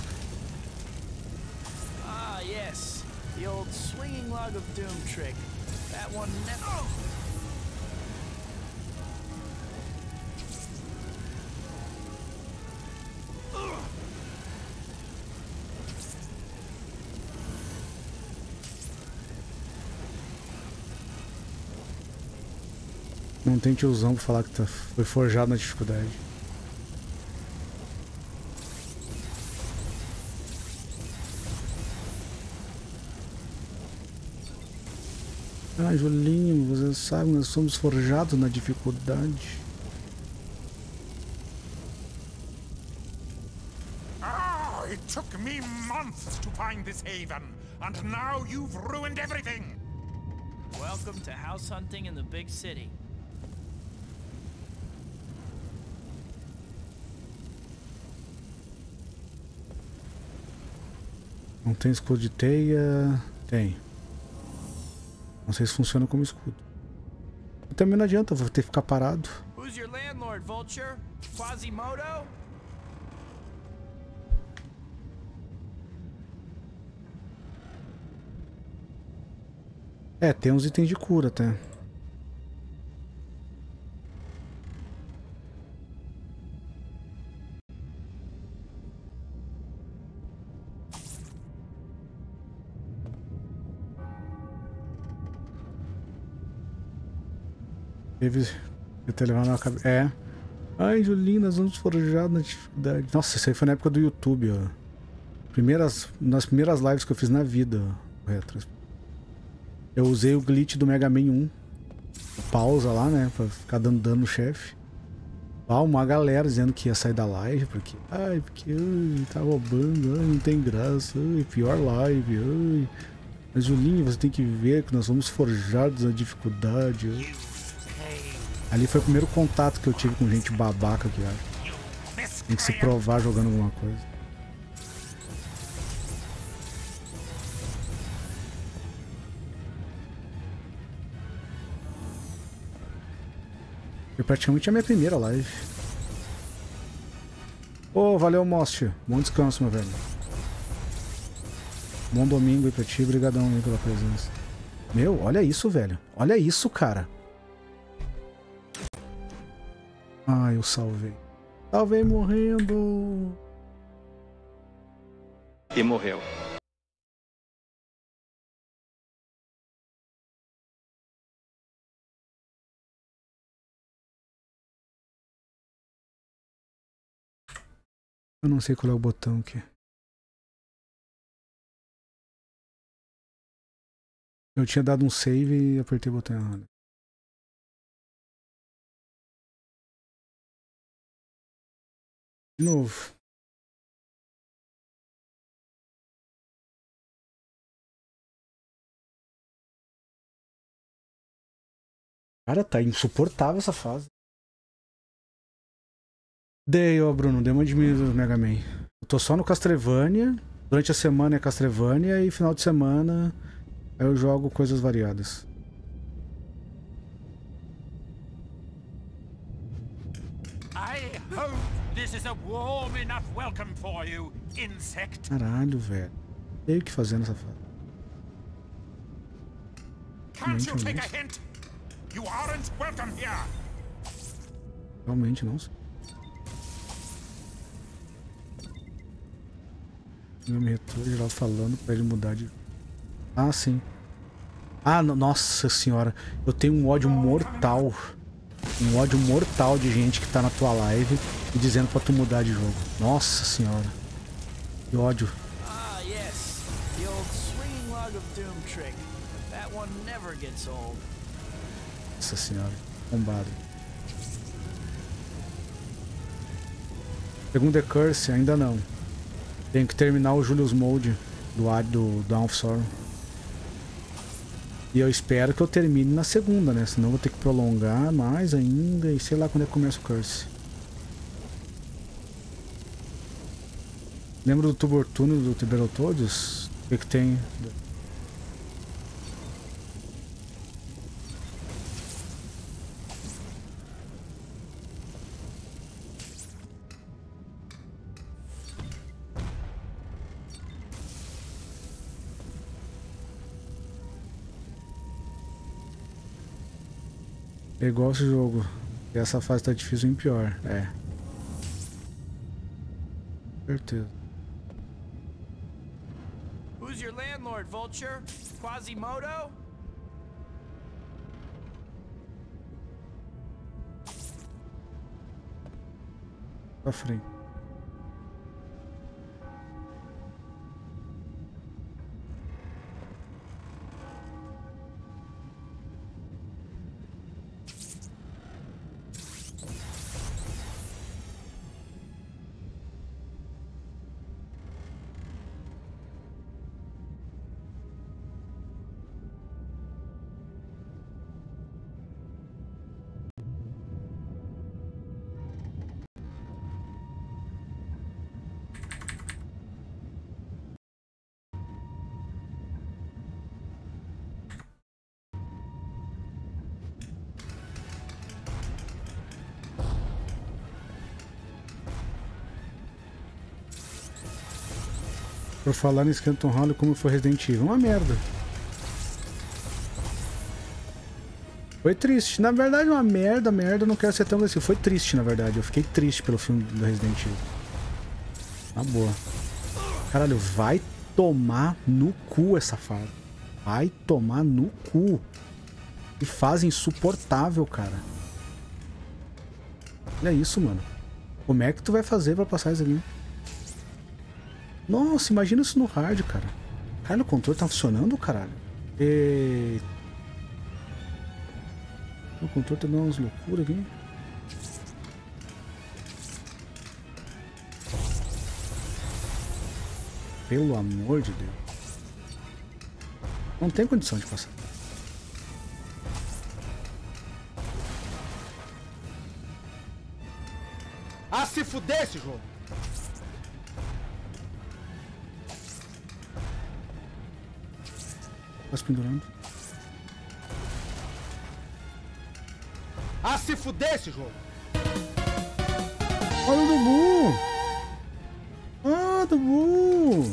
Ah, yes. The old swinging log of doom trick. That one never... Não tem tiozão pra falar que foi forjado na dificuldade. Ah, Julinho, você sabe, nós somos forjados na dificuldade. Ah, it took me months to find this haven, and now you've ruined everything. Welcome to house hunting in the big city. Não tem escudo de teia? Tem. Não sei se funciona como escudo. Também não adianta, vou ter que ficar parado. Who's your landlord, Vulture? Quasimodo? É, tem uns itens de cura até. Teve até levar na cabeça. É. Ai, Julinho, nós vamos forjar na dificuldade. Nossa, isso aí foi na época do YouTube, ó. Nas primeiras lives que eu fiz na vida, ó. Retro. Eu usei o glitch do Mega Man 1. Pausa lá, né? Pra ficar dando dano no chefe. Ah, uma galera dizendo que ia sair da live, porque tá roubando, ai, não tem graça, ai, pior live, ai. Mas Julinho, você tem que ver que nós somos forjados na dificuldade. Ai. Ali foi o primeiro contato que eu tive com gente babaca aqui, ó. Tem que se provar jogando alguma coisa. Foi praticamente a minha primeira live. Ô, valeu, Most. Bom descanso, meu velho. Bom domingo aí pra ti. Obrigadão aí pela presença. Meu, olha isso, velho. Olha isso, cara. Ah, eu salvei. Salvei morrendo. E morreu. Eu não sei qual é o botão aqui. Eu tinha dado um save e apertei o botão errado. De novo. Cara, tá insuportável essa fase. Dei, ó, Bruno, dei uma diminuída no Mega Man. Eu tô só no Castlevania. Durante a semana é Castlevania e final de semana eu jogo coisas variadas. Caralho, velho. Tem o que fazer nessa fase. Realmente não sei. Eu me retorno geral falando pra ele mudar de... Ah, sim. Ah, nossa senhora. Eu tenho um ódio mortal. Um ódio mortal de gente que tá na tua live e dizendo pra tu mudar de jogo. Nossa senhora. Que ódio. Ah, yes. The old swinging log of doom trick. That one never gets old. Nossa senhora, bombado. Segundo The Curse, ainda não. Tenho que terminar o Julius Mode do Dawn of Sorrow. E eu espero que eu termine na segunda, né? Senão eu vou ter que prolongar mais ainda e sei lá quando é que começa o Curse. Lembra do Tubortuno do Tiberotodes? O que tem? É igual esse jogo. E essa fase tá difícil em pior. É. Certeza. Who's your landlord, Vulture? Quasimodo? Pra frente. Por falar em Skeleton Hollow, como foi Resident Evil? Uma merda. Foi triste. Na verdade, uma merda, não quero ser tão assim. Foi triste, na verdade. Eu fiquei triste pelo filme do Resident Evil. Na boa. Caralho, vai tomar no cu essa fase. Vai tomar no cu. Que fase insuportável, cara. Olha isso, mano. Como é que tu vai fazer pra passar isso aqui? Nossa, imagina isso no hard, cara. Cara, o controle tá funcionando, caralho. E... o controle tá dando umas loucuras aqui. Pelo amor de Deus. Não tem condição de passar. Ah, se fuder esse jogo! Quase pendurando. Ah, se fuder esse jogo! Olha o Dubu! Ah, Dubu!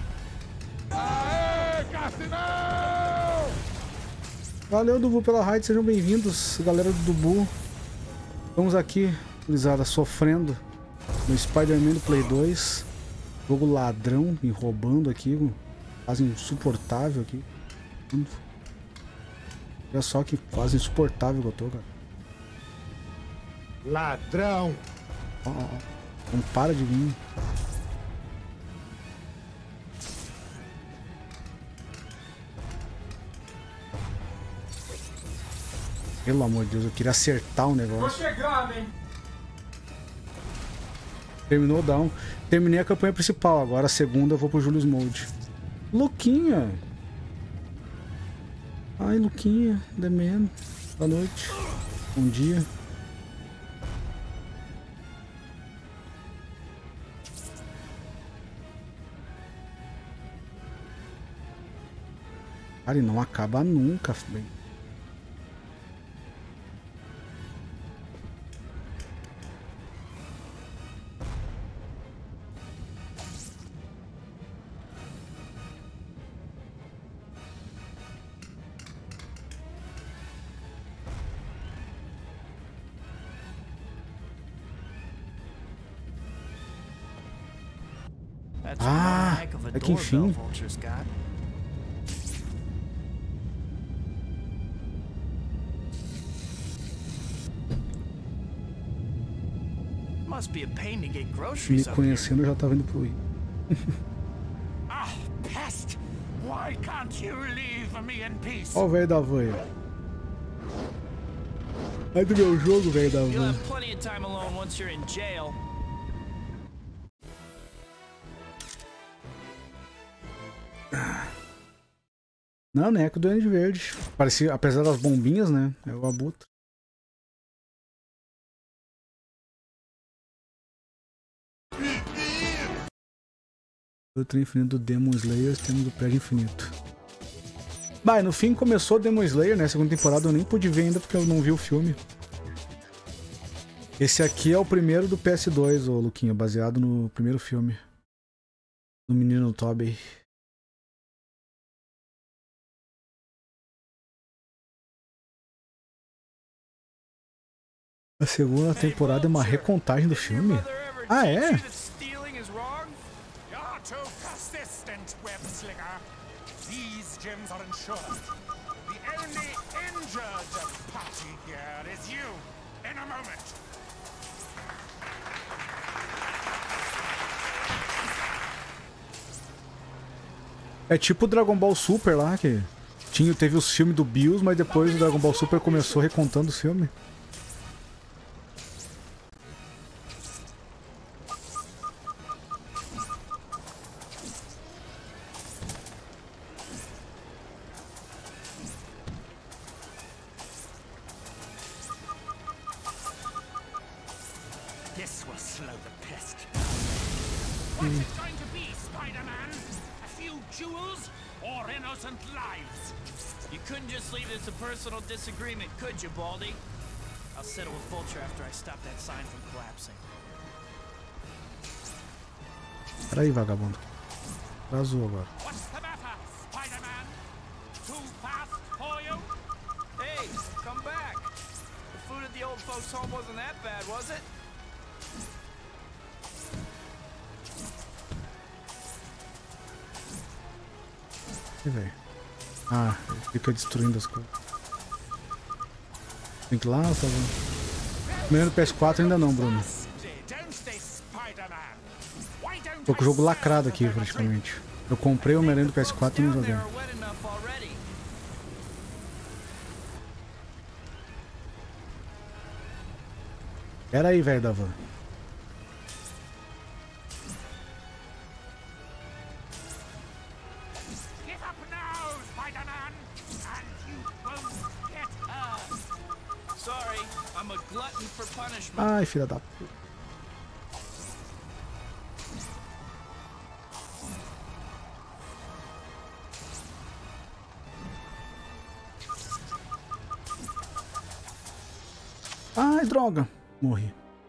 Aê, Cassinão! Valeu, Dubu, pela raid. Sejam bem-vindos, galera do Dubu. Estamos aqui, gurizada, sofrendo no Spider-Man do Play 2. Jogo ladrão, me roubando aqui. Quase insuportável aqui. Olha só que quase insuportável que eu tô, cara. Ladrão! Não para de vir. Pelo amor de Deus, eu queria acertar o negócio. Tô chegando, hein? Terminou o down. Terminei a campanha principal, agora a segunda eu vou pro Julius Mode. Luquinha! Ai, Luquinha, The Man. Boa noite. Bom dia. Cara, e não acaba nunca, bem. Ah, é que enfim. Me conhecendo, eu já tava indo pro Wii. Pest! Why can't you leave me in peace? Ó o velho da van aí. Sai do meu jogo, velho da You'll van. have plenty of time alone once you're in jail. Não, né? Que o Duende Verde. Parecia, apesar das bombinhas, né? É o Abutre. O trem infinito do Demon Slayer, temos o prédio infinito. Bah, no fim começou Demon Slayer, né? Segunda temporada eu nem pude ver ainda porque eu não vi o filme. Esse aqui é o primeiro do PS2, ô Luquinha, baseado no primeiro filme. Do menino Tobey. A segunda temporada é uma recontagem do filme? Ah, é? You're too persistent, web-slinger. These gems are insured. The only injured party here is you. In a moment. É tipo o Dragon Ball Super lá, que teve os filmes do Bills, mas depois o Dragon Ball Super começou recontando os filmes. This will slow the pest. What's it going to be, Spider-Man? A few jewels or innocent lives? You couldn't just leave this a personal disagreement, could you, Baldy? I'll settle with Vulture after I stop that sign from collapsing. Peraí, vagabundo. Vazou agora. What's the matter, Spider-Man? Too fast for you? Hey, come back. The food at the old folks' home wasn't that bad, was it? E velho. Ah, ele fica destruindo as coisas. Tem que ir lá, tá bom. Primeiro do PS4 ainda não, Bruno. Tô com o jogo lacrado aqui, praticamente. Eu comprei o Homem-Aranha do PS4 e não joguei. Pera aí, velho da van. Ai, filha da puta. Ai, droga. Morri.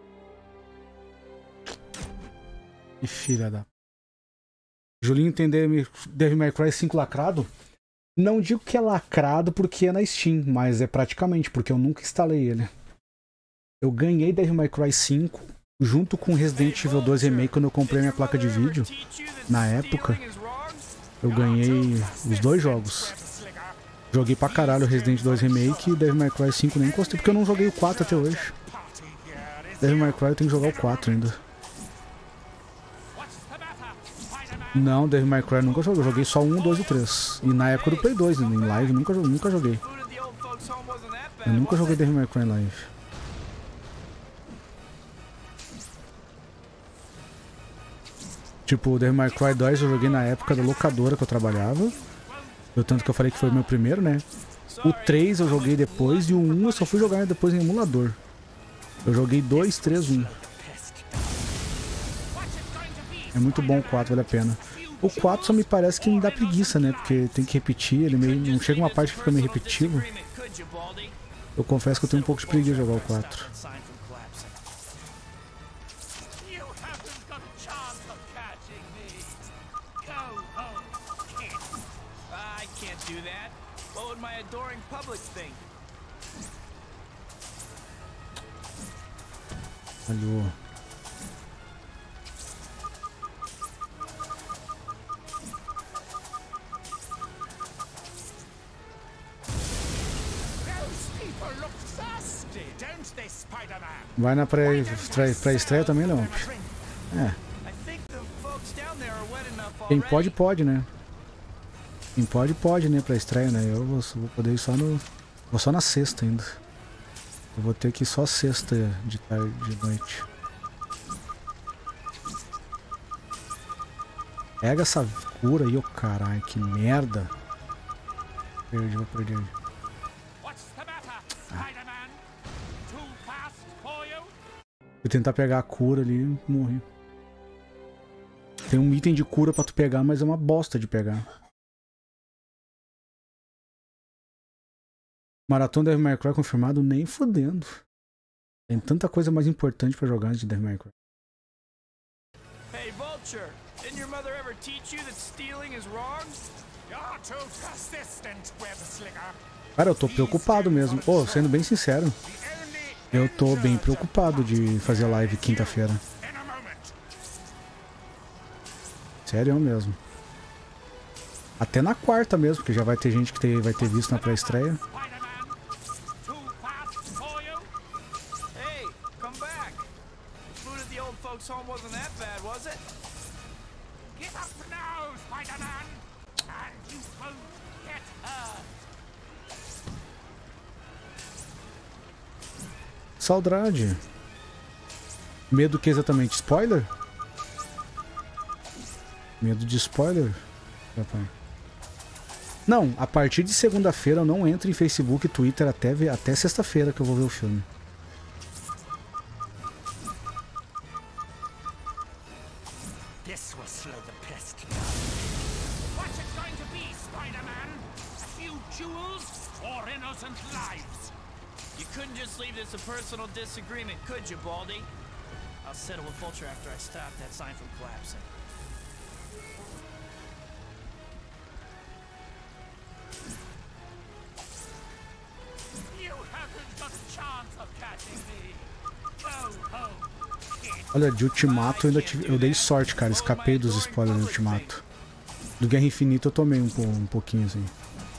Que filha da... Julinho tem Devil May Cry 5 lacrado? Não digo que é lacrado porque é na Steam, mas é praticamente, porque eu nunca instalei ele. Eu ganhei Devil May Cry 5 junto com Resident Evil 2 Remake quando eu comprei minha placa de vídeo. Na época, eu ganhei os dois jogos. Joguei pra caralho o Resident 2 Remake e Devil May Cry 5 nem encostei, porque eu não joguei o 4 até hoje. Devil May Cry eu tenho que jogar o 4 ainda. Não, Devil May Cry nunca joguei, eu joguei só o 1, 2 e 3. E na época do Play 2, em live, nunca joguei. Eu nunca joguei Devil May Cry em live. Tipo, o Devil May Cry 2 eu joguei na época da locadora que eu trabalhava. Eu tanto que eu falei que foi o meu primeiro, né? O 3 eu joguei depois e o 1 eu só fui jogar depois em emulador. Eu joguei 2, 3, 1. É muito bom o 4, vale a pena. O 4 só me parece que me dá preguiça, né? Porque tem que repetir, ele meio... não chega uma parte que fica meio repetitivo. Eu confesso que eu tenho um pouco de preguiça de jogar o 4. Falhou. Vai na pré-estreia também, não? É. Quem pode, pode, né? Quem pode, pode, né? Pra estreia, né? Eu vou poder ir só no... Vou só na sexta ainda. Eu vou ter que ir só sexta de tarde, de noite. Pega essa cura aí, ô caralho, que merda. Perdi, vou perder. Vou tentar pegar a cura ali e morri. Tem um item de cura pra tu pegar, mas é uma bosta de pegar. Maratona Devil May Cry confirmado, nem fodendo. Tem tanta coisa mais importante pra jogar antes de Devil May Cry. Hey Vulture, didn't your mother ever teach you that stealing is wrong? You're too persistent, web slinger. Cara, eu tô preocupado mesmo. Pô, sendo bem sincero, eu tô bem preocupado de fazer live quinta-feira. Sério mesmo. Até na quarta mesmo, porque já vai ter gente que vai ter visto na pré-estreia. Saudade. Medo do que exatamente? Spoiler? Medo de spoiler? Papai. Não, a partir de segunda-feira eu não entro em Facebook e Twitter até sexta-feira que eu vou ver o filme. A personal disagreement, could you, Baldy? I'll settle with Vulture after I stop that sign from collapsing. You haven't got a chance of catching me. Go home, kid. Olha, de Ultimato eu dei sorte, cara. Escapei dos spoilers do Ultimato. Do Guerra Infinita eu tomei um pouquinho, assim.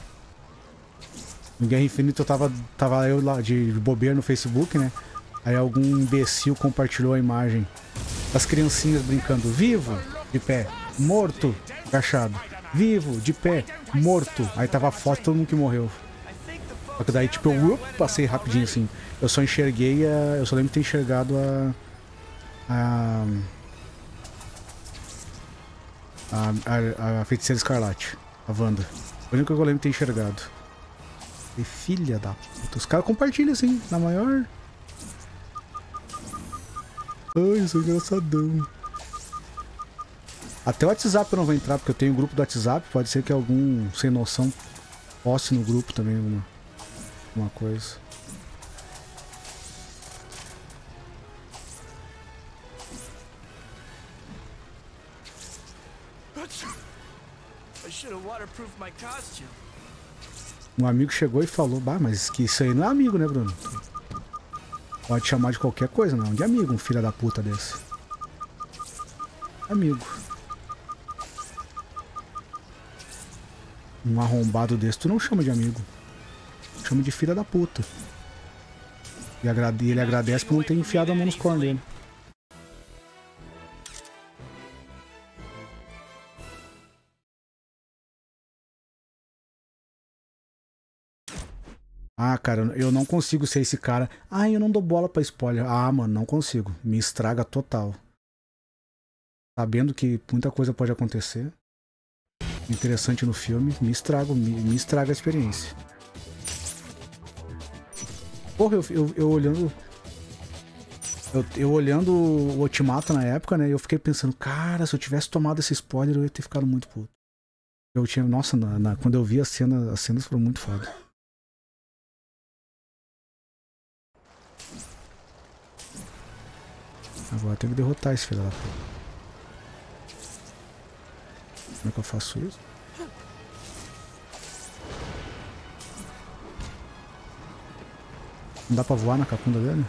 No Guerra Infinita eu tava eu lá de bobeira no Facebook, né? Aí algum imbecil compartilhou a imagem das criancinhas brincando. Vivo, de pé, morto, agachado. Vivo, de pé, morto. Aí tava a foto de todo mundo que morreu. Só que daí tipo eu passei rapidinho assim. Eu só enxerguei eu só lembro de ter enxergado a Feiticeira Escarlate, a Wanda. Foi o único que eu lembro de ter enxergado. E filha da puta. Os caras compartilham assim, na maior. Ai, isso é engraçadão. Até o WhatsApp eu não vou entrar, porque eu tenho um grupo do WhatsApp. Pode ser que algum sem noção poste no grupo também alguma coisa. I should have waterproofed my costume. Um amigo chegou e falou, bah, mas que isso aí não é amigo, né, Bruno? Pode chamar de qualquer coisa, não. De amigo, um filho da puta desse. Amigo. Um arrombado desse, tu não chama de amigo. Chama de filha da puta. E ele agradece por não ter enfiado a mão nos cornos dele. Ah, cara, eu não consigo ser esse cara. Ah, eu não dou bola pra spoiler. Ah, mano, não consigo. Me estraga total. Sabendo que muita coisa pode acontecer. Interessante no filme, me estraga a experiência. Porra, eu olhando... Eu olhando o Ultimato na época, né? Eu fiquei pensando, cara, se eu tivesse tomado esse spoiler, eu ia ter ficado muito puto. Eu tinha... Nossa, quando eu vi as cenas foram muito foda. Agora eu tenho que derrotar esse filho da puta. Como é que eu faço isso? Não dá pra voar na cacunda dele?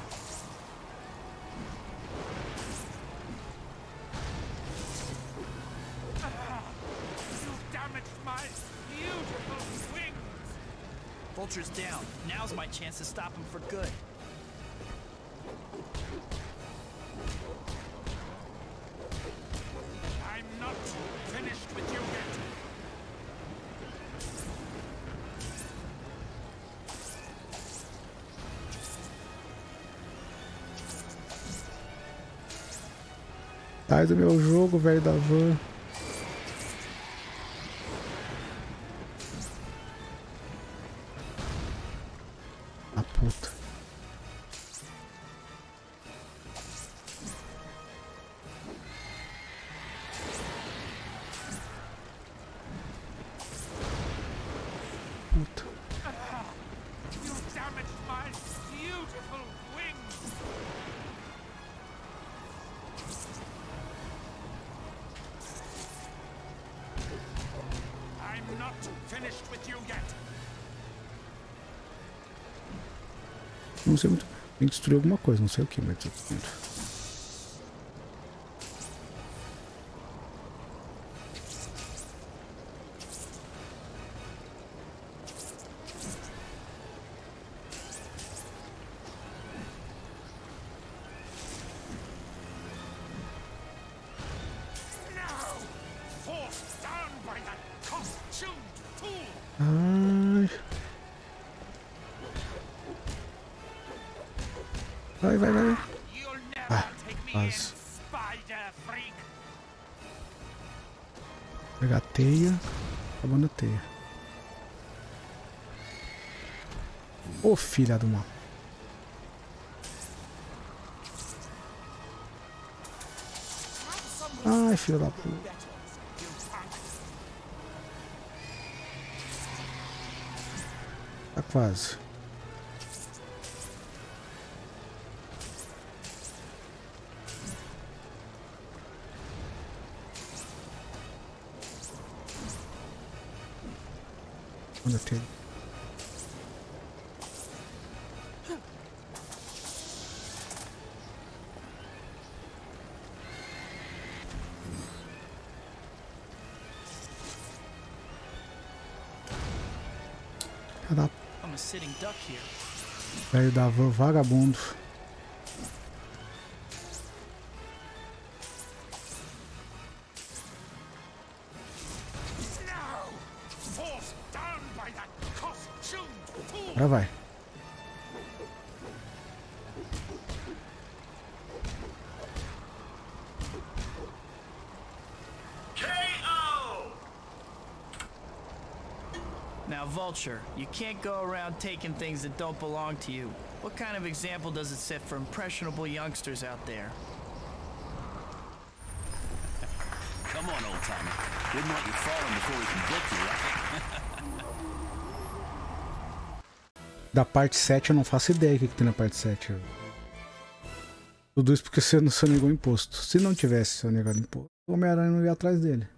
Vulture's down. Now's my chance to stop him for good. I'm not finished Sai do meu jogo, velho da van. A puta. Puta. You damaged my beautiful wings. I'm not finished with you yet. Não sei muito. Tem que destruir alguma coisa, não sei o que, mas tudo. Ai. Vai. Ah, quase. Pegar a teia. Acabando a teia. Ô, filha do mal. Ai, filha da puta. Tá quase. Onde tem? Velho da van, vagabundo. Agora vai. Now, Vulture, you can't go around taking things that don't belong to you. What kind of example does it set for impressionable youngsters out there? Come on, old timer. Wouldn't want you falling before we can book you, right? Da parte 7 eu não faço ideia o que tem na parte 7. Tudo isso porque você não sonegou imposto. Se não tivesse sonegado imposto, o Homem-Aranha não ia atrás dele.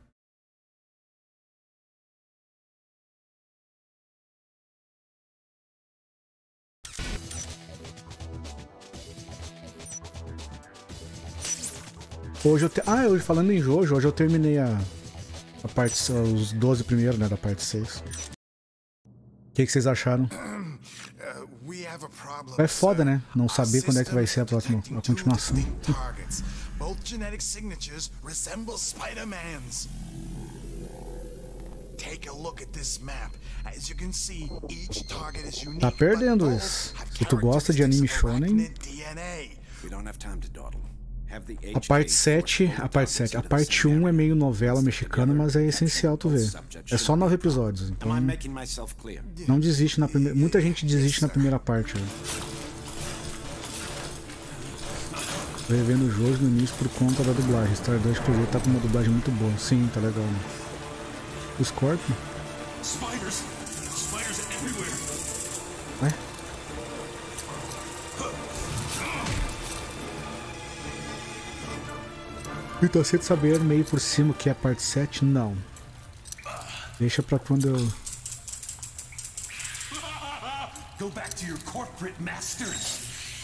Hoje eu hoje falando em Jojo, hoje eu terminei a parte, os 12 primeiros, né, da parte 6. O que vocês acharam? É foda, né? Não saber quando é que vai ser a próxima, a continuação. Tá perdendo isso. Se tu gosta de anime shonen, a parte 7, a parte 1 é meio novela mexicana, mas é essencial tu ver. É só 9 episódios, então não desiste na primeira. Muita gente desiste na primeira parte. Tô revendo o jogo no início por conta da dublagem. Stardust Cruzeiro tá com uma dublagem muito boa. Sim, tá legal. Né? O Scorpion? Ué? E tá cedo saber meio por cima o que é a parte 7? Não. Deixa pra quando eu... Go back to your corporate masters.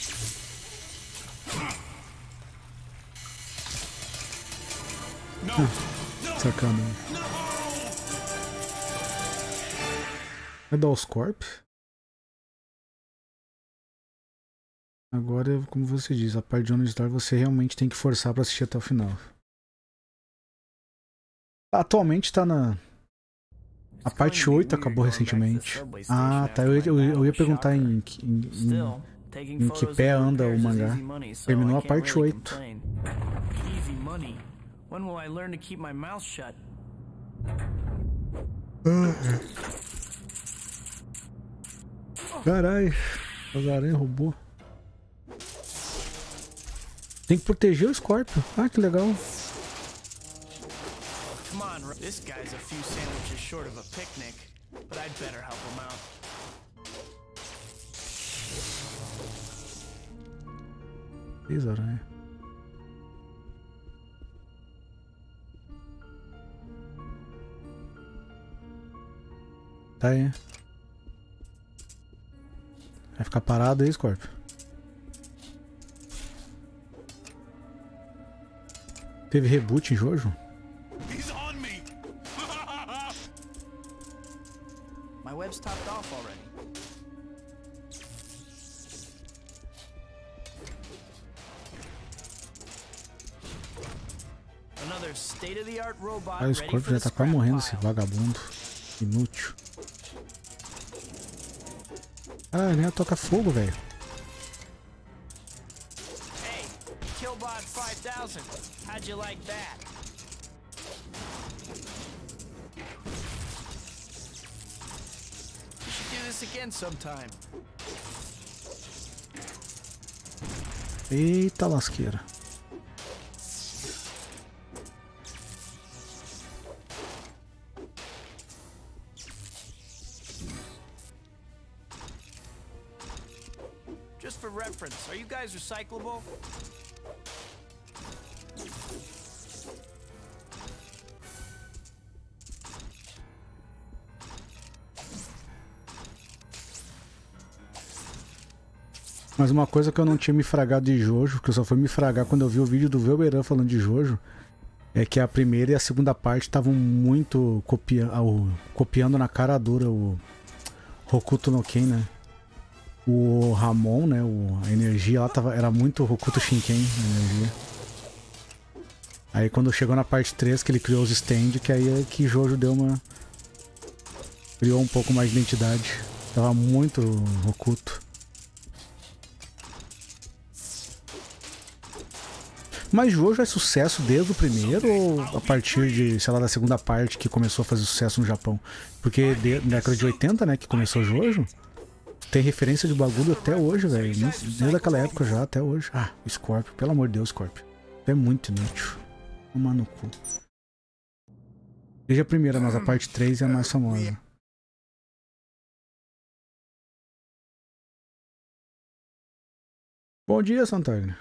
Sacanagem. Vai dar os corp? Agora, como você diz, a parte de Honor Star você realmente tem que forçar pra assistir até o final. Atualmente tá na... A parte 8 acabou recentemente. Ah, tá. Eu ia perguntar em que pé anda o mangá. Terminou a parte 8. funny. When will I learn to keep my mouth shut? Caralho, as aranhas roubou. Tem que proteger o Scorpio. Ah, que legal. Come on, this guy's a few sandwiches short of a picnic, but I'd better help him out. Três aranhas. Tá aí. Vai ficar parado aí, Scorpio. Teve reboot em Jojo? My web's topped off already. Another state-of-the-art robot. Ah, o Scorpio já tá quase morrendo, esse vagabundo. Inútil. Ah, nem toca fogo, velho. Hey, Killbot 5000. How'd you like that? We should do this again sometime. Eita lasqueira. Just for reference, are you guys recyclable? Mas uma coisa que eu não tinha me fragado de Jojo, que eu só fui me fragar quando eu vi o vídeo do Velberan falando de Jojo, é que a primeira e a segunda parte estavam muito copiando na cara dura o Hokuto no Ken, né? O Ramon, né? A energia lá era muito Hokuto Shinken, a energia. Aí quando chegou na parte 3 que ele criou os stand, que aí é que Jojo criou um pouco mais de identidade. Tava muito Hokuto. Mas Jojo é sucesso desde o primeiro ou a partir de, sei lá, da segunda parte que começou a fazer sucesso no Japão? Porque na década de 80, né, que começou Jojo, tem referência de bagulho até hoje, velho. Desde aquela época já, até hoje. Ah, o Scorpio, pelo amor de Deus, Scorpio. É muito inútil. Toma no cu. Desde a primeira, mas a parte 3 é a mais famosa. Bom dia, Santagna.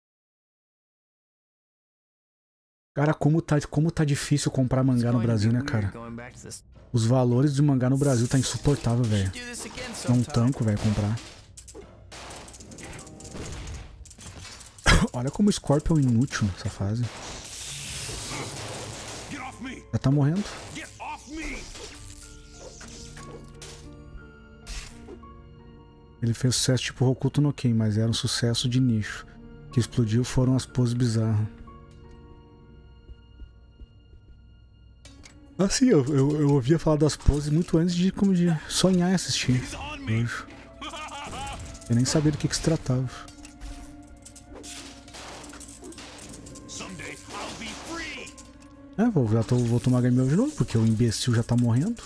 Cara, como tá difícil comprar mangá no Brasil, né, cara? Os valores de mangá no Brasil tá insuportável, velho. Não tanco, velho, comprar. Olha como o Scorpion é inútil nessa fase. Já tá morrendo. Ele fez sucesso tipo Hokuto no Ken, mas era um sucesso de nicho. O que explodiu foram as poses bizarras. Ah, sim, eu ouvia falar das poses muito antes de sonhar em assistir. Eu nem sabia do que se tratava. Vou tomar game over de novo, porque o imbecil já tá morrendo.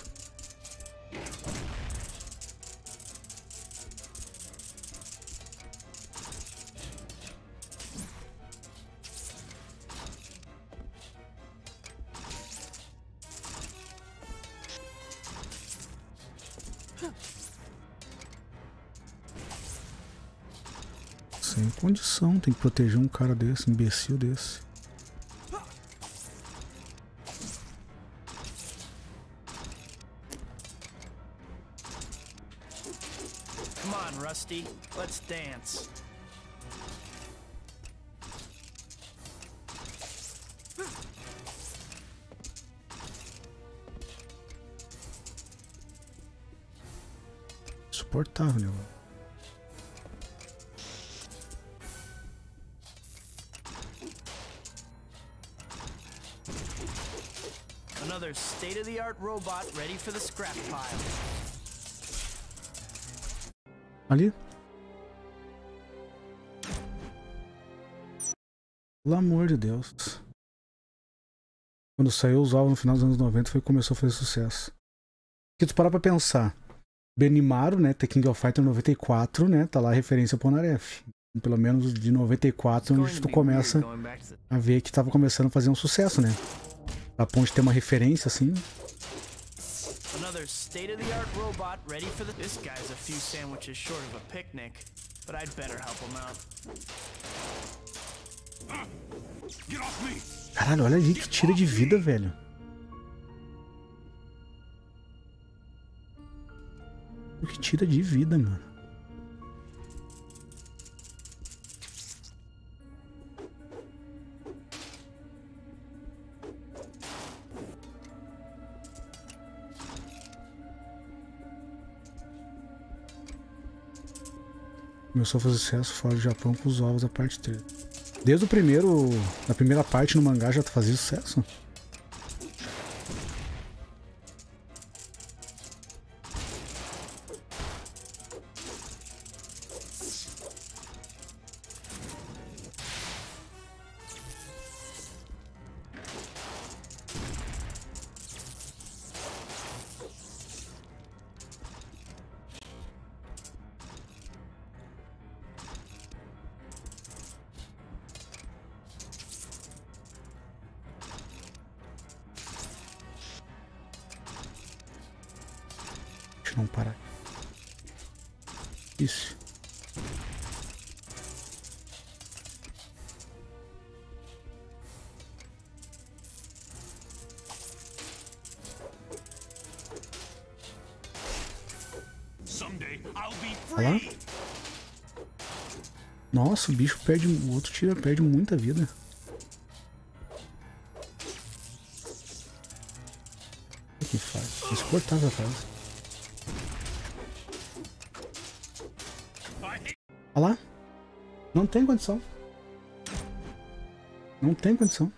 Sem condição, tem que proteger um cara desse, imbecil desse. Come on, Rusty, let's dance. Insuportável, né? Another state-of-the-art robot ready for the scrap pile. Ali. Pelo amor de Deus. Quando saiu os ovos no final dos anos 90 foi que começou a fazer sucesso. Se tu parar pra pensar, Benimaru, né, The King of Fighters 94, né, tá lá a referência pro Onaref. Pelo menos de 94, onde tu começa a ver que tava começando a fazer um sucesso, né? A ponto de ter uma referência assim. Another state-of-the-art robot ready for the... This guy's a few sandwiches short of a picnic, but I'd better help him out. Caralho, olha ali que tira de vida, velho. O que tira de vida, mano. Começou a fazer sucesso fora do Japão com os ovos da parte 3. Desde o primeiro... Na primeira parte no mangá já fazia sucesso? Não parar. Isso. Olha lá. Nossa, o bicho perde. O outro perde muita vida. O que faz? Insuportável a casa. Olha lá. Não tem condição. Não tem condição.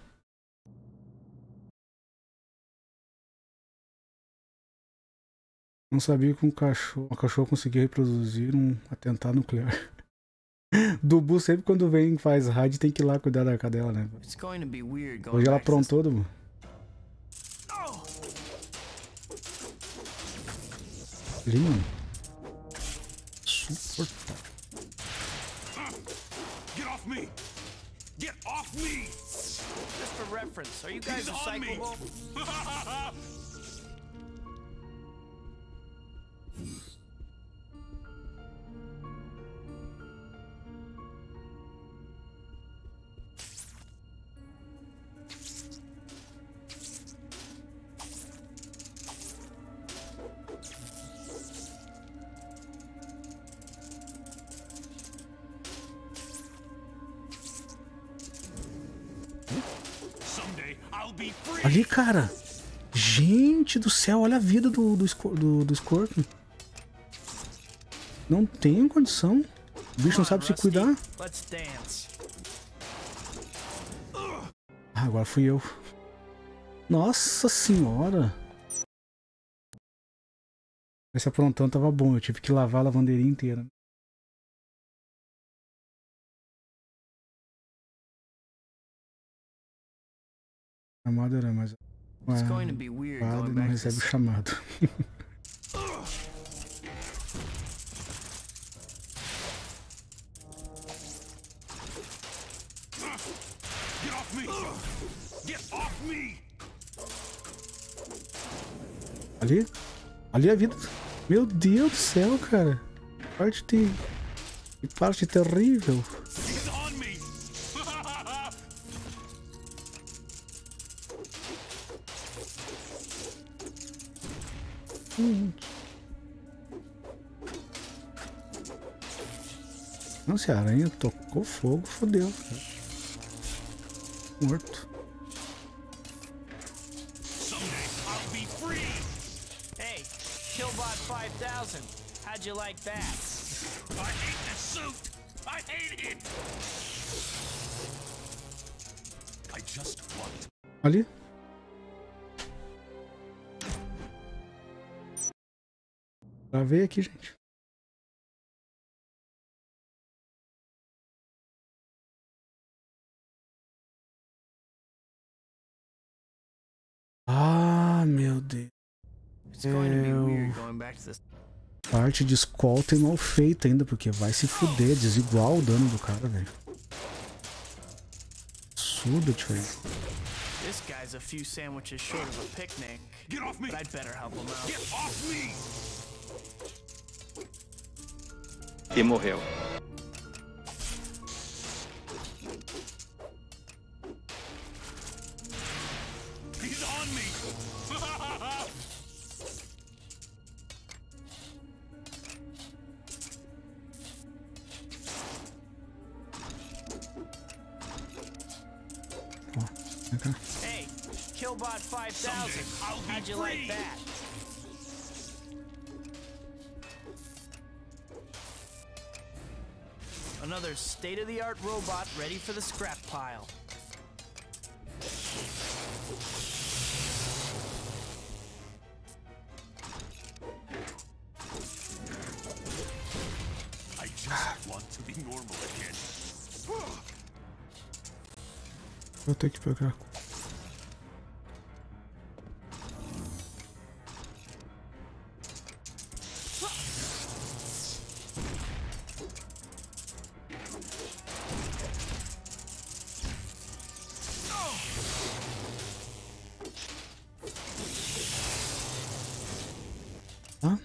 Não sabia que um cachorro conseguia reproduzir um atentado nuclear. Dubu sempre quando vem faz raid tem que ir lá cuidar da cadela, né? Hoje ela aprontou, Dubu. Ali, mano. Suportável. Me! Get off me! Just for reference, are you guys recyclable? Ali, cara. Gente do céu, olha a vida do Scorpion. Não tem condição. O bicho não sabe se cuidar. Ah, agora fui eu. Nossa senhora. Esse aprontão tava bom. Eu tive que lavar a lavanderia inteira. A chamada era mais... não recebe o chamado. Ali? Ali é a vida. Meu Deus do céu, cara. Que parte terrível. Não, se a aranha tocou fogo, fodeu, cara. Morto. Hey, Killbot 5000, how'd you like that? I hate this suit! I hate it! I just want... Ali. Travei aqui, gente. Ah, meu Deus. Parte de escolta e mal feita ainda, porque vai se fuder, desigual o dano do cara, velho. Absurdo, diferente. This guy's a few sandwiches short of a picnic. Get off me! But I'd better help him out. Get off me! E morreu. He's on me. Hey, Killbot 5000. How'd you like that? Another state-of-the-art robot ready for the scrap pile. I just want to be normal again. Vou ter que pegar. Tá?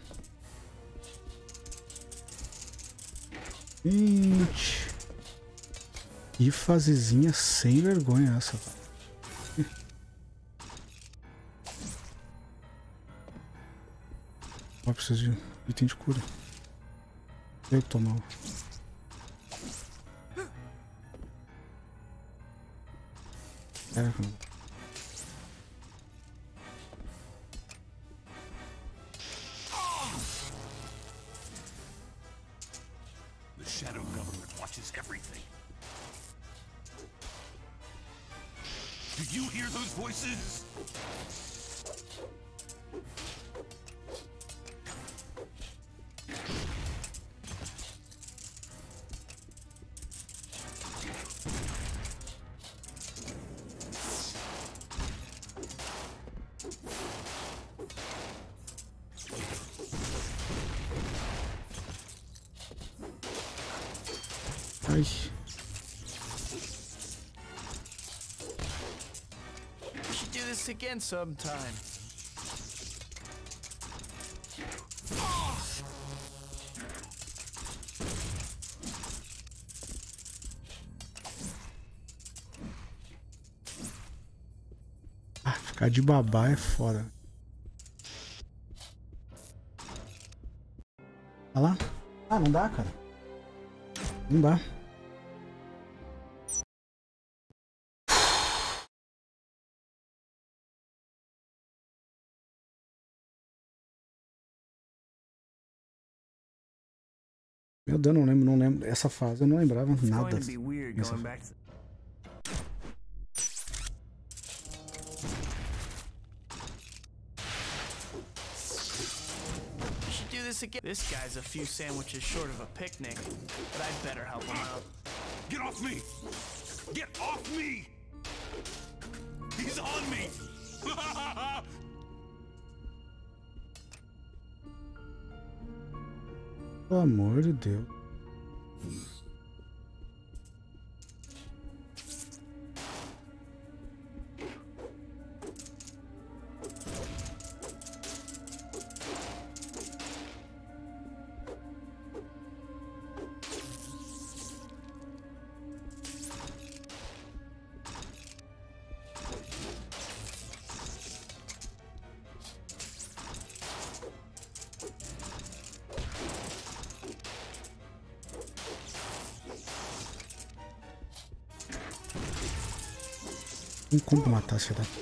Gente. Que fasezinha sem vergonha essa. Ó, preciso de item de cura. Eu que tô mal. Caraca, mano. The Shadow Government watches everything. Do you hear those voices? Ai. We should do this again sometime. Ah, ficar de babá é foda. Olha lá. Ah, não dá, cara. Não dá. Meu Deus, não lembro. Essa fase eu não lembrava nada. Nessa fase. This guy's a few sandwiches short of a picnic, but I'd better help him out. Get off me! Get off me! He's on me! Pelo amor de Deus. Não como matar esse daqui.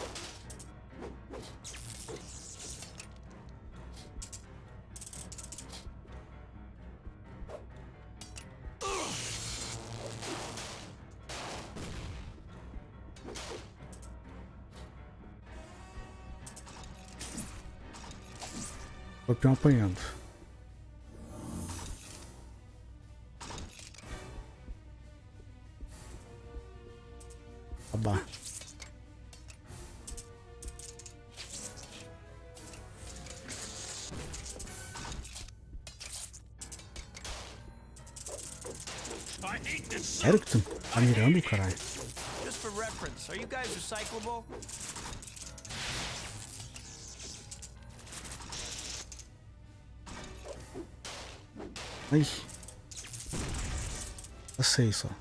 Escorpião apanhando. Abá. Sério que tu tá mirando, caralho? Just for reference, are you guys recyclable? Ai. Tá 6 só.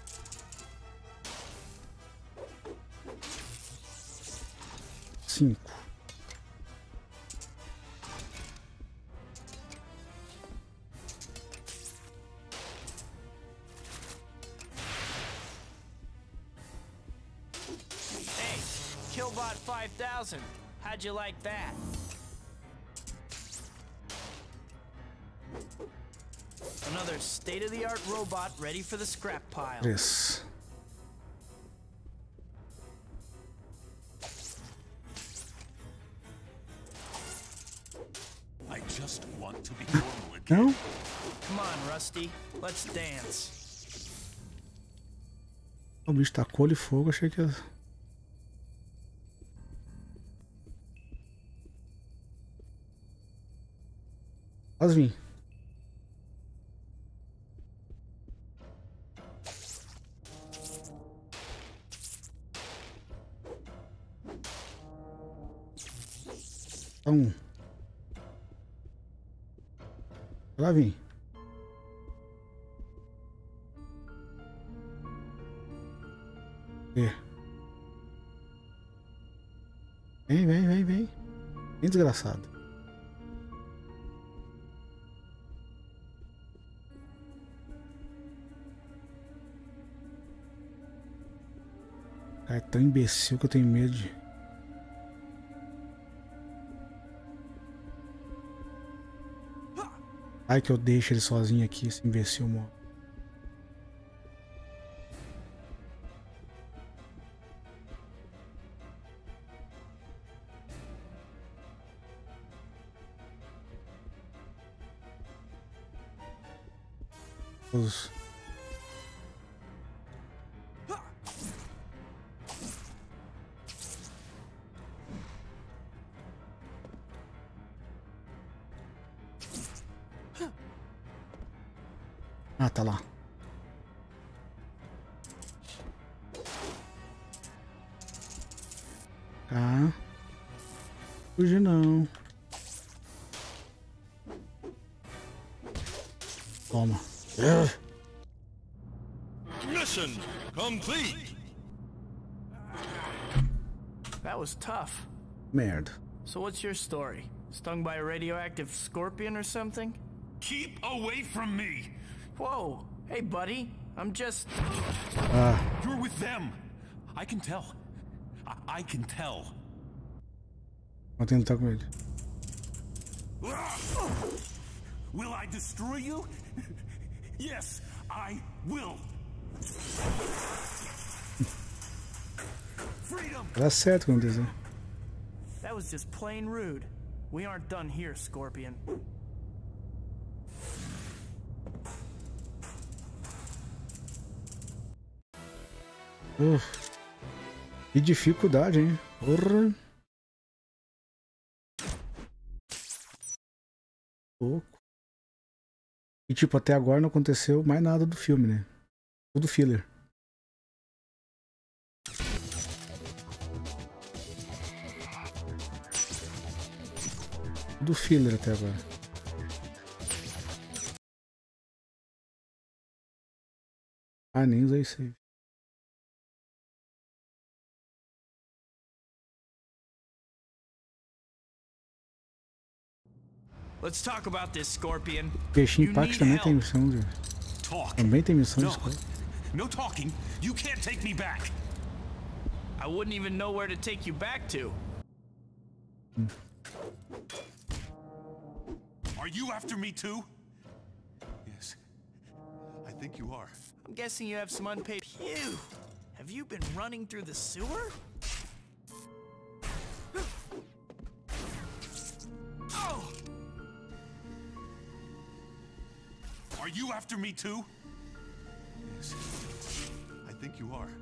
Cinco. Hey, Killbot 5000. How'd you like that? Another state-of-the-art robot ready for the scrap pile. Yes. I just want to be normal again. Não? Come on, Rusty. Let's dance. O bicho tá couro e fogo, achei que ia... Quase vim. Um. Lá vim. Vem, vem, vem, vem. Vem, desgraçado. Cara, é tão imbecil que eu tenho medo de... Ai, que eu deixo ele sozinho aqui, esse imbecil, mano. Os... Ah, tá lá. Tá. Fugir não. Toma. Mission complete. That was tough. Merda. So what's your story? Stung by a radioactive scorpion or something? Keep away from me! Whoa! Hey, buddy. I'm just... You're with them! I can tell. I can tell. Vou tentar com ele. Will I destroy you? Yes, I will. Freedom! Dá certo quando dizer. That was just plain rude. We aren't done here, Scorpion. Que dificuldade, hein? Porra. Pouco. E tipo, até agora não aconteceu mais nada do filme, né? Tudo filler. Tudo filler até agora. Ah, nem usei save. Let's talk about this, Scorpion. Peixinho Impact também tem missão de... Também tem missão de... No talking. You can't take me back. I wouldn't even know where to take you back to. Are you after me too? Yes. I think you are. I'm guessing you have some unpaid... Phew! Have you been running through the sewer? Oh! Are you after me too? Yes. I think you are.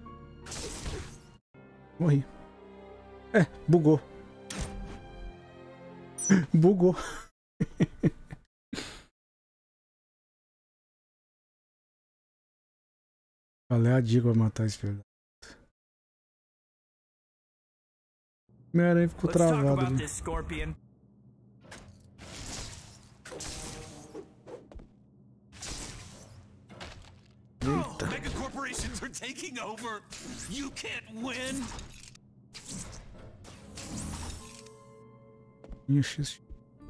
Morri. É, bugou. Bugou. Qual é a dica pra matar esse filho? Minha aranha ficou travado ali. Eita. Mega corporations are taking over. You can't win. X.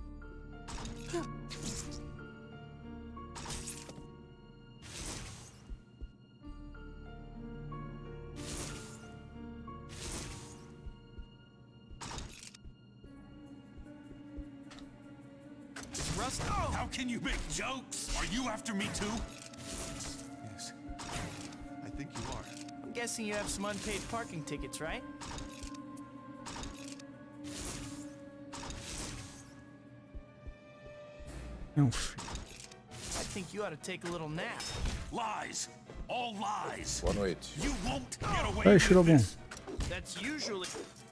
Rust, how can you make jokes? Are you after me too? Yes. I think you are. I'm guessing you have some unpaid parking tickets, right? Não. I think you ought to take a little nap. Lies. All lies. Boa noite. You won't get away Aí, with Shirobon. this. That's usually...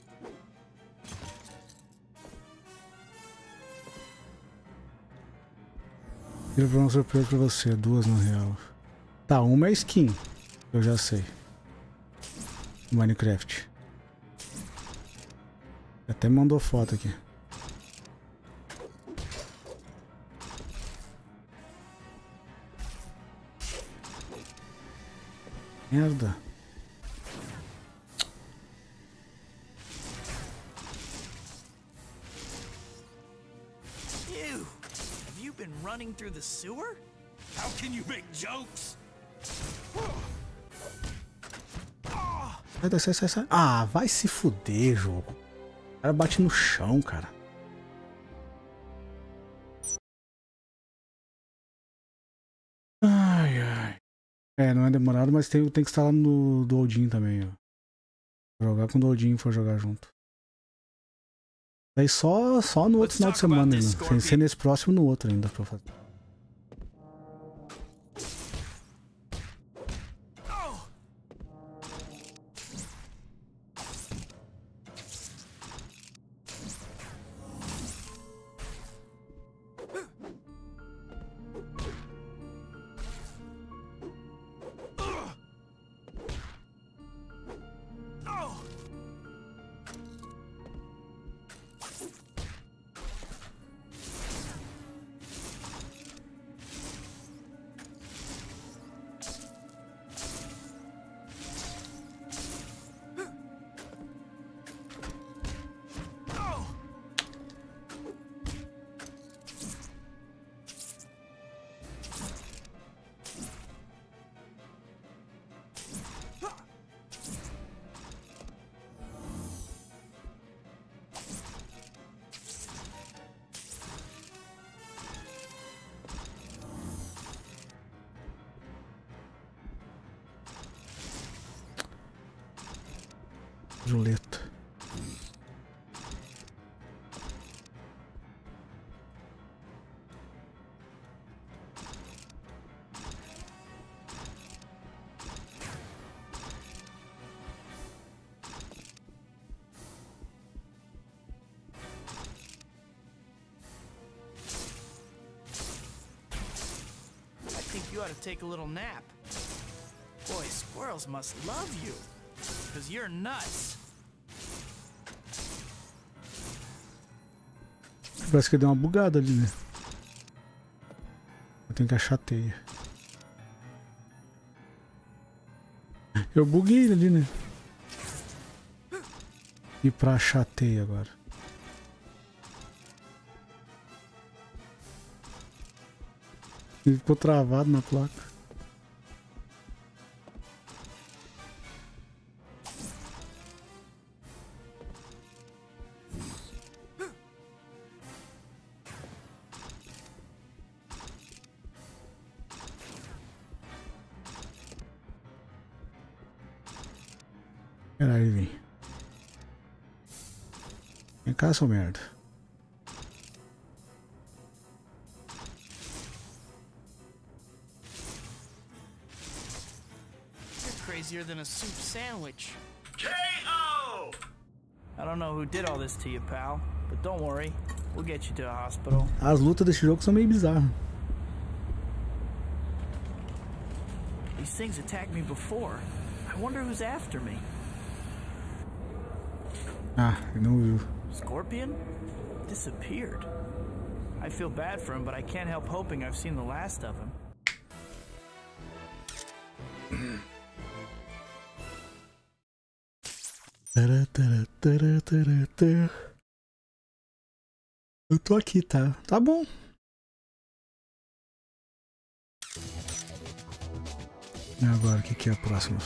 Queria fazer uma surpresa pra você, duas na real. Tá, uma é skin, eu já sei. Minecraft. Até mandou foto aqui. Merda. Ew. Have you been running through the sewer? How can you make jokes? Sai. Ah, vai se fuder, jogo. O cara bate no chão, cara. Ai. É, não é demorado, mas tem que instalar no do Odin também, ó. Jogar quando o Odin for jogar junto. Daí só no outro final de semana ainda. Sem ser nesse próximo, no outro ainda pra fazer. Juleta. I think you ought to take a little nap. Boy, squirrels must love you. Because you're nuts. Parece que deu uma bugada ali, né? Eu tenho que achar a teia. Eu buguei ali, né? E pra achar a teia agora. Ele ficou travado na placa. Peraí, vem. Vem cá, seu merda. You're crazier than a soup sandwich. K.O. I don't know who did all this to you, pal, but don't worry. We'll get you to a hospital. As lutas desse jogo são meio bizarras. These things attacked me before. I wonder who's after me. Ah, não viu. Scorpion? Disappeared. I feel bad for him, but I can't help hoping I've seen the last of him. Eu tô aqui, tá? Tá bom. E agora, o que é a próxima?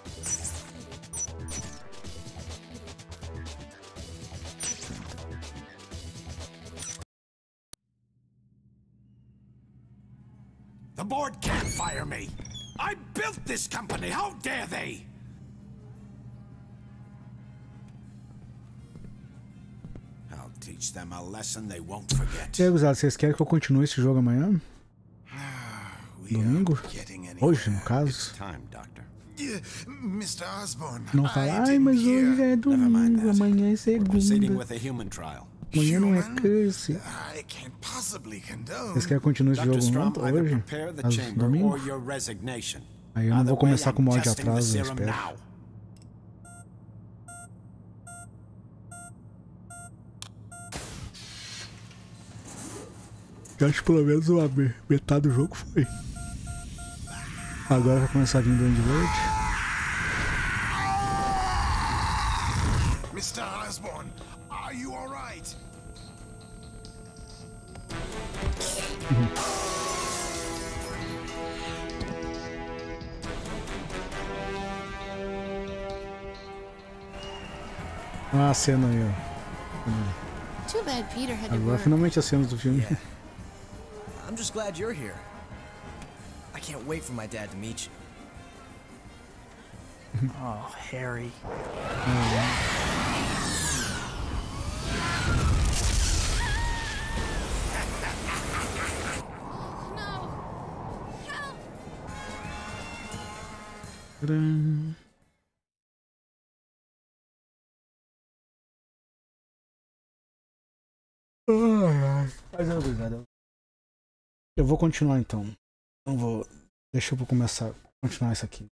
The board can't fire me. I built this company. How dare they? I'll teach them a lesson they won't forget. E aí, gurizada, vocês querem que eu continue esse jogo amanhã? Domingo? Hoje, no caso. Não fala, ai, mas hoje é domingo, amanhã é segunda. Amanhã não é curse. Vocês querem continuar esse jogo hoje? Domingo? Aí eu não vou começar com o mod de atraso, eu espero. Eu acho que pelo menos uma metade do jogo foi. Agora vai começar a vir do Duende Verde. Mr. Osborn, are you all right? Ah, a cena aí, ó. Too bad Peter had to Agora work. finalmente as cenas do filme. I'm just glad you're here. I can't wait for my dad to meet you. Oh, Harry. Tcharam. Eu vou continuar então. Não vou. Deixa eu começar. Continuar isso aqui.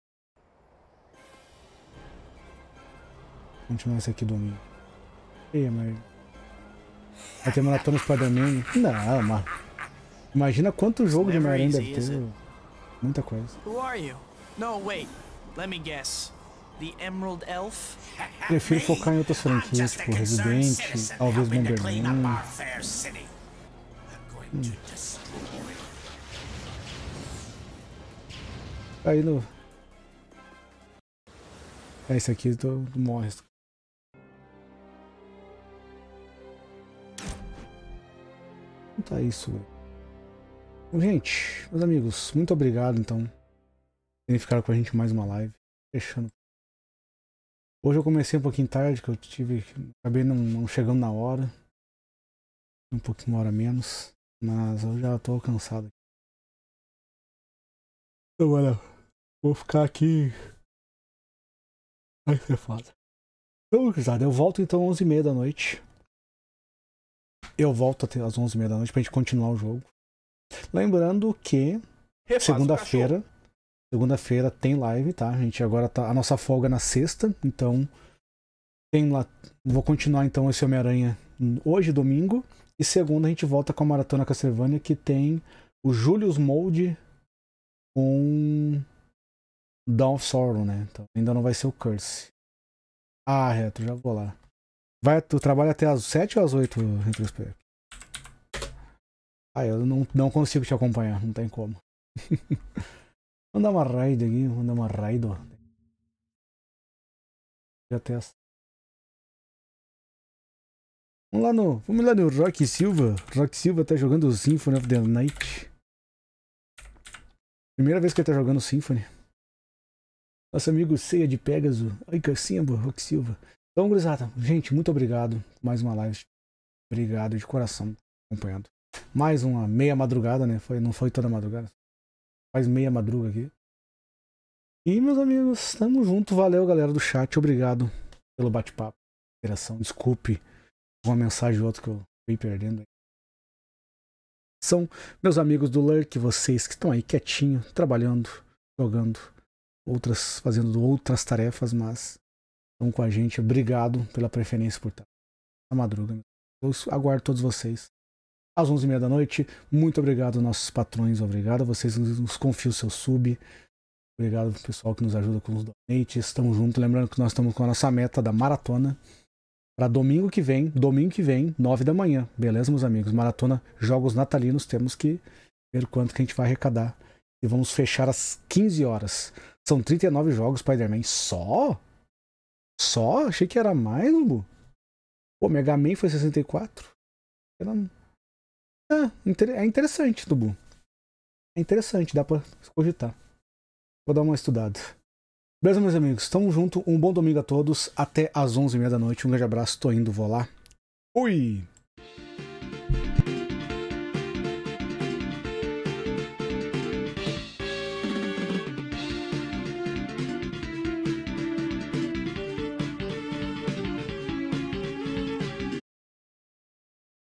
Continuar isso aqui domingo. Ei, mas. Vai ter maratona Spider-Man? Não, mas. Imagina quanto jogo de Homem-Aranha deve ter. Muita coisa. Who are you? No, wait. Let me guess. The Emerald Elf? Prefiro focar em outras franquias, tipo Resident, talvez Bomberman. Aí no. É esse aqui do Morris. Não tá isso. Gente, meus amigos, muito obrigado então. Por ficar com a gente mais uma live. Fechando. Hoje eu comecei um pouquinho tarde, que eu acabei não chegando na hora. Um pouquinho, uma hora menos. Mas eu já tô cansado. Então, olha, vou ficar aqui. Vai ser foda. Então, gurizada, eu volto então às 11h30 da noite. Eu volto até às 11h30 da noite pra gente continuar o jogo. Lembrando que segunda-feira tem live, tá? A gente agora tá. A nossa folga na sexta, então tem lá. Vou continuar então esse Homem-Aranha hoje, domingo. E segunda a gente volta com a Maratona Castlevania, que tem o Julius Mode com Dawn of Sorrow, né? Então ainda não vai ser o Curse. Ah, Retro, já vou lá. Tu trabalha até às 7 ou às 8, Retrospect? Ah, eu não consigo te acompanhar, não tem como. Vamos dar uma raid aqui, vamos dar uma raid, ó. Já testa. Vamos lá no Rock Silva. Rock Silva tá jogando o Symphony of the Night. Primeira vez que ele tá jogando o Symphony. Nosso amigo Ceia de Pégaso. Ai, cacimba, Rock Silva. Então, gurizada, gente, muito obrigado por mais uma live. Obrigado de coração acompanhando. Mais uma meia madrugada, né? Não foi toda madrugada. Faz meia madruga aqui. E, meus amigos, tamo junto. Valeu, galera do chat. Obrigado pelo bate-papo, interação. Desculpe uma mensagem ou outra que eu fui perdendo. São meus amigos do Lurk, vocês que estão aí quietinho, trabalhando, jogando, fazendo outras tarefas, mas estão com a gente. Obrigado pela preferência por estar na madruga. Eu aguardo todos vocês às 11h30 da noite. Muito obrigado aos nossos patrões, obrigado a vocês que nos confiam o seu sub. Obrigado ao pessoal que nos ajuda com os donates. Estamos juntos. Lembrando que nós estamos com a nossa meta da maratona para domingo que vem, 9 da manhã. Beleza, meus amigos? Maratona Jogos Natalinos. Temos que ver quanto que a gente vai arrecadar. E vamos fechar às 15 horas. São 39 jogos Spider-Man. Só? Achei que era mais, Lubu. Pô, Mega Man foi 64. É interessante, Lubu. É interessante, dá pra cogitar. Vou dar uma estudada. Beleza, meus amigos? Tamo junto. Um bom domingo a todos. Até às 11h30 da noite. Um grande abraço. Tô indo, vou lá. Fui!